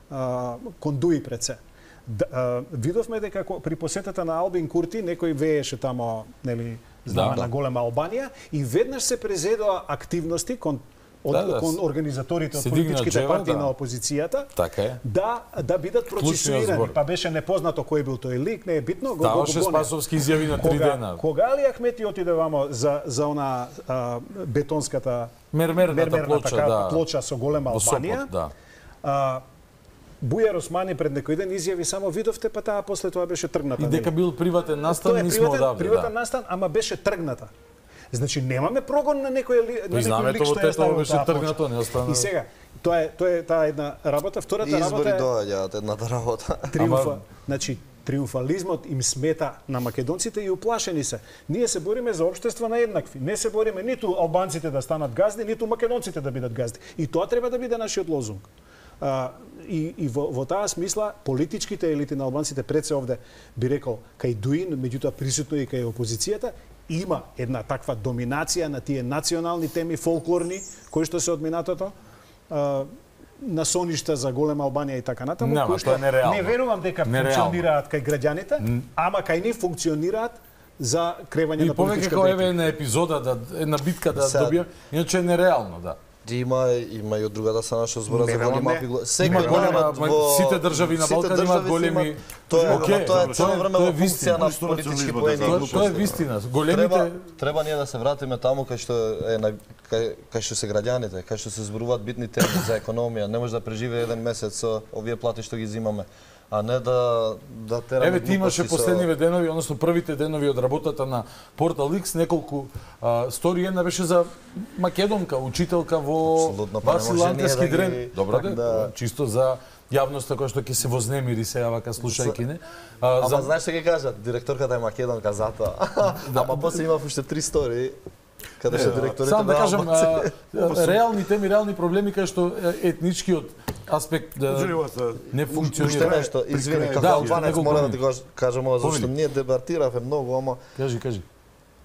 а, кон Дуи пред се. Да, а, видовме дека ко- при посетата на Албин Курти некој вееше тамо, нели, знаме Да. на голема Албанија и веднаш се презедоа активности кон од, Да, да, кон организаторите од се дигна политичките джева, партии да. на опозицијата Така е. да да бидат процесуирани. збор. Па беше непознато кој бил тој лик, не е битно, го го Ставаше гоне. Спасовски изјави на три Кога- дена. Кога Али Ахмети отиде вамо за за она а, бетонската Мермерната мермерната плоча, ка- да. плоча со голема Во Албанија, Сопот, да. а, Бујар Османи пред некој ден изјави само видовте, па таа после тоа беше тргната. И дека нели? бил приватен настан, Тоа е ние сме приватен, одавде, приватен да. настан, ама беше тргната. Значи немаме прогон на некој ли, на И знаме некој лик тоа што е Тетово ставил беше таа плоча. тргнато, не остана. И сега, тоа е тоа е таа една работа, втората работа Избори е доаѓаат едната работа. триумфа. Ама- Значи триумфализмот им смета на македонците и уплашени се. Ние се бориме за општество на еднакви. Не се бориме ниту албанците да станат газди, ниту македонците да бидат газди. И тоа треба да биде нашиот лозунг. А, и и во, во таа смисла политичките елити на албанците пред се овде би рекол кај Дуин, меѓутоа присутно и кај опозицијата, има една таква доминација на тие национални теми фолклорни кои што се од минатото. А, на соништа за голема Албанија и така натаму, Нема, кои тоа е нереално. не верувам дека Нереално. функционираат кај граѓаните, ама кај нив функционираат за кревање И на повеќе политичка како еве битка. една епизода, да, една битка да Сега- добија, иначе е нереално, да. Има има и од другата страна што збора Не, за велам, големи не. мапи. Има Секој голема, народ ма, во сите држави на сите Балкан имаат држави си големи- имаат- Тоа е, Окей, ама тоа е тоа цело е- време тоа е во функција на вистина. политички Тоа е поени. и Тоа, глупости. тоа е вистина. Треба, Големите треба ние да се вратиме таму кај што е на кај, кај што се граѓаните, кај што се зборуваат битни теми за економија. Не може да преживее еден месец со овие плати што ги земаме, а не да да тераме. Еве ти имаше глупости со- последниве денови, односно првите денови од работата на Портал Икс, неколку а, стори, една беше за македонка, учителка во Апсолутно, па не Васил може Антевски ние да дрен. ги- Добро да, да. чисто за јавноста која што ќе се вознемири сега вака слушајќи не. А, Ама за знаеш што ќе кажат? Директорката е македонка затоа. Ама после има уште три стори каде што директорите Само да на кажам, Албанци- а, реални теми, реални проблеми кај што е, етничкиот аспект да, не Уште функционира. нешто, извини, крај- како Да, уште албанец неколку мора да минути. ти каж- кажам ова, зашто Повели. ние дебатиравме многу, ама Кажи, кажи.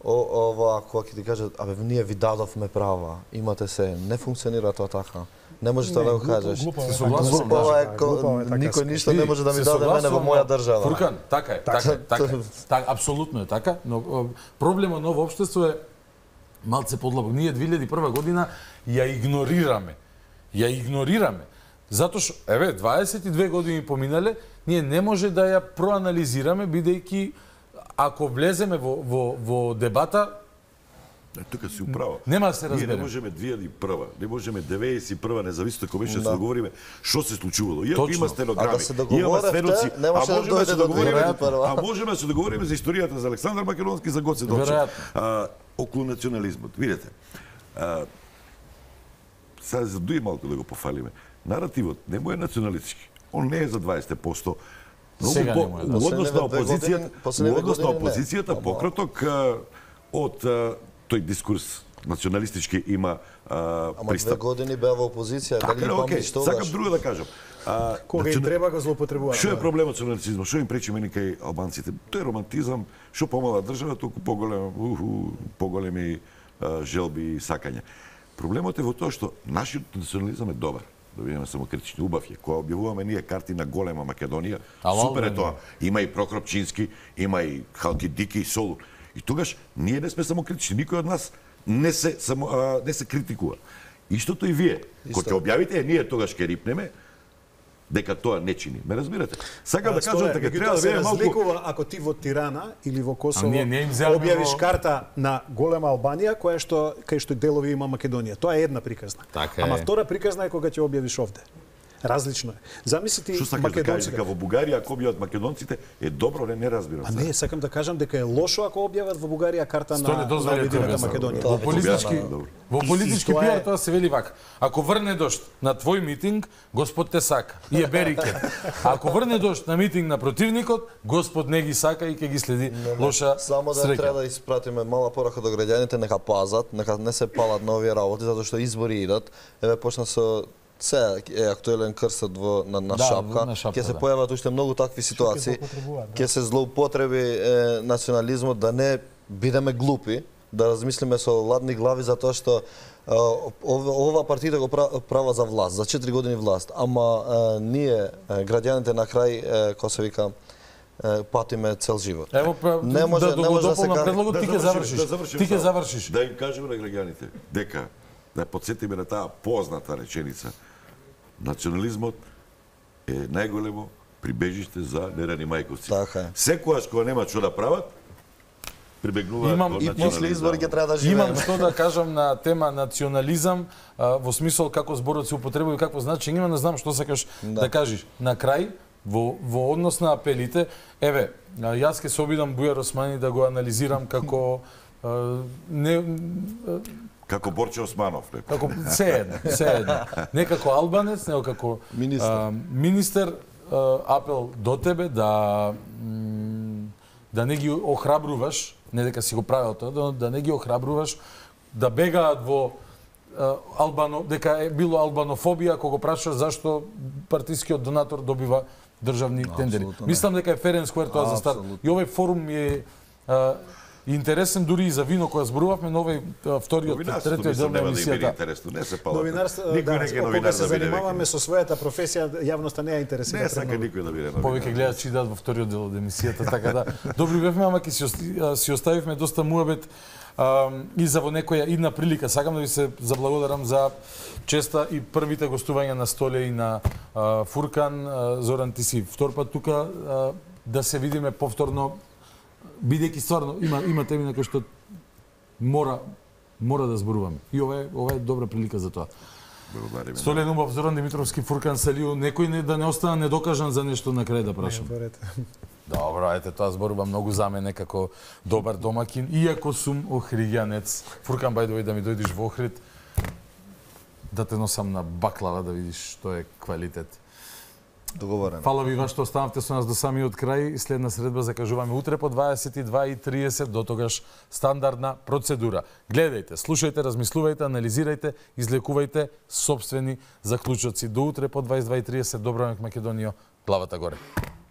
ова кога ќе ти кажат, абе ние ви дадовме права, имате се, не функционира тоа така. Не можеш тоа да го кажеш. Глупава е, никој ништо не може да ми даде мене во моја држава. Фуркан, така е, така е, така е. Така, апсолутно е така, но проблемот на ово општество е малце подлабок. Ние две илјади и прва година ја игнорираме. Ја игнорираме. Затоа што, еве, дваесет и две години поминале, ние не може да ја проанализираме, бидејќи ако влеземе во, во, во дебата, Е, тука си управа. Нема да се разбереме. Ние не можеме две илјади и прва, не можеме деветдесет и прва, независно кој беше да се договориме што се случувало. Иако има стенограми, а да се има светоци, не може а да можеме да се договориме, договориме а можеме да се договориме за историјата за Александар Македонски, за Гоце Делчев. А, околу национализмот. Видете, а, сега за дуи малку да го пофалиме. Наративот не му е националистички. Он не е за дваесет поsto. Многу по, у однос на опозицијата, у однос на опозицијата пократок од тој дискурс националистички има а, Ама пристап. две години беа во опозиција, така, дали окей, помниш тоа? сакам друго да кажам. А, Кога им треба го злоупотребуваат. Што е проблемот со нацизмот? Што им пречи мене кај албанците? Тој е романтизам, што помала држава, толку поголем, уху, поголеми а, желби и сакања. Проблемот е во тоа што нашиот национализам е добар. Да бидеме самокритични, убав е. Кога објавуваме ние карти на голема Македонија, супер е тоа. Има и Прокропчински, има и Халкидики и Солун. И тогаш ние не сме самокритични, никој од нас не се само а, не се критикува. Истото и вие. Кога ќе објавите, ние тогаш ќе рипнеме дека тоа не чини. Ме разбирате? Сакам да кажам дека треба да биде малку разликува ако ти во Тирана или во Косово не, не објавиш карта на голема Албанија која што кај што делови има Македонија. Тоа е една приказна. Така Ама е. втора приказна е кога ќе објавиш овде. Различно е. Замисли ти Што сакаш да кажеш дека македонците. во Бугарија ако објават македонците е добро, не не разбирам. А не, сакам да кажам дека е лошо ако објават во Бугарија карта Сто не на дозволи на Обединета тоа, Македонија. Во политички, во политички Тоа е- пиар тоа се вели вака. Ако врне дошт на твој митинг, Господ те сака и е берике. Ако врне дошт на митинг на противникот, Господ не ги сака и ќе ги следи лоша Само да среќа. треба да испратиме мала порака до граѓаните, нека пазат, нека не се палат на овие работи, затоа што избори идат. Еве почна со се е актуелен крстот во на, на Да, шапка. на шапка, Ќе се да. појават уште многу такви ситуации. Ќе се злоупотреби е, национализмот, да не бидеме глупи, да размислиме со ладни глави за тоа што е, ова, ова партија го пра- права за власт, за четири години власт, ама е, ние е, граѓаните на крај е, кој се вика е, патиме цел живот. Ево па, Не може- да, да не го може да се дополнам каже- предлогот, Да ти ќе завршиме, завршиш. да завршиме Ти ќе само. завршиш. Да им кажеме на граѓаните дека да ја подсетиме на таа позната реченица. Национализмот е најголемо прибежиште за нерани мајковци. Така е. Секогаш кога нема што да прават, прибегнуваат Имам до и После национализам. избори ќе треба да Имам живееме. што да кажам на тема национализам, а, во смисол како зборот се употребува и какво значење има, не знам што сакаш да, да кажеш. На крај, во, во однос на апелите, еве, а, јас ќе се обидам Бујар Османи да го анализирам како а, не а, Како Борче Османов, не? како се едно, се едно. Не како албанец, него како Министер. а, министер а, апел до тебе да м, да не ги охрабруваш, не дека си го правил тоа, да, да не ги охрабруваш да бегаат во а, албано, дека е било албанофобија ако го прашаш зашто партискиот донатор добива државни тендери. Апсолутно не. Мислам дека е ферен сквер тоа за старт. Апсолутно. И овој форум ми е а, интересен дури и за вино која зборувавме, но овој а, вториот, Новинарството третиот дел мислам на нема да им биде емисијата. интересно, не се палат. Новинарство, Никој да, не ке кога новинар се да биде занимаваме веќе. со својата професија, јавноста не ја интересира. Не сака премногу. никој да биде новинар. Повеќе гледаат чи дадат во вториот дел од емисијата, така да. Добри бевме, ама ќе си, ост- а, си оставивме доста муабет а, и за во некоја идна прилика. Сакам да ви се заблагодарам за честа и првите гостувања на Столе и на а, Фуркан. А, Зоран, ти си втор пат тука, а, да се видиме повторно, бидејќи стварно има има теми на кои што мора мора да зборуваме. И ова е ова е добра прилика за тоа. Благодариме. Столен Убав, Зоран Димитровски, Фуркан Салиу, некој не, да не остана недокажан за нешто на крај да прашам. Отворете. Добро, ете, тоа зборува многу за мене како добар домакин, иако сум охриѓанец. Фуркан, бајдовај да ми дојдеш во Охрид, да те носам на баклава да видиш што е квалитет. Договорено. Фала ви ва што останавте со нас до самиот крај. Следна средба закажуваме утре по дваесет и два и триесет, до тогаш стандардна процедура. Гледајте, слушајте, размислувајте, анализирајте, излекувајте собствени заклучоци. До утре по дваесет и два и триесет. Добро време Македонија, главата горе.